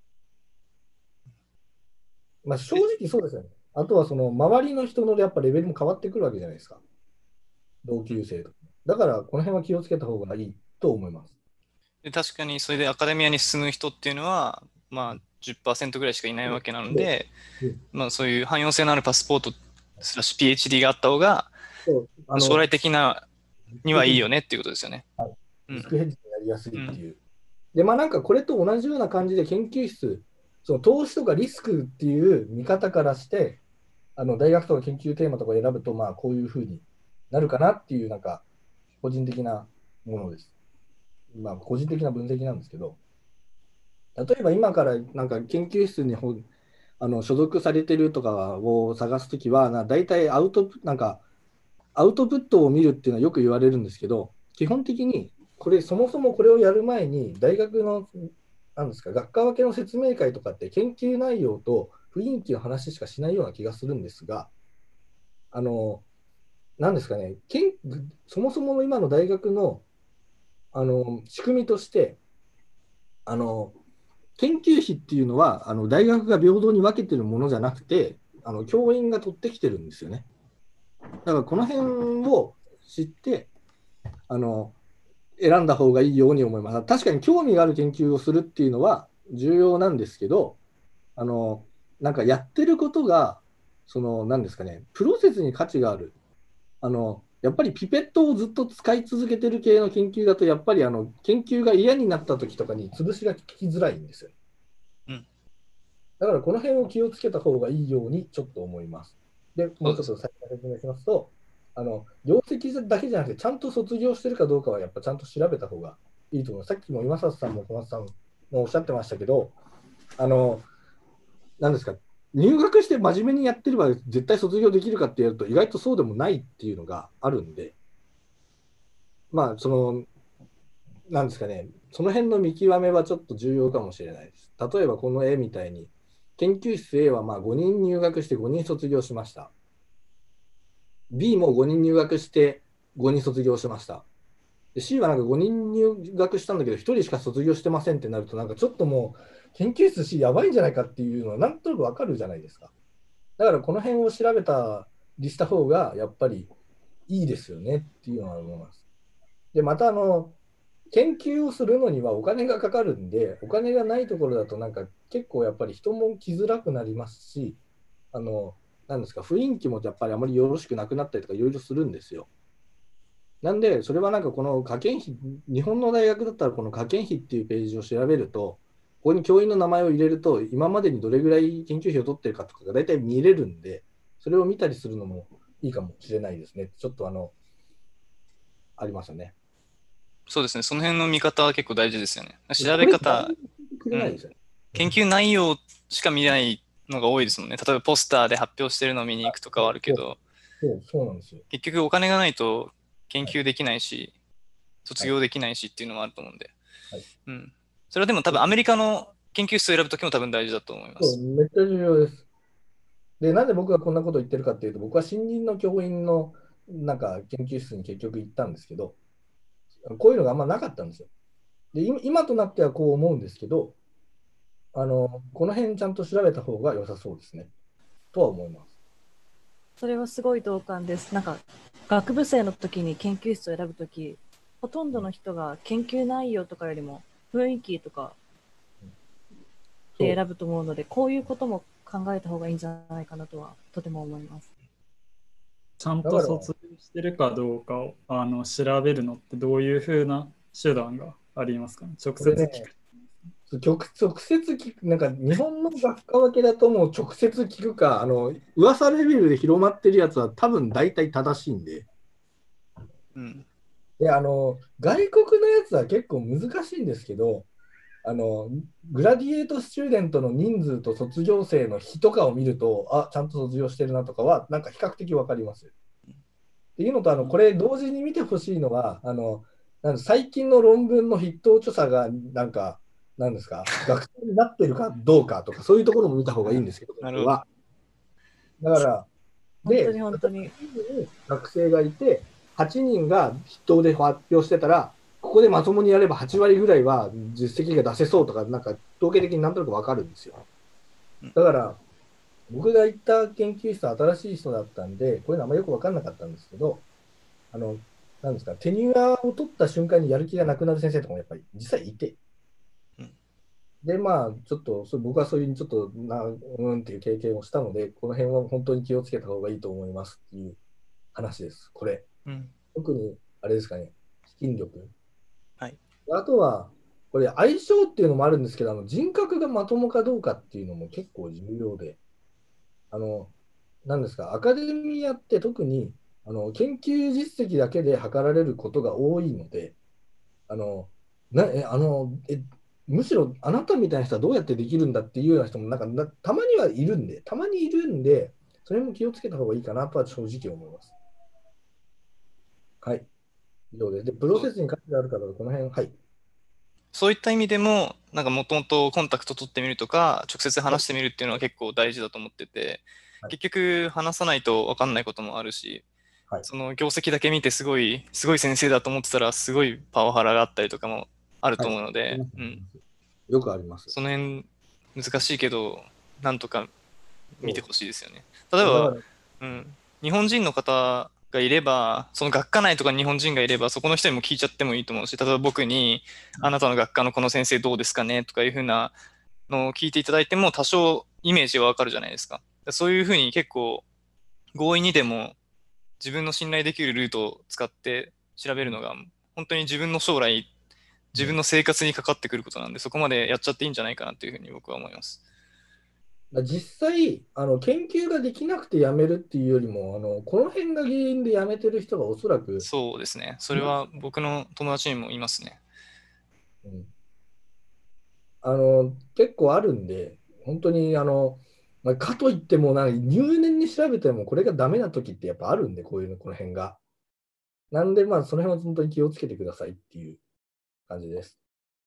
まあ、正直そうですよね。あとはその周りの人のやっぱレベルも変わってくるわけじゃないですか。同級生とか。だからこの辺は気をつけた方がいいと思います。 で確かにそれでアカデミアに進む人っていうのは、まあ、じゅっパーセントぐらいしかいないわけなので、 うんまあ、そういう汎用性のあるパスポートスラッシュ ピーエイチディー があった方が、 そうあの将来的なにはいいよねっていうことですよね。うんリスクヘッジになりやすいっていう。で、まあなんかこれと同じような感じで研究室、その投資とかリスクっていう見方からして、あの大学とか研究テーマとか選ぶと、まあこういうふうになるかなっていう、なんか個人的なものです。まあ個人的な分析なんですけど、例えば今からなんか研究室にほあの所属されてるとかを探すときは、な大体アウトプ、なんかアウトプットを見るっていうのはよく言われるんですけど、基本的にこれ、そもそもこれをやる前に、大学のなんですか、学科分けの説明会とかって研究内容と雰囲気の話しかしないような気がするんですが、あの、なんですかね、けんそもそもの今の大学の、あの仕組みとして、あの研究費っていうのはあの大学が平等に分けてるものじゃなくて、あの教員が取ってきてるんですよね。だからこの辺を知ってあの選んだ方がいいように思います。確かに興味がある研究をするっていうのは重要なんですけど、あのなんかやってることがその何ですかね、プロセスに価値がある。あのやっぱりピペットをずっと使い続けてる系の研究だと、やっぱりあの研究が嫌になった時とかに潰しが効きづらいんですよ。 うん、 だからこの辺を気をつけた方がいいようにちょっと思います。で、もうちょっと先に説明しますと、あの業績だけじゃなくて、ちゃんと卒業してるかどうかはやっぱちゃんと調べた方がいいと思います。さっきも今里さんも小松さんもおっしゃってましたけど、あの、なんですか、入学して真面目にやってれば絶対卒業できるかってやると、意外とそうでもないっていうのがあるんで、 まあ、その、なんですかね、その辺の見極めはちょっと重要かもしれないです。例えばこの絵みたいに、研究室 A はまあごにん入学してごにん卒業しました。B もごにん入学してごにん卒業しました。で C はなんかごにん入学したんだけど、ひとりしか卒業してませんってなると、なんかちょっともう、研究室 C やばいんじゃないかっていうのは、なんとなくわかるじゃないですか。だからこの辺を調べたりした方が、やっぱりいいですよねっていうのは思います。で、またあの、研究をするのにはお金がかかるんで、お金がないところだと、なんか結構やっぱり人も来づらくなりますし、あの、なんですか、雰囲気もやっぱりあまりよろしくなくなったりとかいろいろするんですよ。なんで、それはなんかこの科研費、日本の大学だったらこの科研費っていうページを調べると、ここに教員の名前を入れると、今までにどれぐらい研究費を取ってるかとかが大体見れるんで、それを見たりするのもいいかもしれないですね。ちょっとあの、ありますよね。 そうですね。その辺の見方は結構大事ですよね。調べこれ方、 くれないですよね。 研究内容しか見ないのが多いですもんね。例えばポスターで発表してるのを見に行くとかはあるけど、 そう、そうなんですよ。 結局お金がないと研究できないし、卒業できないしっていうのもあると思うんで。 はい、 うん。それはでも多分アメリカの研究室を選ぶときも多分大事だと思いまそう、 す。 めっちゃ重要です。で、なんで僕がこんなこと言ってるかっていうと、僕は新任の教員のなんか研究室に結局行ったんですけど、こういうのがあんまなかったんですよ。で、今今となってはこう思うんですけど、あの、この辺ちゃんと調べた方が良さそうですね。とは思います。 それはすごい同感です。なんか学部生の時に研究室を選ぶとき、ほとんどの人が研究内容とかよりも雰囲気とかで選ぶと思うので、こういうことも考えた方がいいんじゃないかなとはとても思います。 ちゃんと卒業してるかどうかをあの調べるのってどういうふうな手段がありますかね。直接聞く。 直直接聞く、なんか日本の学科分けだともう直接聞くか、あの噂レベルで広まってるやつは多分大体正しいんで。 うん。 で、あの、外国のやつは結構難しいんですけど、あの、グラディエートスチューデントの人数と卒業生の比とかを見ると、あ、ちゃんと卒業してるなとかは、なんか比較的わかります。っていうのと、あの、これ同時に見てほしいのは、あの、なん最近の論文の筆頭著者が、なんか、なんですか、学生になってるかどうかとか、そういうところも見た方がいいんですけど、 なるほど。 は。だから、 本当で、 に本当に。 学生がいて、はちにんが筆頭で発表してたら、ここでまともにやればはち割ぐらいは実績が出せそうとか、なんか統計的になんとなくわかるんですよ。だから、僕が行った研究室は新しい人だったんで、こういうのあんまよくわかんなかったんですけど、あの、なんですか、テニュアを取った瞬間にやる気がなくなる先生とかもやっぱり実際いて、で、まあ、ちょっと、そ僕はそういうちょっとな、うんっていう経験をしたので、この辺は本当に気をつけた方がいいと思いますっていう話です、これ。 うん。 特に、あれですかね、筋力。 はい。 あとは、これ、相性っていうのもあるんですけど、あの人格がまともかどうかっていうのも結構重要で、あの、なんですか、アカデミアって特に、あの、研究実績だけで測られることが多いので、あの、な、え、あの、え、むしろあなたみたいな人はどうやってできるんだっていうような人もなんかな、たまにはいるんで、たまにいるんで、それも気をつけた方がいいかなとは正直思います。はい。以上です。で、プロセスに書いてある方はこの辺、はい。 そういった意味でも、なんかもともとコンタクト取ってみるとか、直接話してみるっていうのは結構大事だと思ってて、 はい、 結局話さないと分かんないこともあるし、 はい、 その業績だけ見てすごい、すごい先生だと思ってたら、すごいパワハラがあったりとかもあると思うので、 はい、 うん、 よくあります。 その辺難しいけど、なんとか見てほしいですよね。例えば、うん、日本人の方がいれば、その学科内とかに日本人がいれば、そこの人にも聞いちゃってもいいと思うし、例えば僕に、あなたの学科のこの先生どうですかねとかいうふうなのを聞いていただいても、多少イメージはわかるじゃないですか。そういうふうに結構、強引にでも自分の信頼できるルートを使って調べるのが、本当に自分の将来、自分の生活にかかってくることなんで、そこまでやっちゃっていいんじゃないかなというふうに僕は思います。 実際あの、研究ができなくて辞めるっていうよりも、あのこの辺が原因で辞めてる人がおそらく。 そうですね。それは僕の友達にもいますね。 うん、あの結構あるんで、本当にあの、まあ、かといってもなんか入念に調べてもこれがダメな時ってやっぱあるんで、こういうの、この辺が。 なんで、まあ、その辺は本当に気をつけてくださいっていう感じです。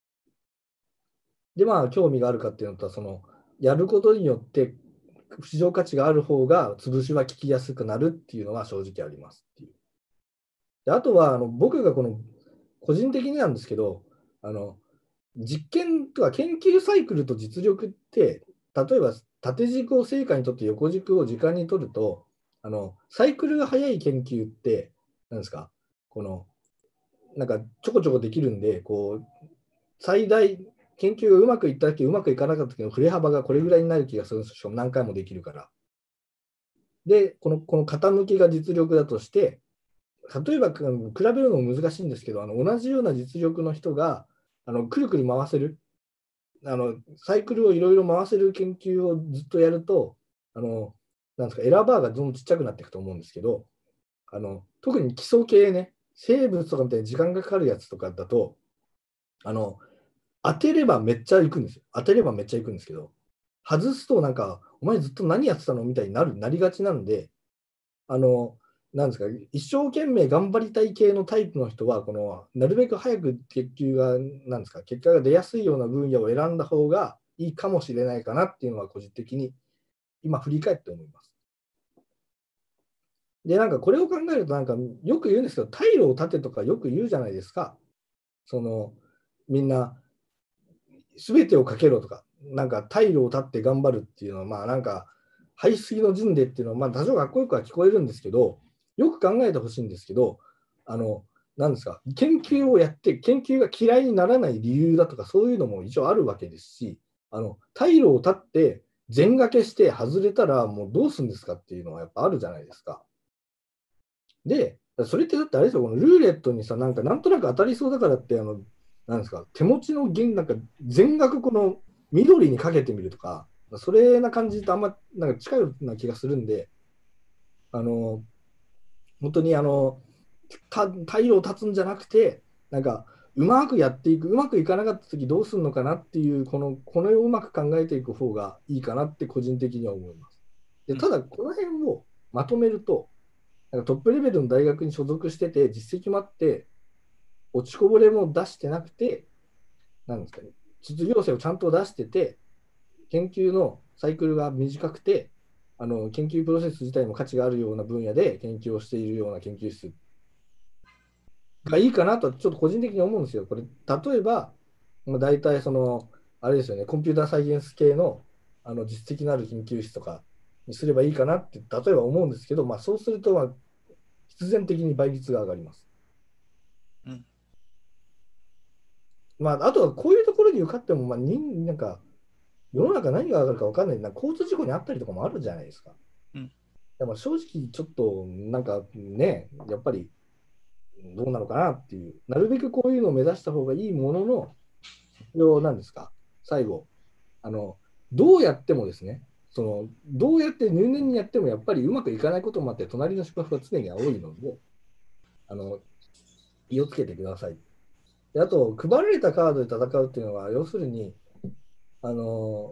で、まあ、興味があるかっていうのとは、その、やることによって市場価値がある方が潰しは効きやすくなるっていうのが正直ありますっていう。で、あとはあの僕がこの個人的になんですけど、あの実験とか研究サイクルと実力って、例えば縦軸を成果にとって横軸を時間にとると、あのサイクルが早い研究って何ですか、このなんかちょこちょこできるんで、こう最大研究がうまくいった時うまくいかなかった時の振れ幅がこれぐらいになる気がするんですよ。しかも何回もできるから。で、このこの傾きが実力だとして、例えば比べるのも難しいんですけど、あの同じような実力の人があのくるくる回せる、あのサイクルをいろいろ回せる研究をずっとやると、あのなんですか、エラーバーがどんどんちっちゃくなっていくと思うんですけど、あの特に基礎系ね、生物とかみたいに時間がかかるやつとかだと、あの当てればめっちゃいくんですよ。当てればめっちゃいくんですけど、外すとなんか、お前ずっと何やってたのみたいになる、なりがちなんで、あの、なんですか、一生懸命頑張りたい系のタイプの人は、このなるべく早く結果が、なんですか、結果が出やすいような分野を選んだ方がいいかもしれないかなっていうのは、個人的に今振り返って思います。で、なんかこれを考えると、なんかよく言うんですけど、退路を立てとかよく言うじゃないですか。その、みんな、すべてをかけろとか、なんか退路を立って頑張るっていうのは、まあなんか、排水の陣でっていうのは、まあ多少かっこよくは聞こえるんですけど、よく考えてほしいんですけど、あの、なんですか、研究をやって、研究が嫌いにならない理由だとか、そういうのも一応あるわけですし、あの退路を立って全掛けして外れたら、もうどうするんですかっていうのはやっぱあるじゃないですか。で、それってだってあれですよ、このルーレットにさ、なんかなんとなく当たりそうだからって、あの、なんですか、手持ちの銀、なんか全額この緑にかけてみるとか、それな感じとあんまなんか近いような気がするんで、あの、本当にあの、た退路を断つんじゃなくて、なんか、うまくやっていく、うまくいかなかったときどうするのかなっていう、この、このをうまく考えていく方がいいかなって個人的には思います。で、ただ、この辺をまとめると、なんかトップレベルの大学に所属してて、実績もあって、落ちこぼれも出してなくて、なんですかね、卒業生をちゃんと出してて、研究のサイクルが短くて、あの研究プロセス自体も価値があるような分野で研究をしているような研究室がいいかなと、ちょっと個人的に思うんですよ。これ、例えば、まあ、大体その、あれですよね、コンピューターサイエンス系のあの実績のある研究室とかにすればいいかなって、例えば思うんですけど、まあ、そうすると、まあ、必然的に倍率が上がります。 うん、 まあ、あとはこういうところに受かっても、まあ、人なんか世の中何が上がるか分かんないな、交通事故にあったりとかもあるじゃないですか。 うん、 でも正直、ちょっとなんかね、やっぱりどうなのかなっていう、なるべくこういうのを目指した方がいいものの、要なんですか、最後、あのどうやってもですね、そのどうやって入念にやってもやっぱりうまくいかないこともあって、隣の芝生は常に青いので、あの気をつけてください。であと、配られたカードで戦うっていうのは、要するに、あの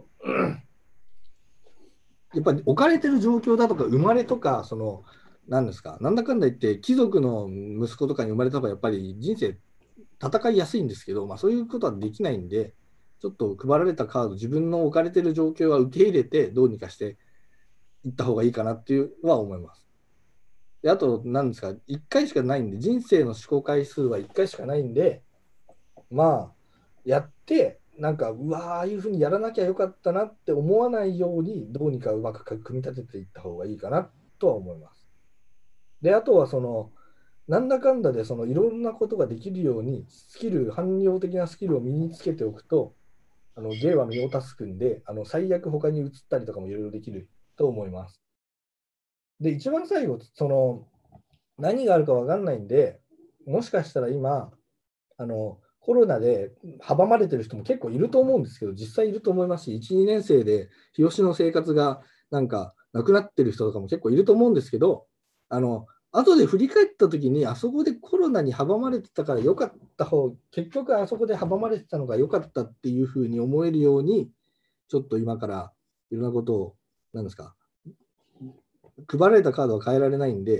やっぱり置かれてる状況だとか、生まれとか、その、なんですか、なんだかんだ言って、貴族の息子とかに生まれた方が、やっぱり人生、戦いやすいんですけど、まあ、そういうことはできないんで、ちょっと配られたカード、自分の置かれてる状況は受け入れて、どうにかしていった方がいいかなっていうのは思います。であと、なんですか、いっかいしかないんで、人生の思考回数はいっかいしかないんで、まあ、やって、なんか、うわー、ああいうふうにやらなきゃよかったなって思わないように、どうにかうまく組み立てていった方がいいかなとは思います。で、あとは、その、なんだかんだで、その、いろんなことができるように、スキル、汎用的なスキルを身につけておくと、あの、芸は身を助くんで、あの、最悪他に移ったりとかもいろいろできると思います。で、一番最後、その、何があるかわかんないんで、もしかしたら今、あの、コロナで阻まれてる人も結構いると思うんですけど、実際いると思いますし、いち、にねん生で日吉の生活がなんかなくなってる人とかも結構いると思うんですけど、あの、後で振り返ったときに、あそこでコロナに阻まれてたから良かった方、結局あそこで阻まれてたのが良かったっていうふうに思えるように、ちょっと今からいろんなことを、なんですか、配られたカードは変えられないんで、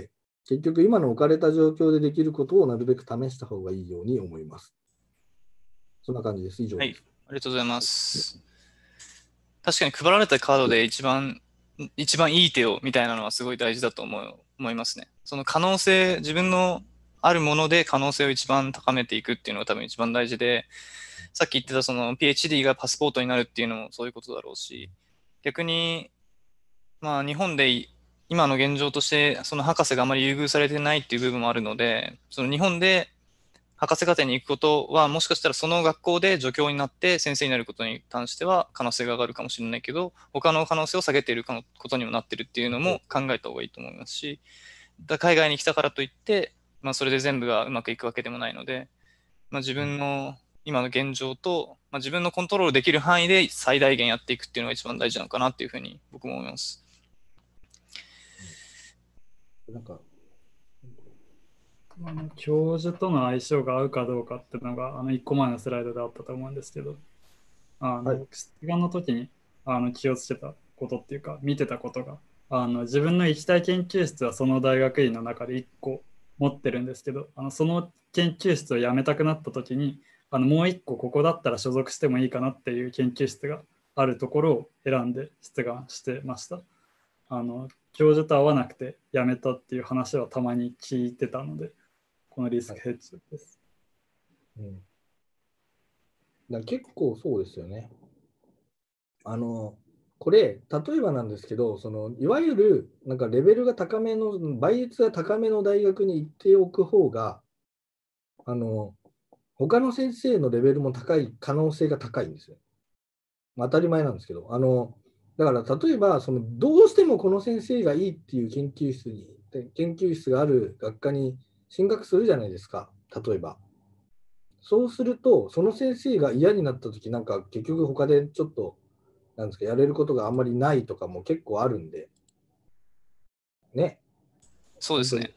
結局今の置かれた状況でできることをなるべく試した方がいいように思います。そんな感じです。以上はい、 です。 ありがとうございます。確かに配られたカードで一番、一番いい手をみたいなのはすごい大事だと思う、思いますね。その可能性、自分のあるもので可能性を一番高めていくっていうのが多分一番大事で、さっき言ってたその PhD がパスポートになるっていうのもそういうことだろうし、逆に、まあ日本で今の現状としてその博士があまり優遇されてないっていう部分もあるので、その日本で博士課程に行くことはもしかしたらその学校で助教になって先生になることに関しては可能性が上がるかもしれないけど、他の可能性を下げていることにもなっているっていうのも考えた方がいいと思いますし、だ海外に来たからといって、まあ、それで全部がうまくいくわけでもないので、まあ、自分の今の現状と、まあ、自分のコントロールできる範囲で最大限やっていくっていうのが一番大事なのかなっていうふうに僕も思います。 なんかあの教授との相性が合うかどうかっていうのがあのいっこまえのスライドであったと思うんですけど、あの、 はい、 出願の時にあの気をつけたことっていうか見てたことが、あの自分の行きたい研究室はその大学院の中でいっこ持ってるんですけど、あのその研究室を辞めたくなった時にあのもういっこここだったら所属してもいいかなっていう研究室があるところを選んで出願してました。あの教授と合わなくて辞めたっていう話はたまに聞いてたので、このリスクヘッジです。 はい、うん、だ結構そうですよね。あのこれ、例えばなんですけど、そのいわゆるなんかレベルが高めの、倍率が高めの大学に行っておく方が、あの他の先生のレベルも高い可能性が高いんですよ。当たり前なんですけど、あのだから例えばその、どうしてもこの先生がいいっていう研究室に、研究室がある学科に進学するじゃないですか、例えば。そうすると、その先生が嫌になったとき、なんか結局他でちょっと、なんですか、やれることがあんまりないとかも結構あるんで、ね。 そうですね。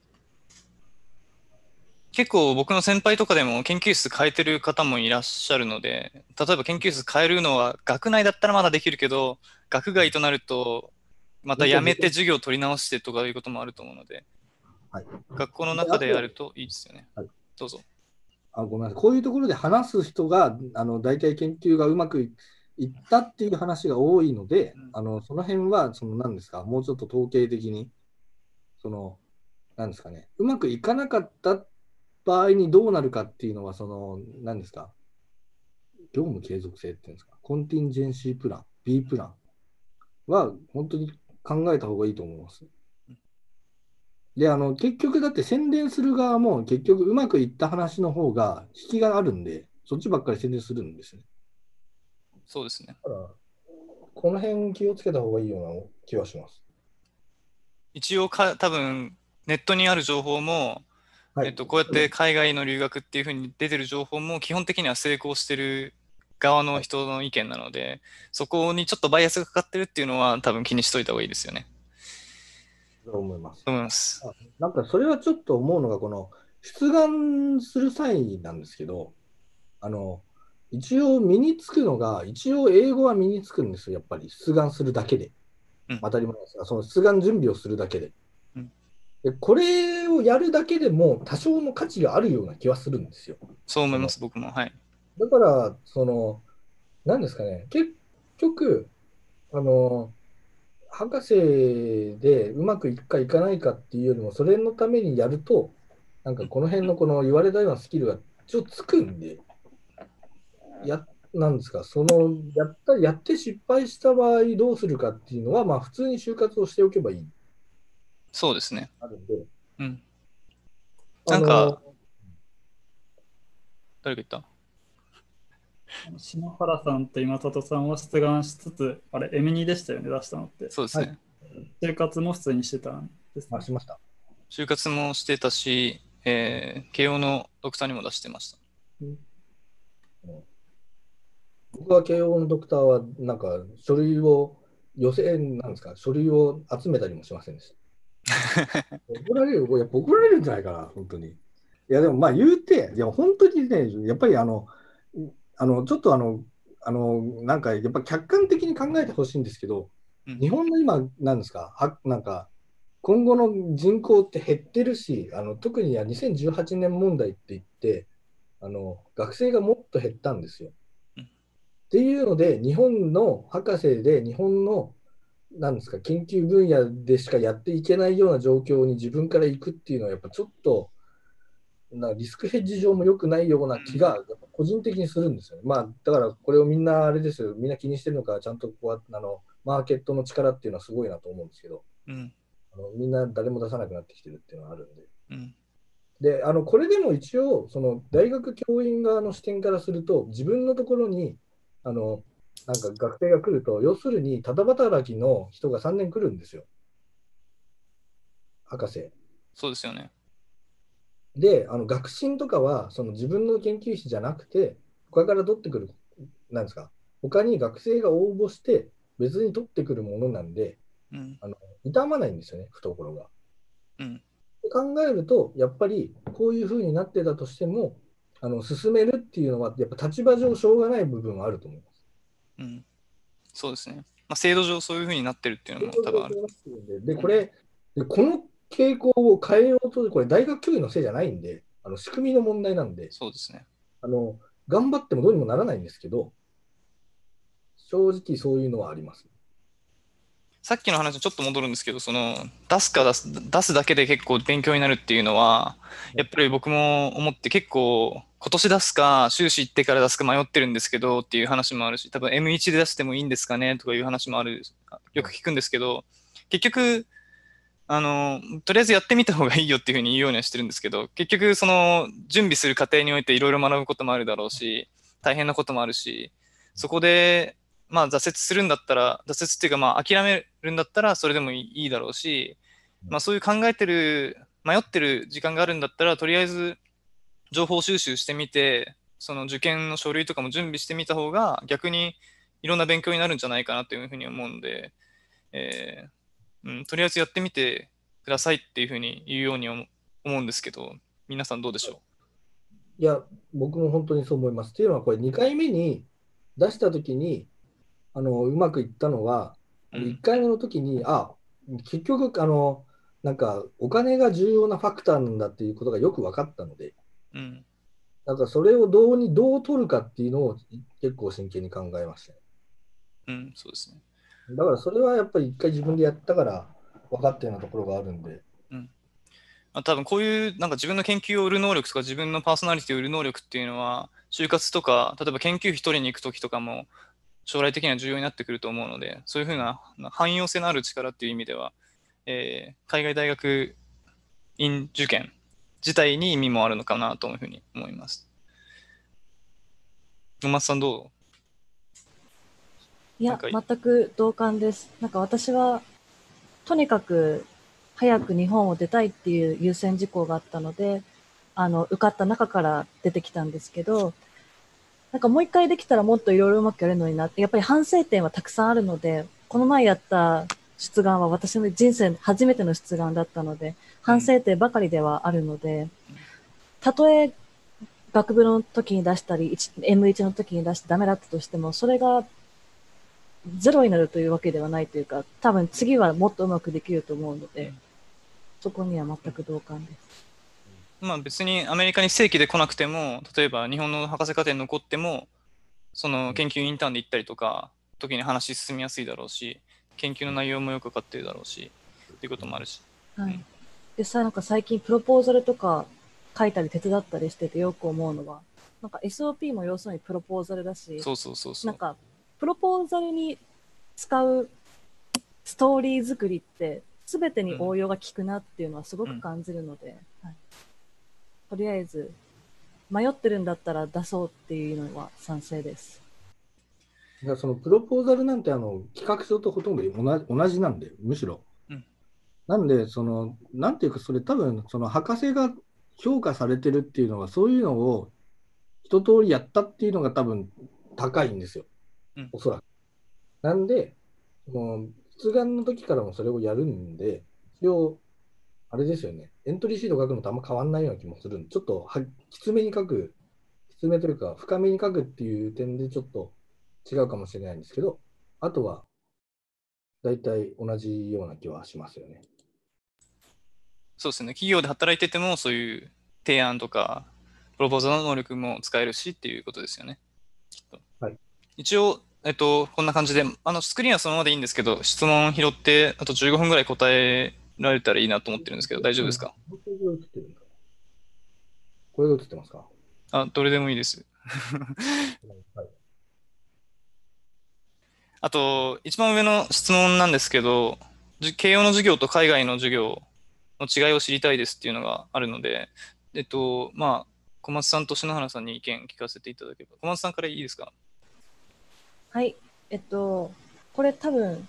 結構僕の先輩とかでも研究室変えてる方もいらっしゃるので、例えば研究室変えるのは学内だったらまだできるけど、学外となるとまた辞めて授業を取り直してとかいうこともあると思うので、はい、学校の中でやるといいですよね。はい、どうぞ。 あ、ごめんなさい。こういうところで話す人が、あの大体研究がうまくいったっていう話が多いので、うん、あのその辺はその何ですか、もうちょっと統計的に、その何ですかね、うまくいかなかった場合にどうなるかっていうのは、その何ですか、業務継続性っていうんですか、コンティンジェンシープラン、B プランは本当に考えた方がいいと思います。で、あの結局だって宣伝する側も結局うまくいった話の方が引きがあるんで、そっちばっかり宣伝するんですね。 そうですね。 だからこの辺気をつけた方がいいような気はします。 一応か多分ネットにある情報も、はい、えっと、こうやって海外の留学っていうふうに出てる情報も基本的には成功してる側の人の意見なので、はい、そこにちょっとバイアスがかかってるっていうのは多分気にしといた方がいいですよね。 そう思います。 思います。 なんかそれはちょっと思うのが、この出願する際なんですけど、あの一応身につくのが、一応英語は身につくんですよ、やっぱり出願するだけで。うん、当たり前ですが、その出願準備をするだけで。うん、でこれをやるだけでも多少の価値があるような気はするんですよ。 そう思います、僕も。はい。 だから、その、なんですかね、結局、あの、博士でうまくいくかいかないかっていうよりも、それのためにやると、なんかこの辺のこの言われたようなスキルが一応つくんで、やなんですか、そのやったやって失敗した場合どうするかっていうのは、まあ普通に就活をしておけばいい。 そうですね。 あるんで。 うん。なんか、誰が言った篠原さんと今里さんは出願しつつ、あれ、エムツー でしたよね、出したのって。 そうですね。 就活も普通にしてたんですね。あ、しました。 就活もしてたし、えー、慶応のドクターにも出してました。うん、 僕は慶応のドクターは、なんか書類を、予選なんですか、書類を集めたりもしませんでした。怒られる、やっぱ怒られるんじゃないかな、本当に。いや、でもまあ言うて、いや、本当にね、やっぱりあの、あのちょっとあの、あのなんかやっぱ客観的に考えてほしいんですけど、うん、日本の今、なんですか、はなんか今後の人口って減ってるし、あの特ににせんじゅうはちねん問題って言って、あの学生がもっと減ったんですよ。 うんっていうので、日本の博士で、日本のなんですか研究分野でしかやっていけないような状況に自分から行くっていうのは、やっぱちょっとなリスクヘッジ上も良くないような気が個人的にするんですよね。まあ、だからこれをみんなあれですよ、みんな気にしてるのか、ちゃんとこうあのマーケットの力っていうのはすごいなと思うんですけど、 うんあのみんな誰も出さなくなってきてるっていうのはあるんで。 うんで、あのこれでも一応、その大学教員側の視点からすると、自分のところにあのなんか学生が来ると、要するに、ただ働きの人がさんねん来るんですよ、博士。 そうですよね。 で、あの学信とかはその自分の研究費じゃなくて、他から取ってくる、なんですか、他に学生が応募して別に取ってくるものなんで、 うんあの傷まないんですよね、懐が。 うんで考えると、やっぱりこういうふうになってたとしても、あの進めるっていうのは、やっぱ立場上しょうがない部分はあると思います。 うんそうですね。まあ、制度上そういうふうになってるっていうのも多分ある。 で、これ、でこの傾向を変えようと、これ、大学教員のせいじゃないんで、あの仕組みの問題なんで、 そうですね。 あの頑張ってもどうにもならないんですけど、正直そういうのはあります。 さっきの話にちょっと戻るんですけど、その出すか出す、出すだけで結構勉強になるっていうのは、やっぱり僕も思って結構今年出すか修士行ってから出すか迷ってるんですけどっていう話もあるし、多分 エムワン で出してもいいんですかねとかいう話もある、よく聞くんですけど、結局、あの、とりあえずやってみた方がいいよっていうふうに言うようにはしてるんですけど、結局その準備する過程においていろいろ学ぶこともあるだろうし、大変なこともあるし、そこで、まあ挫折するんだったら、挫折っていうかまあ諦めるんだったらそれでもいいだろうし、まあそういう考えてる、迷ってる時間があるんだったら、とりあえず情報収集してみて、その受験の書類とかも準備してみた方が逆にいろんな勉強になるんじゃないかなというふうに思うので、えーうん、とりあえずやってみてくださいっていうふうに言うように思思うんですけど、皆さんどうでしょいや、僕も本当にそう思います。っていうのは、これにかいめに出したときにあのうまくいったのは、あのう？うん、 いっかいめの時に、あ、結局あの、なんかお金が重要なファクターなんだっていうことがよく分かったので、 うん、 なんかそれをどうにどう取るかっていうのを結構真剣に考えましたね。 うん、そうですね。 だからそれはやっぱり一回自分でやったから分かったようなところがあるんで。 うんまあ、多分こういうなんか自分の研究を売る能力とか自分のパーソナリティを売る能力っていうのは就活とか例えば研究費取りに行くときとかも将来的には重要になってくると思うのでそういうふうな汎用性のある力っていう意味では、えー海外大学院受験自体に意味もあるのかなというふうに思います。野松さんどいや、 なんか全く同感です。なんか私は、とにかく早く日本を出たいっていう優先事項があったので、あの、受かった中から出てきたんですけど、なんかもう一回できたらもっといろいろうまくやるのになって、やっぱり反省点はたくさんあるので、この前やった出願は私の人生初めての出願だったので、反省点ばかりではあるので、たとえ学部の時に出したり、エムワン の時に出してダメだったとしても、それがゼロになるというわけではないというか、多分次はもっとうまくできると思うので、そこには全く同感です。 まあ別にアメリカに正規で来なくても例えば日本の博士課程に残ってもその研究インターンで行ったりとか時に話進みやすいだろうし研究の内容もよく分かってるだろうしっていうこともあるし、 はい。 うんでさ、なんか最近プロポーザルとか書いたり手伝ったりしててよく思うのは、なんか エスオーピー も要するにプロポーザルだし、 そうそうそうそうなんかプロポーザルに使うストーリー作りって全てに応用が効くなっていうのはすごく感じるので、はい、とりあえず迷ってるんだったら出そうっていうのは賛成です。 だからそのプロポーザルなんてあの企画書とほとんど同じ同じなんで、むしろ。 うんなんで、その、なんていうか、それ多分、その博士が評価されてるっていうのは、そういうのを一通りやったっていうのが多分高いんですよ、 うんおそらく。なんで、その出願の時からもそれをやるんで、一応、あれですよね、エントリーシート書くのとあんま変わんないような気もするんで、ちょっとはきつめに書く、きつめというか、深めに書くっていう点でちょっと違うかもしれないんですけど、あとは大体同じような気はしますよね。 そうですね。企業で働いてても、そういう提案とか、プロポーザルの能力も使えるしっていうことですよね。きっと。 はい。 一応、えっと、こんな感じで、あの、スクリーンはそのままでいいんですけど、質問拾って、あとじゅうごふんぐらい答えられたらいいなと思ってるんですけど、大丈夫ですか？ これが映ってるんですか？これが映ってますか？ あ、どれでもいいです。 はい。 あと、一番上の質問なんですけど、じ慶応の授業と海外の授業の違いを知りたいですっていうのがあるので、えっと、まあ、小松さんと篠原さんに意見聞かせていただければ。小松さんからいいですか？ はい。えっと、これ多分、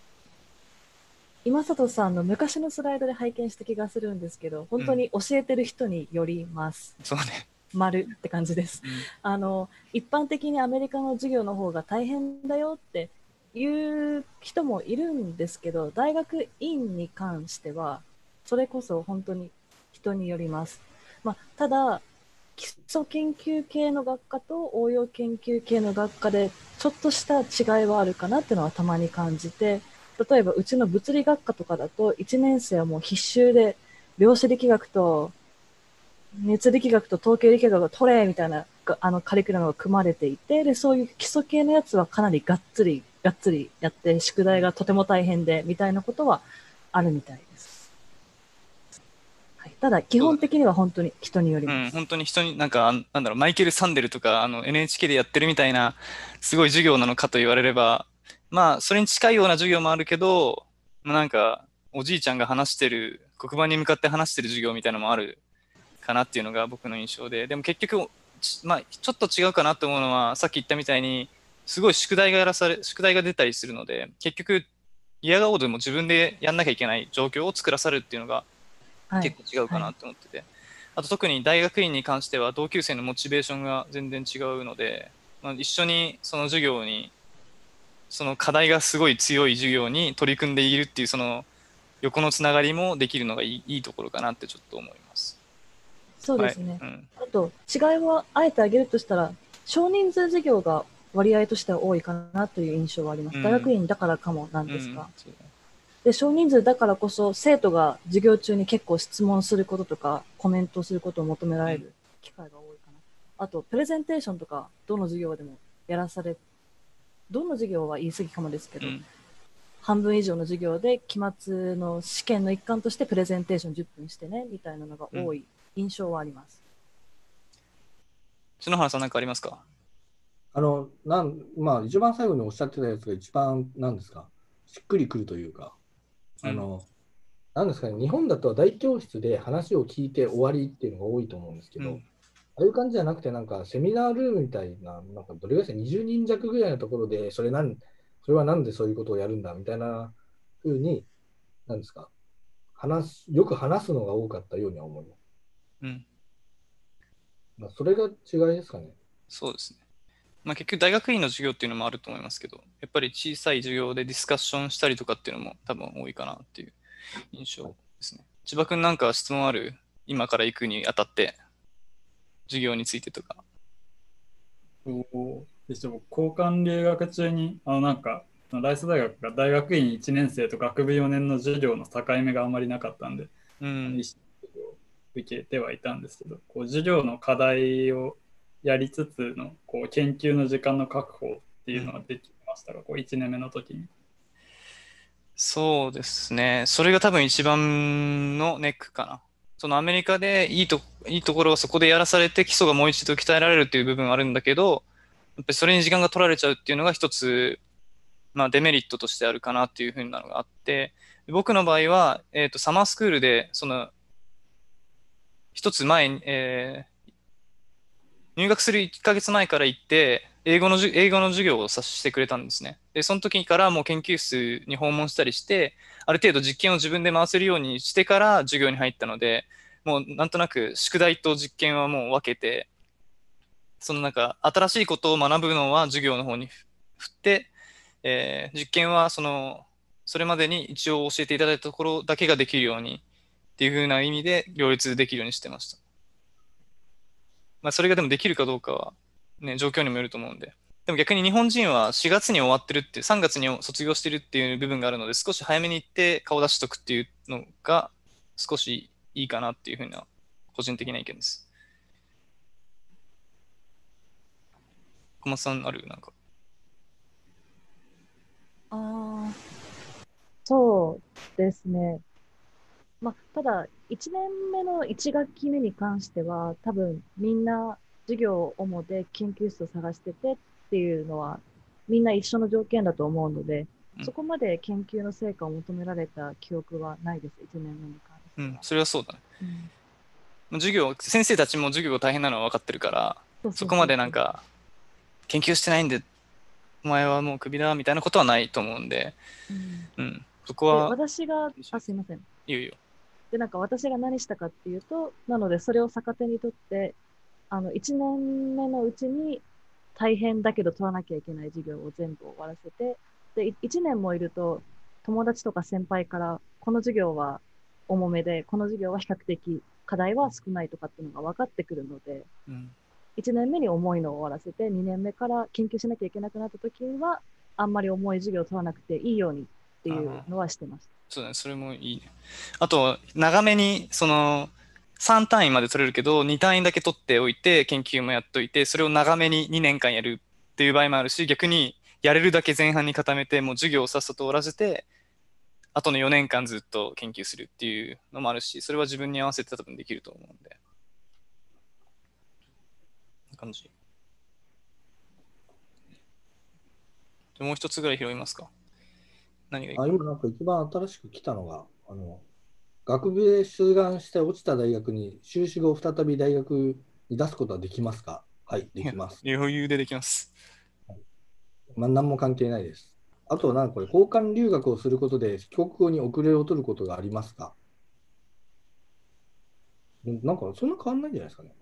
今里さんの昔のスライドで拝見した気がするんですけど、本当に教えてる人によります。 そうね。 丸って感じです。 うんあの、一般的にアメリカの授業の方が大変だよっていう人もいるんですけど、大学院に関しては、それこそ本当に人によります。まあ、ただ、基礎研究系の学科と応用研究系の学科でちょっとした違いはあるかなっていうのはたまに感じて、例えばうちの物理学科とかだといちねん生はもう必修で量子力学と熱力学と統計力学が取れみたいなあのカリキュラムが組まれていて、でそういう基礎系のやつはかなりがっつりがっつりやって宿題がとても大変でみたいなことはあるみたいです。はい、ただ基本的には本当に人によります。 うん、本当に人になんか、なんだろう、マイケル・サンデルとかあの エヌエイチケー でやってるみたいなすごい授業なのかと言われれば、まあ、それに近いような授業もあるけど、まあ、なんか、おじいちゃんが話してる、黒板に向かって話してる授業みたいなのもあるかなっていうのが僕の印象で、でも結局、まあ、ちょっと違うかなと思うのは、さっき言ったみたいに、すごい宿題がやらされ、宿題が出たりするので、結局、嫌がおうでも自分でやんなきゃいけない状況を作らされるっていうのが結構違うかなと思ってて、はいはい、あと特に大学院に関しては同級生のモチベーションが全然違うので、まあ、一緒にその授業に、その課題がすごい強い授業に取り組んでいるっていうその横のつながりもできるのがいい、いいところかなってちょっと思います。 そうですね。 はい、うん、 あと違いはあえて挙げるとしたら、少人数授業が割合としては多いかなという印象はあります。うん、大学院だからかもなんですが、うん、で少人数だからこそ生徒が授業中に結構質問することとかコメントすることを求められる機会が多いかな。あとプレゼンテーションとかどの授業でもやらされ、どの授業は言い過ぎかもですけど、うん、半分以上の授業で期末の試験の一環としてプレゼンテーションじゅっぷんしてねみたいなのが多い印象はあります。 篠原さん何かありますか？ あのなんまあ、一番最後におっしゃってたやつが一番なんですか、しっくりくるというか、あの、うん、なんですかね、日本だと大教室で話を聞いて終わりっていうのが多いと思うんですけど、うん、ああいう感じじゃなくて、なんかセミナールームみたいな、なんかどれぐらいですか、にじゅうにん弱ぐらいのところで、それなんそれはなんでそういうことをやるんだみたいなふうに、なんですか、話よく話すのが多かったようには思います。 うん、 まあ、それが違いですかね。 そうですね。まあ、結局大学院の授業っていうのもあると思いますけど、やっぱり小さい授業でディスカッションしたりとかっていうのも多分多いかなっていう印象ですね。千葉君なんか質問ある？今から行くにあたって授業についてとか。 そうでしょ。交換留学中にあのなんかライス大学が大学院いちねん生と学部よねんの授業の境目があんまりなかったんで、うん、一緒に受けてはいたんですけど、こう授業の課題をやりつつのこう研究の時間の確保っていうのはできましたが、うん、こういちねんめの時に。 そうですね。それが多分一番のネックかな。そのアメリカでいいと、いいところはそこでやらされて基礎がもう一度鍛えられるっていう部分はあるんだけど、やっぱりそれに時間が取られちゃうっていうのが一つ、まあデメリットとしてあるかなっていうふうなのがあって、僕の場合は、えっと、サマースクールで、その、一つ前に、えー、入学するいっかげつまえから行って、英語のじ英語の授業をさせてくれたんですね。で、その時からもう研究室に訪問したりして、ある程度実験を自分で回せるようにしてから授業に入ったので、もうなんとなく宿題と実験はもう分けて、そのなんか新しいことを学ぶのは授業の方に振って、えー、実験はその、それまでに一応教えていただいたところだけができるようにっていう風な意味で両立できるようにしてました。まあ、それがでもできるかどうかは、ね、状況にもよると思うんで。でも逆に日本人はしがつに終わってるって、さんがつに卒業してるっていう部分があるので、少し早めに行って顔出しとくっていうのが少しいいかなっていうふうな個人的な意見です。小松さんあるなんか。 ああ、そうですね。まあ、ただ、いちねんめのいち学期目に関しては、多分みんな授業主で研究室を探しててっていうのは、みんな一緒の条件だと思うので、 うんそこまで研究の成果を求められた記憶はないです、いちねんめに関しては。 うん、それはそうだね。 うん授業、先生たちも授業が大変なのは分かってるから、 そうそうそうそこまでなんか、研究してないんで、お前はもうクビだみたいなことはないと思うんで、 うんうん、そこで、 は、 私が、あ、すいません。 いいよいいよ。 で、なんか私が何したかっていうと、なのでそれを逆手にとって、あの、いちねんめのうちに大変だけど取らなきゃいけない授業を全部終わらせて、で、いいちねんもいると、友達とか先輩から、この授業は重めで、この授業は比較的課題は少ないとかっていうのが分かってくるので、 うん、 いちねんめに重いのを終わらせて、にねんめから研究しなきゃいけなくなった時には、あんまり重い授業を取らなくていいようにっていうのはしてました。 そうだね、それもいいね。あと、長めに、その、さん単位まで取れるけど、に単位だけ取っておいて、研究もやっといて、それを長めににねんかんやるっていう場合もあるし、逆にやれるだけ前半に固めて、もう授業をさっさと終わらせて、あとのよねんかんずっと研究するっていうのもあるし、それは自分に合わせて多分できると思うんで。こんな感じ。もう一つぐらい拾いますか。何がいいかあ、今なんか一番新しく来たのが、あの、学部で出願して落ちた大学に修士後再び大学に出すことはできますか？はい、できます。 余裕でできます。 まあ、何も関係ないです。あと、なんかこれ、交換留学をすることで帰国後に遅れを取ることがありますか？んなんか、そんな変わんないんじゃないですかね。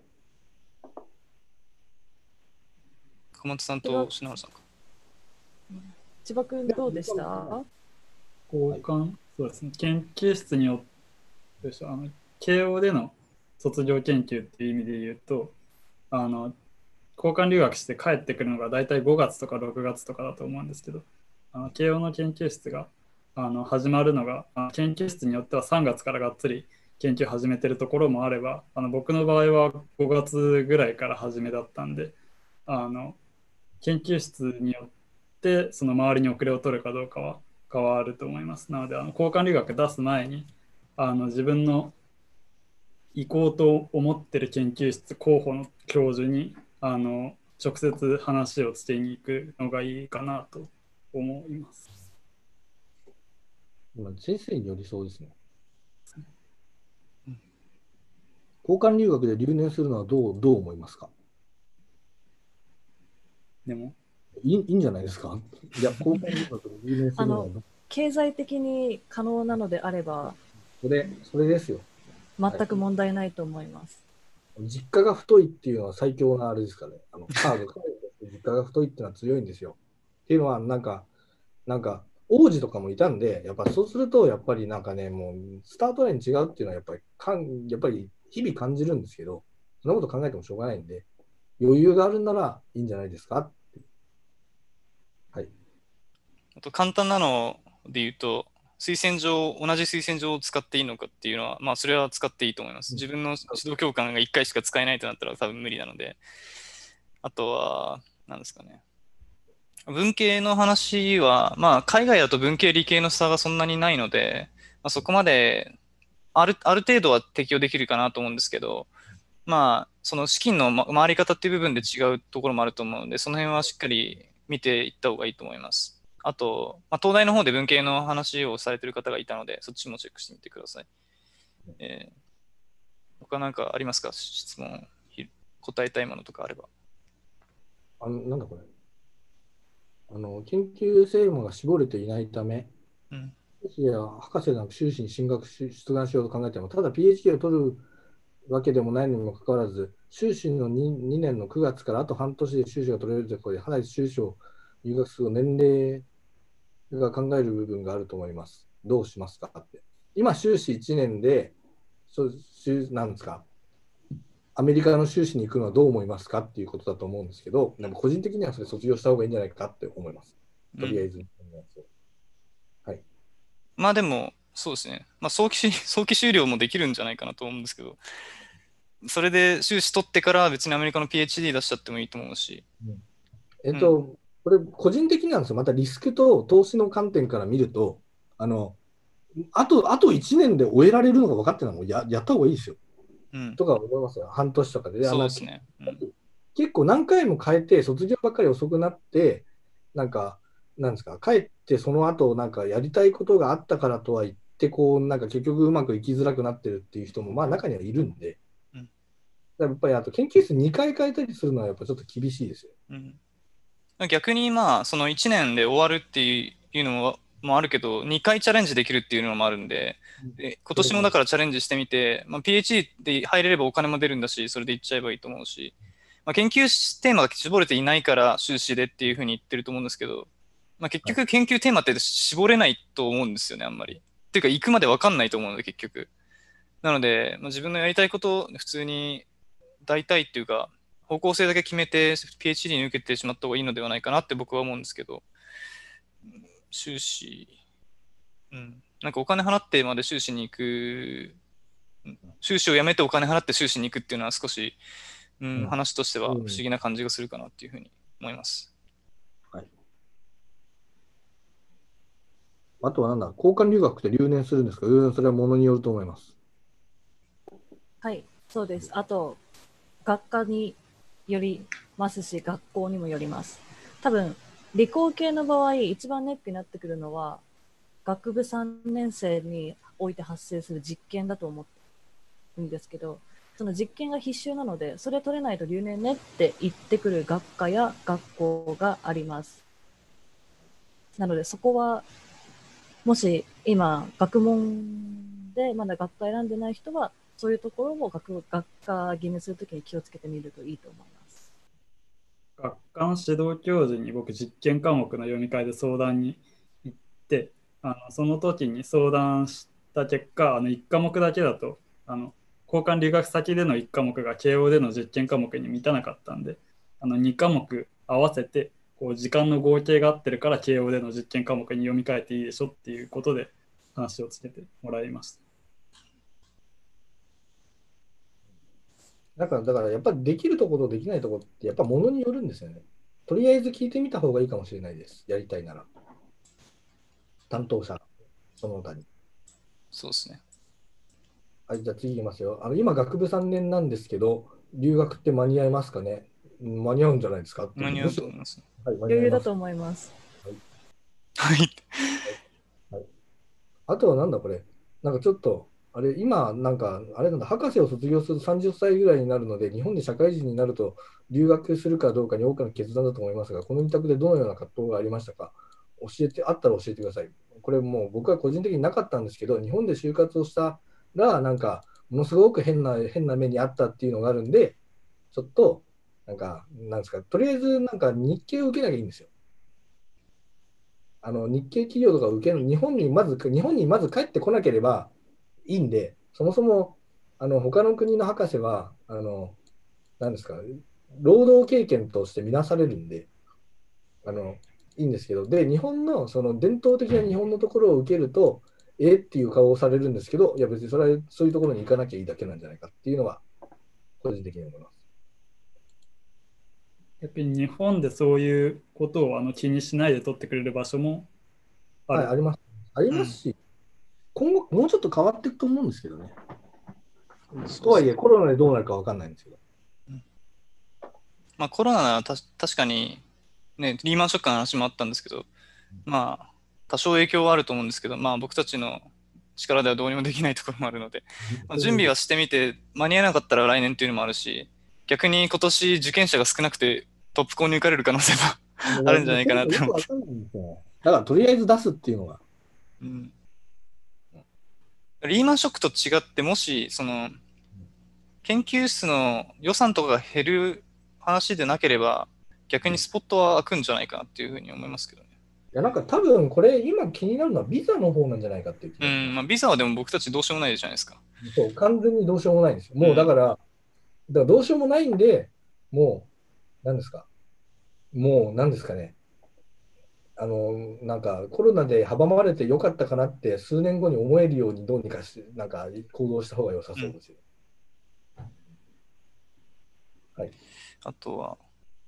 小松さんと篠原さんか。 千葉君どうでした？ 交換、そうですね、研究室によって、あの慶応での卒業研究っていう意味で言うと、あの交換留学して帰ってくるのが大体ごがつとかろくがつとかだと思うんですけど、あの慶応の研究室があの始まるのが、あの研究室によってはさんがつからがっつり研究始めてるところもあれば、あの僕の場合はごがつぐらいから始めだったんで、あの研究室によってその周りに遅れを取るかどうかは変わると思います。なので、あの交換留学出す前にあの自分の行こうと思ってる研究室候補の教授にあの直接話をつけに行くのがいいかなと思います。 今先生によりそうですね。交換留学で留年するのはどう、どう思いますか？ でもいい、いいんじゃないですか？いや、交換留学で留年すあるのはの、経済的に可能なのであれば、 それ、それですよ。 全く問題ないと思います。 実家が太いっていうのは最強なあれですかね。あのカード、カードとして実家が太いっていうのは強いんですよ。っていうのは、なんか、なんか、王子とかもいたんで、やっぱそうすると、やっぱりなんかね、もう、スタートライン違うっていうのは、やっぱりかん、やっぱり日々感じるんですけど、そんなこと考えてもしょうがないんで、余裕があるんならいいんじゃないですかって。はい。 あと簡単なので言うと、推薦状、同じ推薦状を使っていいのかっていうのは、まあ、それは使っていいと思います。自分の指導教官がいっかいしか使えないとなったら多分無理なので、あとは、何ですかね。文系の話は、まあ、海外だと文系理系の差がそんなにないので、まあ、そこまである、ある程度は適用できるかなと思うんですけど、まあ、その資金のま回り方っていう部分で違うところもあると思うので、その辺はしっかり見ていった方がいいと思います。あと、まあ、東大の方で文系の話をされている方がいたので、そっちもチェックしてみてください。えー、他なんかありますか？質問、答えたいものとかあれば。 あの、なんだこれ。あの、研究成分が絞れていないため、 うん、 博士や博士なく修士に進学し、出願しようと考えても、ただ PhD を取るわけでもないにもかかわらず、修士の 2, にねんのくがつからあと半年で修士が取れるということで、かなり修士を入学する年齢が考える部分があると思います。どうしますかって。今、修士いちねんで、そなんですか、アメリカの修士に行くのはどう思いますかっていうことだと思うんですけど、でも個人的にはそれ卒業した方がいいんじゃないかって思います。とりあえず。 うん、 はい。 まあでも、 そうですね。まあ、早期し、早期修了もできるんじゃないかなと思うんですけど、それで修士取ってから別にアメリカの ピーエイチディー 出しちゃってもいいと思うし。 うんえっと、これ、個人的なんですよ。またリスクと投資の観点から見ると、あの、あと、あといちねんで終えられるのが分かってるのはもうや、やった方がいいですよ。 うん。 とか思いますよ。半年とかで。であのそうですね。うん。 結構何回も変えて、卒業ばっかり遅くなって、なんか、なんですか、帰ってその後、なんかやりたいことがあったからとは言って、こう、なんか結局うまくいきづらくなってるっていう人も、まあ中にはいるんで、 うんだからやっぱりあと研究室にかい変えたりするのはやっぱちょっと厳しいですよ。 うん逆にまあ、そのいちねんで終わるっていうのももあるけど、にかいチャレンジできるっていうのもあるんで、で今年もだからチャレンジしてみて、まあ、ピーエイチディー で入れればお金も出るんだし、それでいっちゃえばいいと思うし、まあ、研究テーマが絞れていないから修士でっていうふうに言ってると思うんですけど、まあ、結局研究テーマって絞れないと思うんですよね、あんまり。っていうか、行くまで分かんないと思うので、結局。なので、まあ、自分のやりたいことを普通に大体っていうか、方向性だけ決めて ピーエイチディー に受けてしまった方がいいのではないかなって僕は思うんですけど、修士、うん、なんかお金払ってまで修士に行く、修士を辞めてお金払って修士に行くっていうのは少し、うん、 うん話としては不うん思議な感じがするかなっていうふうに思います。 はい。あとはなんだ、交換留学って留年するんですか？留年それはものによると思います。 はい、そうです。あと、学科によりますし、学校にもよります。多分、理工系の場合、一番ネックになってくるのは、学部さんねん生において発生する実験だと思うんですけど、その実験が必修なので、それ取れないと留年ねって言ってくる学科や学校があります。なので、そこは、もし今、学問でまだ学科選んでない人は、そういうところを学学科決めするときに気をつけてみるといいと思います。 学科の指導教授に僕実験科目の読み替えで相談に行って、あのその時に相談した結果、あのいち科目だけだとあの交換留学先でのいち科目が慶応での実験科目に満たなかったんで、あのに科目合わせてこう時間の合計が合ってるから慶応での実験科目に読み替えていいでしょっていうことで話をつけてもらいました。 だから、だからやっぱりできるところとできないところってやっぱものによるんですよね。とりあえず聞いてみた方がいいかもしれないです。やりたいなら。担当者、その他に。 そうですね。 はい、じゃあ次いきますよ。あの今、学部さんねんなんですけど、留学って間に合いますかね？うん間に合うんじゃないですかっていう間に合うと思います。 はい、間に合います。 余裕だと思います。 はい。 はい、あとはなんだこれ、なんかちょっと、あれ、今、なんか、あれなんだ、博士を卒業するとさんじゅっさいぐらいになるので、日本で社会人になると留学するかどうかに大きな決断だと思いますが、この二択でどのような葛藤がありましたか？教えて、あったら教えてください。これもう僕は個人的になかったんですけど、日本で就活をしたら、なんか、ものすごく変な、変な目にあったっていうのがあるんで、ちょっと、なんか、なんですか、とりあえず、なんか日系を受けなきゃいいんですよ。あの日系企業とか受ける、日本にまず、日本にまず帰ってこなければいいんで、そもそもあの他の国の博士は、あのなんですか、労働経験として見なされるんで、あのいいんですけど、で、日本のその伝統的な日本のところを受けると、えーっていう顔をされるんですけど、いや別にそれはそういうところに行かなきゃいいだけなんじゃないかっていうのは、個人的に思います。 逆に日本でそういうことをあの気にしないで取ってくれる場所もある。 はい、あります。ありますし、今後もうちょっと変わっていくと思うんですけどね。とはいえ、コロナでどうなるか分かんないんですけど。 まあコロナはた確かに、ね、リーマンショックの話もあったんですけど、まあ多少影響はあると思うんですけど、まあ僕たちの力ではどうにもできないところもあるので、まあ、準備はしてみて、間に合わなかったら来年っていうのもあるし、逆に今年受験者が少なくてトップ校に受かれる可能性もあるんじゃないかなと思って。 だからとりあえず出すっていうのが。 うん、リーマンショックと違って、もしその研究室の予算とかが減る話でなければ、逆にスポットは開くんじゃないかなっていうふうに思いますけどね。 いやなんか多分これ今気になるのはビザの方なんじゃないかっていう気がうします。 ん、まあ、ビザはでも僕たちどうしようもないじゃないですか。 そう、完全にどうしようもないんですよ。もうだから、だからどうしようもないんで、もう、何ですか、もう何ですかね、 あの、なんかコロナで阻まれてよかったかなって数年後に思えるようにどうにかして、なんか行動した方が良さそうですよ。はい。 あとは、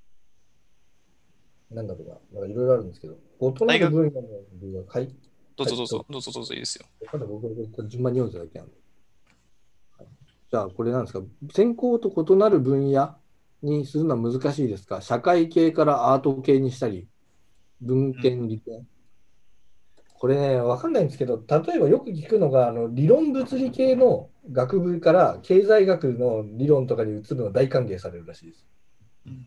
なんだろうな。なんかいろいろあるんですけど、異な大学、 る分野の理由は、はい。 どうぞどうぞ、 はい、 どうぞどうぞいいですよ。 まだ僕が順番に読んでただけなんで。はい、じゃあ、これなんですか。専攻と異なる分野にするのは難しいですか？社会系からアート系にしたり、文うん。 献、理系。これね、わかんないんですけど、例えばよく聞くのが、あの理論物理系の学部から経済学の理論とかに移るのが大歓迎されるらしいです。 うん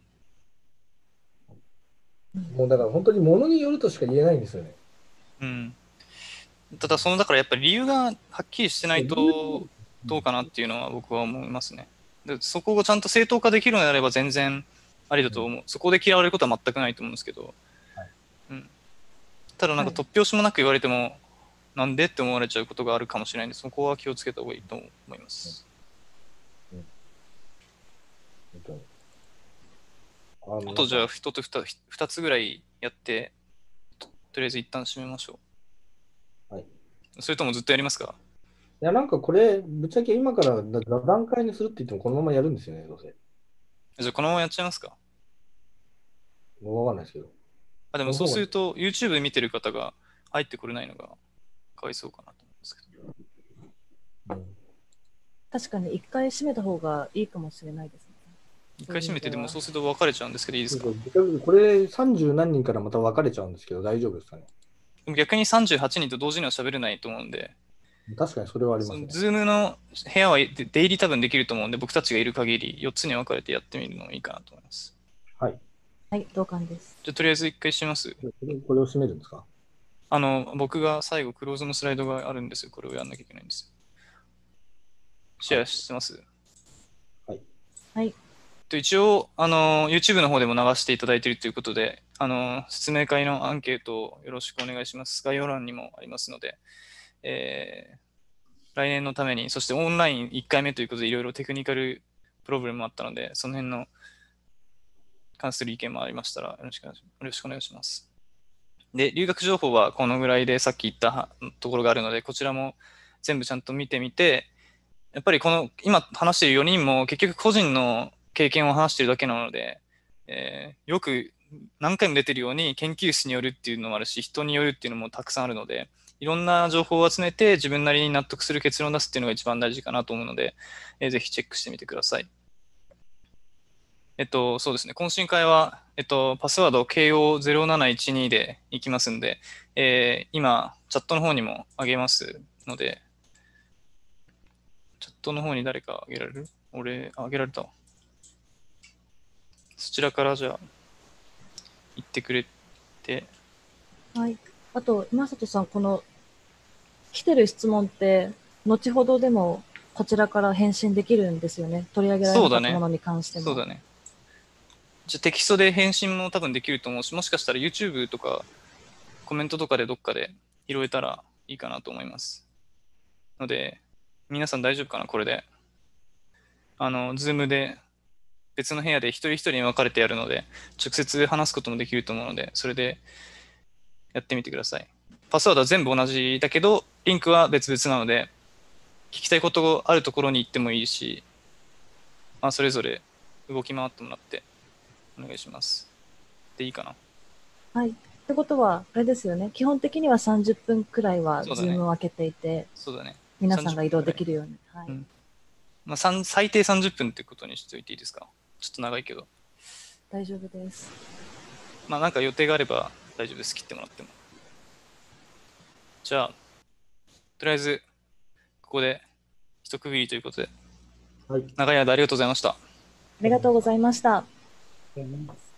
もうだから本当にものによるとしか言えないんですよね。 うん。ただ、その、だからやっぱり理由がはっきりしてないと、どうかなっていうのは僕は思いますね。で、そこをちゃんと正当化できるのであれば全然ありだと思う。そこで嫌われることは全くないと思うんですけど、 はい、 うん。ただなんかはい突拍子もなく言われても、なんでって思われちゃうことがあるかもしれないんで、そこは気をつけた方がいいと思います。 うんうん本当にあのあとじゃあなんか一つ二つぐらいやって、と、とりあえず一旦締めましょはい、 う。それともずっとやりますか？ いや、なんかこれ、ぶっちゃけ今からだ座談会にするって言ってもこのままやるんですよね、どうせ。 じゃあこのままやっちゃいますか？ もうわかんないですけど。 あ、でもそうその方が、 すると YouTube 見てる方が入ってこれないのがかわいそうかなと思うんですけど。 うん確かに一回閉めた方がいいかもしれないですね。 一回閉めて、でもそうすると別れちゃうんですけど、いいですか？ これさんじゅう何人からまた分かれちゃうんですけど、大丈夫ですかね。 でも逆にさんじゅうはちにんと同時には喋れないと思うんで、 確かにそれはありまそのすね。 ズームの部屋は出入り多分できると思うんで、僕たちがいる限りよっつに分かれてやってみるのもいいかなと思います。 はい。 はい、同感です。 じゃあとりあえず一回します。 これこれを閉めるんですか？ あの、僕が最後クローズのスライドがあるんですよ。これをやんなきゃいけないんですよ。シェアしてます。 はい。 はい。 と一応、あの、YouTube の方でも流していただいているということで、あの、説明会のアンケートをよろしくお願いします。概要欄にもありますので、えー、来年のために、そしてオンラインいっかいめということで、いろいろテクニカルプロブレムもあったので、その辺の関する意見もありましたらよろしく、よろしくお願いします。で、留学情報はこのぐらいでさっき言ったところがあるので、こちらも全部ちゃんと見てみて、やっぱりこの今話しているよにんも結局個人の経験を話しているだけなので、えー、よく何回も出てるように研究室によるっていうのもあるし、人によるっていうのもたくさんあるので、いろんな情報を集めて自分なりに納得する結論を出すっていうのが一番大事かなと思うので、えー、ぜひチェックしてみてください。えっと、そうですね。懇親会は、えっと、パスワード ケーオーゼロなないちに で行きますんで、えー、今、チャットの方にもあげますので、チャットの方に誰かあげられる？俺、あげられたわ。そちらからじゃあ、言ってくれて。 はい。あと、今里さん、この来てる質問って、後ほどでもこちらから返信できるんですよね。取り上げられなかったものに関しても。 そうだね。じゃテキストで返信も多分できると思うし、もしかしたら YouTube とかコメントとかでどっかで拾えたらいいかなと思います。ので、皆さん大丈夫かなこれで。あの、Zoom で別の部屋で一人一人に分かれてやるので、直接話すこともできると思うので、それでやってみてください。パスワードは全部同じだけど、リンクは別々なので、聞きたいことがあるところに行ってもいいし、まあ、それぞれ動き回ってもらってお願いします。でいいかな。 はい。ってことは、あれですよね。基本的にはさんじゅっぷんくらいはそうだね Zoom を開けていて、 そうだね。 皆さんが移動できるように。はい。 うんまあ、最低さんじゅっぷんってことにしておいていいですか？ちょっと長いけど。 大丈夫です。 まあなんか予定があれば大丈夫です。切ってもらっても。じゃあ、とりあえず、ここで一区切りということで、 はい。 長い間ありがとうございました。 ありがとうございました。 思います。